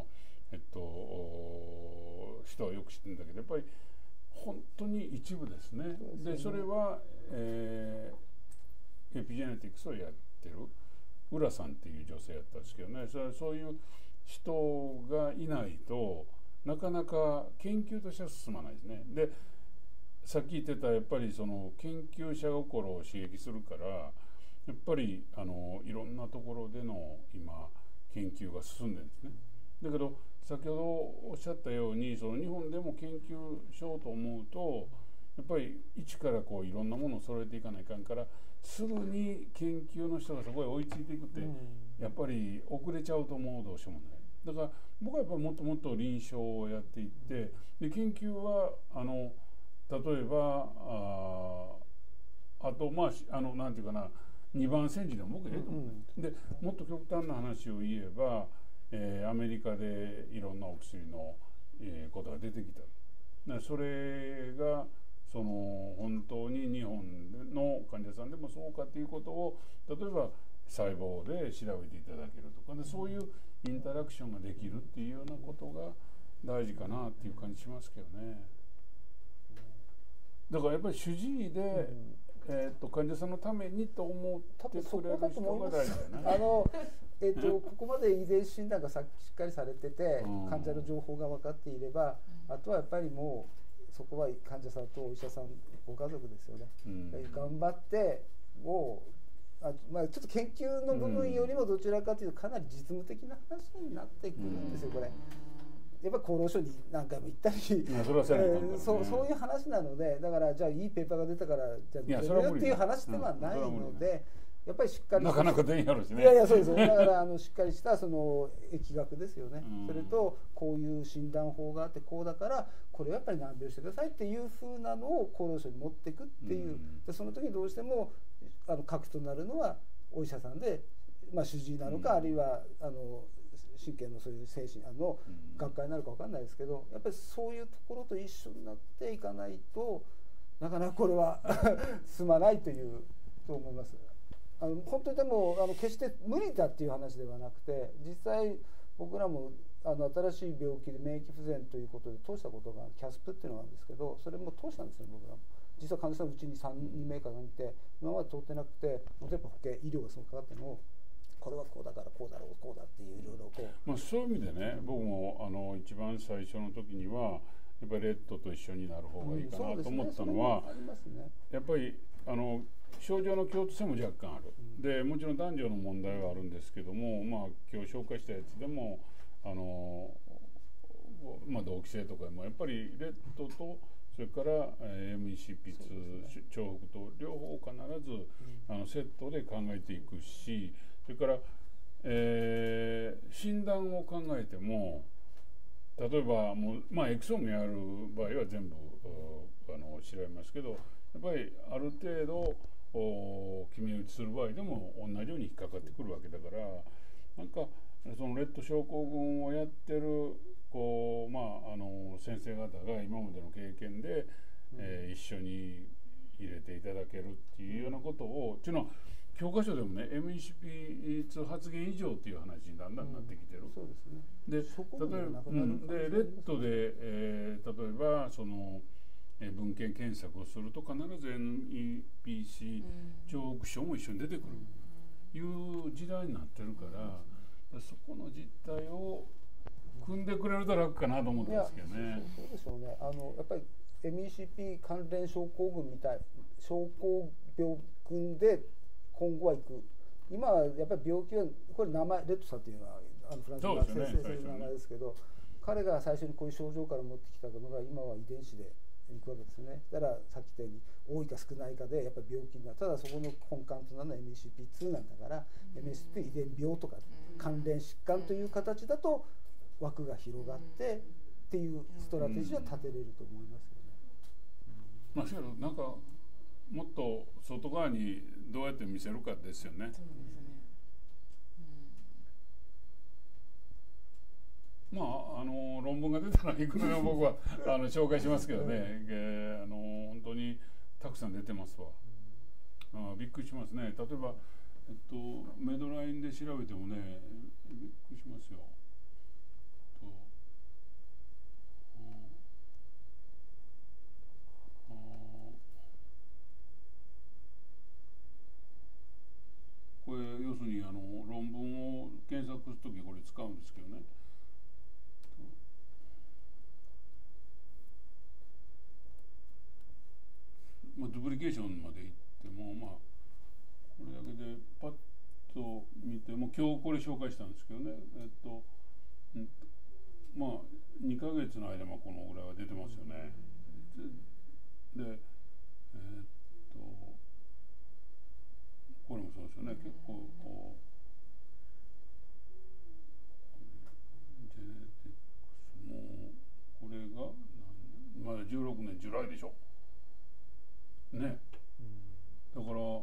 人はよく知ってるんだけど、やっぱり本当に一部ですね。でそれは、エピジェネティクスをやってる浦さんっていう女性やったんですけどね、そういう人がいないとなかなか研究としては進まないですね。でさっき言ってたやっぱり研究者心を刺激するから、やっぱりいろんなところでの今研究が進んでるんですね。だけど先ほどおっしゃったように、日本でも研究しようと思うと、やっぱり一からいろんなものを揃えていかないかんから、すぐに研究の人がそこへ追いついていくってやっぱり遅れちゃうともうどうしようもない。だから僕はやっぱりもっともっと臨床をやっていって、で研究は例えばあとなんていうかな、2番煎じでも僕ええと思う。でもっと極端な話を言えば、アメリカでいろんなお薬の、ことが出てきた。でそれが本当に日本の患者さんでもそうかということを例えば細胞で調べていただけるとかで、そういうインタラクションができるっていうようなことが大事かなっていう感じしますけどね。だからやっぱり主治医で、患者さんのためにと思ってくれる人が大事だよね。 ここまで遺伝子診断がしっかりされてて、患者の情報が分かっていれば、あとはやっぱりもうそこは患者さんとお医者さんご家族ですよね。頑張ってもうちょっと研究の部分よりもどちらかというとかなり実務的な話になってくるんですよ、これ。やっぱり厚労省に何回も行ったり、そういう話なので、だからじゃあいいペーパーが出たからじゃあどうよっていう話ではないので、やっぱりしっかりなかなかでんやろしね。 いやいやそうですよ。だからしっかりした疫学ですよね。それとこういう診断法があってこうだからこれをやっぱり難病してくださいっていう風なのを厚労省に持っていくっていう。でその時どうしても核となるのはお医者さんで、主治医なのか、あるいは神経のそういう精神学会になるか分かんないですけど、やっぱりそういうところと一緒になっていかないとなかなかこれは進まないと思います。本当にでも決して無理だっていう話ではなくて、実際僕らも新しい病気で免疫不全ということで通したことがキャスプっていうのがあるんですけど、それも通したんですね、僕らも。実は患者さんのうちに2名かがいて、今まで通ってなくて、例えば保険医療がすごくかかったのを、これはこうだからこうだろうこうだっていういろいろこう、 そういう意味でね、僕も一番最初の時にはやっぱりレッドと一緒になる方がいいかなと思ったのは、やっぱり症状の共通性も若干ある。でもちろん男女の問題はあるんですけども、今日紹介したやつでも同期性とかもやっぱりレッドとそれから MECP2 重複と両方必ずセットで考えていくし、それから、診断を考えても例えばエクソームやる場合は全部調べますけど、やっぱりある程度決め打ちする場合でも同じように引っかかってくるわけだから、なんかそのレッド症候群をやってる先生方が今までの経験で、一緒に入れていただけるっていうようなことをっていうのは教科書でもね MECP2 発現以上っていう話にだんだんなってきてる。で例えばレッドで、例えば文献検索をすると必ず NEPC 重複症も一緒に出てくるいう時代になってるから、そこの実態を組んでくれると楽かなと思ってますけどね。 そうでしょうね。やっぱり MECP 関連症候群みたい症候病群で今後は行く。今はやっぱり病気はこれ名前レッドさんっていうのはフランスの学生先生の名前ですけど、彼が最初にこういう症状から持ってきたのが今は遺伝子でいくわけですね。だからさっき言ったように多いか少ないかでやっぱり病気になる。ただそこの根幹となるのは MECP2 なんだから、MECP 遺伝病とか関連疾患という形だと枠が広がってっていうストラテジーは立てれると思いますよね。 なんかもっと外側にどうやって見せるかですよね。論文が出たらいくらでも僕は紹介しますけどね、本当にたくさん出てますわ。びっくりしますね。例えば、メドラインで調べてもねびっくりしますよ。これ要するに論文を検索するときこれ使うんですけどね。ドゥプリケーションまでいってもこれだけでパッと見ても今日これ紹介したんですけどね、2ヶ月の間もこのぐらいは出てますよね。でこれもそうですよね。結構 16年ジュライでしょね。だからこ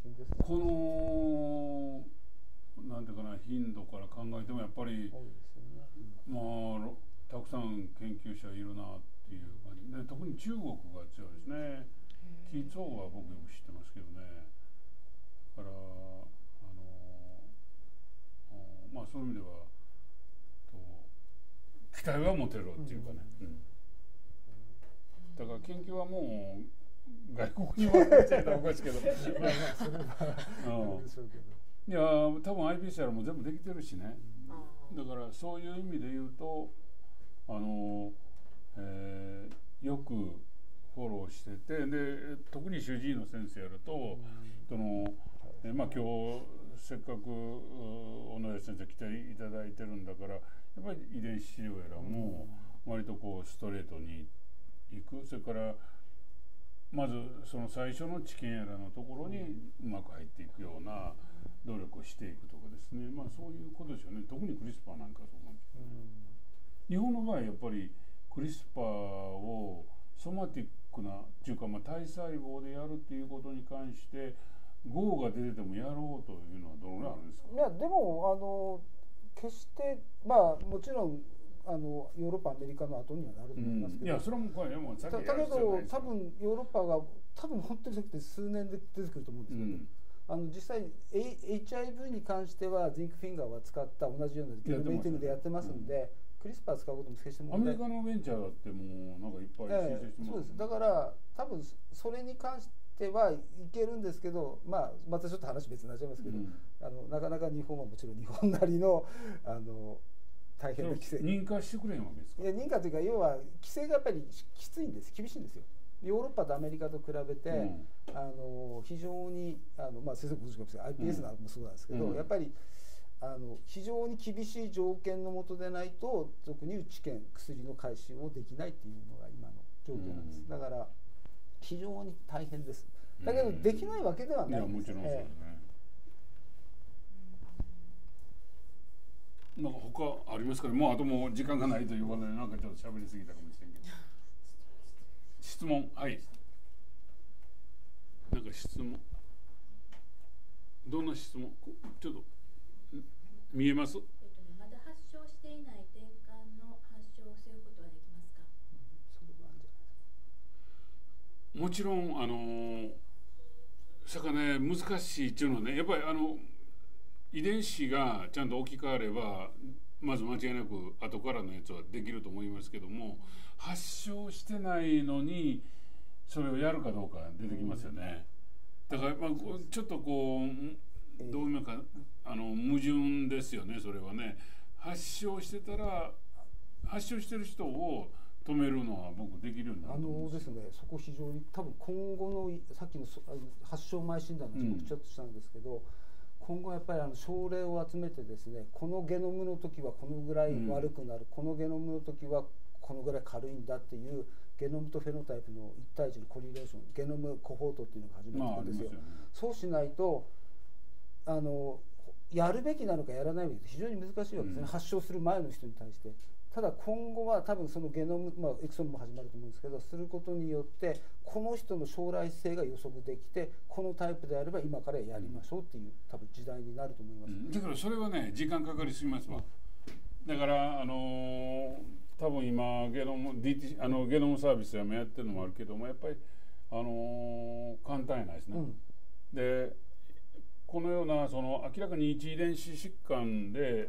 のなんていうかな、頻度から考えてもやっぱり、まあたくさん研究者いるなっていう感じで、特に中国が強いですね。キーツォーは僕よく知ってますけどね。だからまあそういう意味では期待は持てるっていうかね、だから研究はもう外国に回っちゃったらおかしいけどいや多分 iPSR も全部できてるしね、だからそういう意味で言うとよくフォローしてて、で特に主治医の先生やると、まあ今日せっかく小野先生来ていただいてるんだから、やっぱり遺伝子治療やらも割とこうストレートにいく、それからまずその最初の治験やらのところにうまく入っていくような努力をしていくとかですね、まあそういうことですよね。特にクリスパーなんかそうかもしれない。日本の場合やっぱりクリスパーをソマティックなっていうか、まあ体細胞でやるっていうことに関して号が出ててもやろうというのはどのぐらいあるんですか。 いやでも決してまあもちろんヨーロッパアメリカの後にはなると思いますけど、 いやそれもこれもうだけど多分ヨーロッパが多分本当に数年で出てくると思うんですけど、実際 HIV に関してはジンクフィンガーは使った同じようなゲノムエディティングでやってますんで、クリスパー使うことも決して問題ない。 アメリカのベンチャーだってもうなんかいっぱい申請してます、 そうです。だから多分それに関してはいけるんですけど、まあまたちょっと話別になっちゃいますけど、なかなか日本はもちろん日本なりの大変な規制。 認可してくれんわけですか。 いや認可というか、要は規制がやっぱりきついんです、厳しいんですよ。ヨーロッパとアメリカと比べて、非常にまあ先生ご存知かもしれない iPS なんかもそうなんですけど、やっぱり非常に厳しい条件の下でないと俗に言う治験薬の回収をできないっていうのが今の状況なんです。だから非常に大変です。だけどできないわけではないんです。 いやもちろんそうですね。なんか他ありますかね。もうあともう時間がないということで、なんかちょっと喋りすぎたかもしれんけど。質問、はい。なんか質問。どんな質問？ちょっと見えます？ まだ発症していない転換の発症を防ぐことはできますか？ もちろん魚難しいっていうのはね、やっぱり遺伝子がちゃんと置き換わればまず間違いなく後からのやつはできると思いますけども、発症してないのにそれをやるかどうか出てきますよね。だからまあちょっとこうどういうか矛盾ですよね。それはね、発症してたら発症してる人を止めるのは僕できるようになると思うんですよ。 ですね、そこ非常に多分今後のさっきの発症前診断の話もちょっとしたんですけど、今後やっぱり症例を集めてですね、このゲノムの時はこのぐらい悪くなる、このゲノムの時はこのぐらい軽いんだっていうゲノムとフェノタイプの1対1のコリレーション、ゲノムコホートっていうのが始まってるんですよ。そうしないとやるべきなのかやらないべきか非常に難しいわけですね、発症する前の人に対して。ただ今後は多分そのゲノム、エクソムも始まると思うんですけど、することによってこの人の将来性が予測できて、このタイプであれば今からやりましょうっていう多分時代になると思います、 だからそれはね時間かかりすぎますわ。だから多分今ゲノムサービスやってるのもあるけども、やっぱり簡単やないですね。でこのようなその明らかに一遺伝子疾患で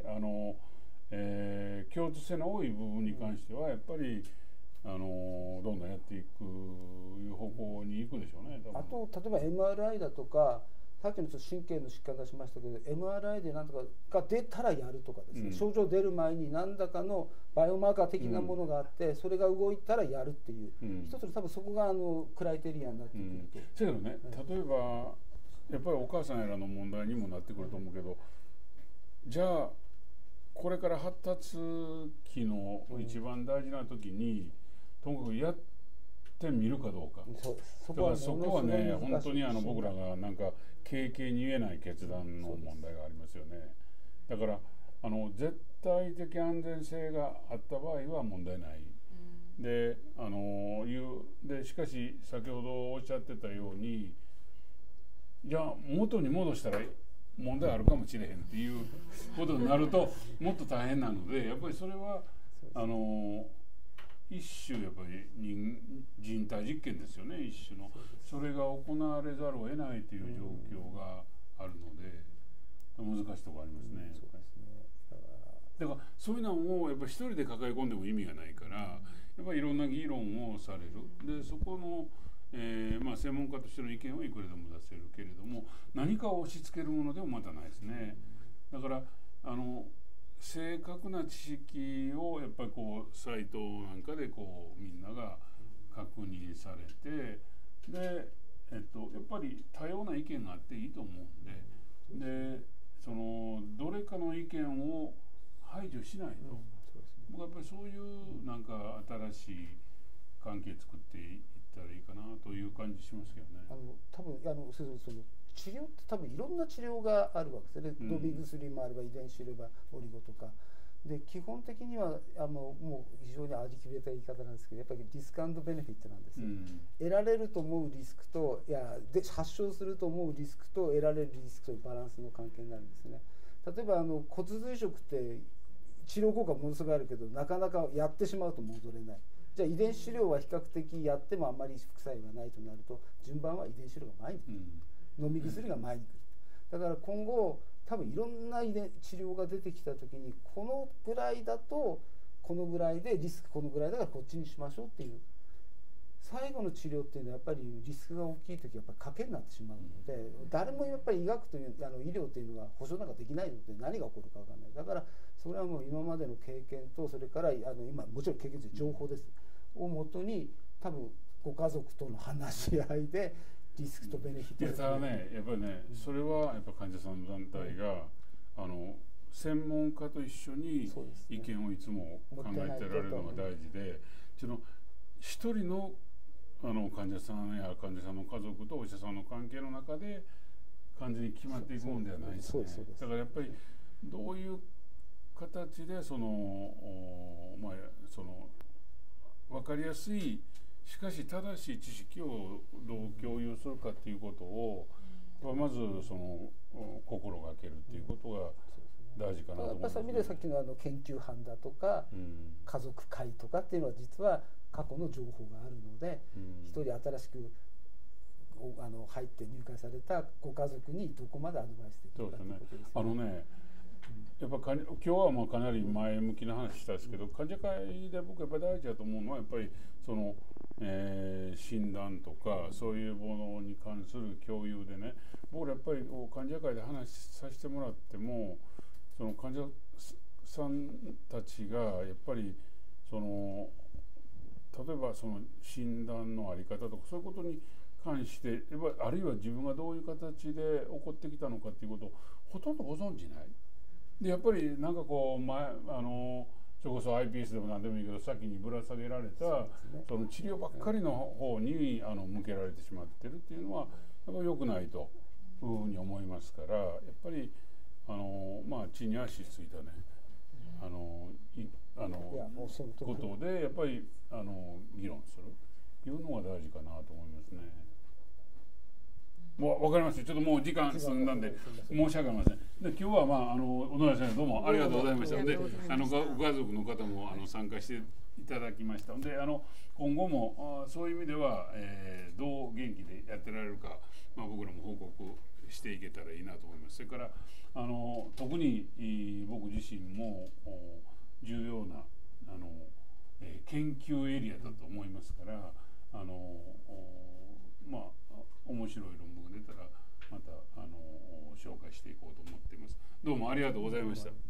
共通性の多い部分に関してはやっぱりどんどんやっていくいう方向に行くでしょうね。 あと例えば MRI だとか、さっきの神経の疾患出しましたけど MRI で何とかが出たらやるとかですね、症状出る前に何らかのバイオマーカー的なものがあって、それが動いたらやるっていう、一つの多分そこがクライテリアになってくると。 だけどね、例えばやっぱりお母さんやらの問題にもなってくると思うけど、じゃあこれから発達期の一番大事な時に、ともかくやってみるかどうか。だからそこはね本当に僕らがなんか軽々に言えない決断の問題がありますよね。だから絶対的安全性があった場合は問題ない。 ででしかし先ほどおっしゃってたように、じゃあ元に戻したら問題あるかもしれへんっていうことになるともっと大変なので、やっぱりそれは一種やっぱり人体実験ですよね。一種のそれが行われざるを得ないという状況があるので難しいところありますね。だからそういうのをやっぱり一人で抱え込んでも意味がないから、やっぱりいろんな議論をされる。でそこの専門家としての意見はいくらでも出せるけれども、何かを押し付けるものでもまたないですね。だから正確な知識をやっぱりサイトなんかでみんなが確認されて、で、やっぱり多様な意見があっていいと思うんで、どれかの意見を排除しないと、僕はやっぱりそういうなんか新しい関係作っていったらいいかなという感じしますけどね。 多分その治療って多分いろんな治療があるわけですね。飲み薬もあれば遺伝子レバオリゴとかで、基本的にはもう非常に味きれた言い方なんですけど、やっぱりリスク&ベネフィットなんですよ。得られると思うリスクと発症すると思うリスクと得られるリスクというバランスの関係になるんですね。例えば骨髄移植って治療効果ものすごいあるけど、なかなかやってしまうと戻れない。じゃあ遺伝子治療は比較的やってもあんまり副作用がないとなると、順番は遺伝子治療が前に来る、飲み薬が前に来る。だから今後多分いろんな治療が出てきた時に、このぐらいだとこのぐらいでリスクこのぐらいだからこっちにしましょうっていう、最後の治療っていうのはやっぱりリスクが大きい時はやっぱり賭けになってしまうので、誰もやっぱり医学という医療というのは保証なんかできないので、何が起こるか分からない。だからそれはもう今までの経験と、それから今もちろん経験という情報ですをもとに、多分ご家族との話し合いでリスクとベネフィット。 ただね、やっぱりね、それはやっぱ患者さんの団体が専門家と一緒に意見をいつも考えてられるのが大事で、一人の患者さんや患者さんの家族とお医者さんの関係の中で完全に決まっていくもんではないですね。だからやっぱりどういう形で分かりやすい、しかし正しい知識をどう共有するかっていうことをまず心がけるっていうことが大事かなと思います。 そういう意味でさっきの研究班だとか、家族会とかっていうのは実は過去の情報があるので、一人新しく入って入会されたご家族にどこまでアドバイスできるかということですね。 やっぱ今日はかなり前向きな話したんですけど、患者会で僕やっぱり大事だと思うのはやっぱり診断とかそういうものに関する共有でね、僕らやっぱり患者会で話させてもらっても、その患者さんたちがやっぱり例えば診断の在り方とかそういうことに関して、やっぱりあるいは自分がどういう形で起こってきたのかっていうことをほとんどご存じない。でやっぱりなんかそれこそ iPS でも何でもいいけど、先にぶら下げられたその治療ばっかりの方に向けられてしまってるっていうのはやっぱり良くないというふうに思いますから、やっぱり地に足ついたねことでやっぱり議論するというのが大事かなと思いますね。分かりました。ちょっともう時間進んだんで申し訳ありません。で今日は小野寺先生どうもありがとうございました。でご家族の方も参加していただきましたので、今後もそういう意味では、どう元気でやってられるか、僕らも報告していけたらいいなと思います。それから特に僕自身も重要な研究エリアだと思いますから、面白い論文が出たらまた紹介していこうと思っています。どうもありがとうございました。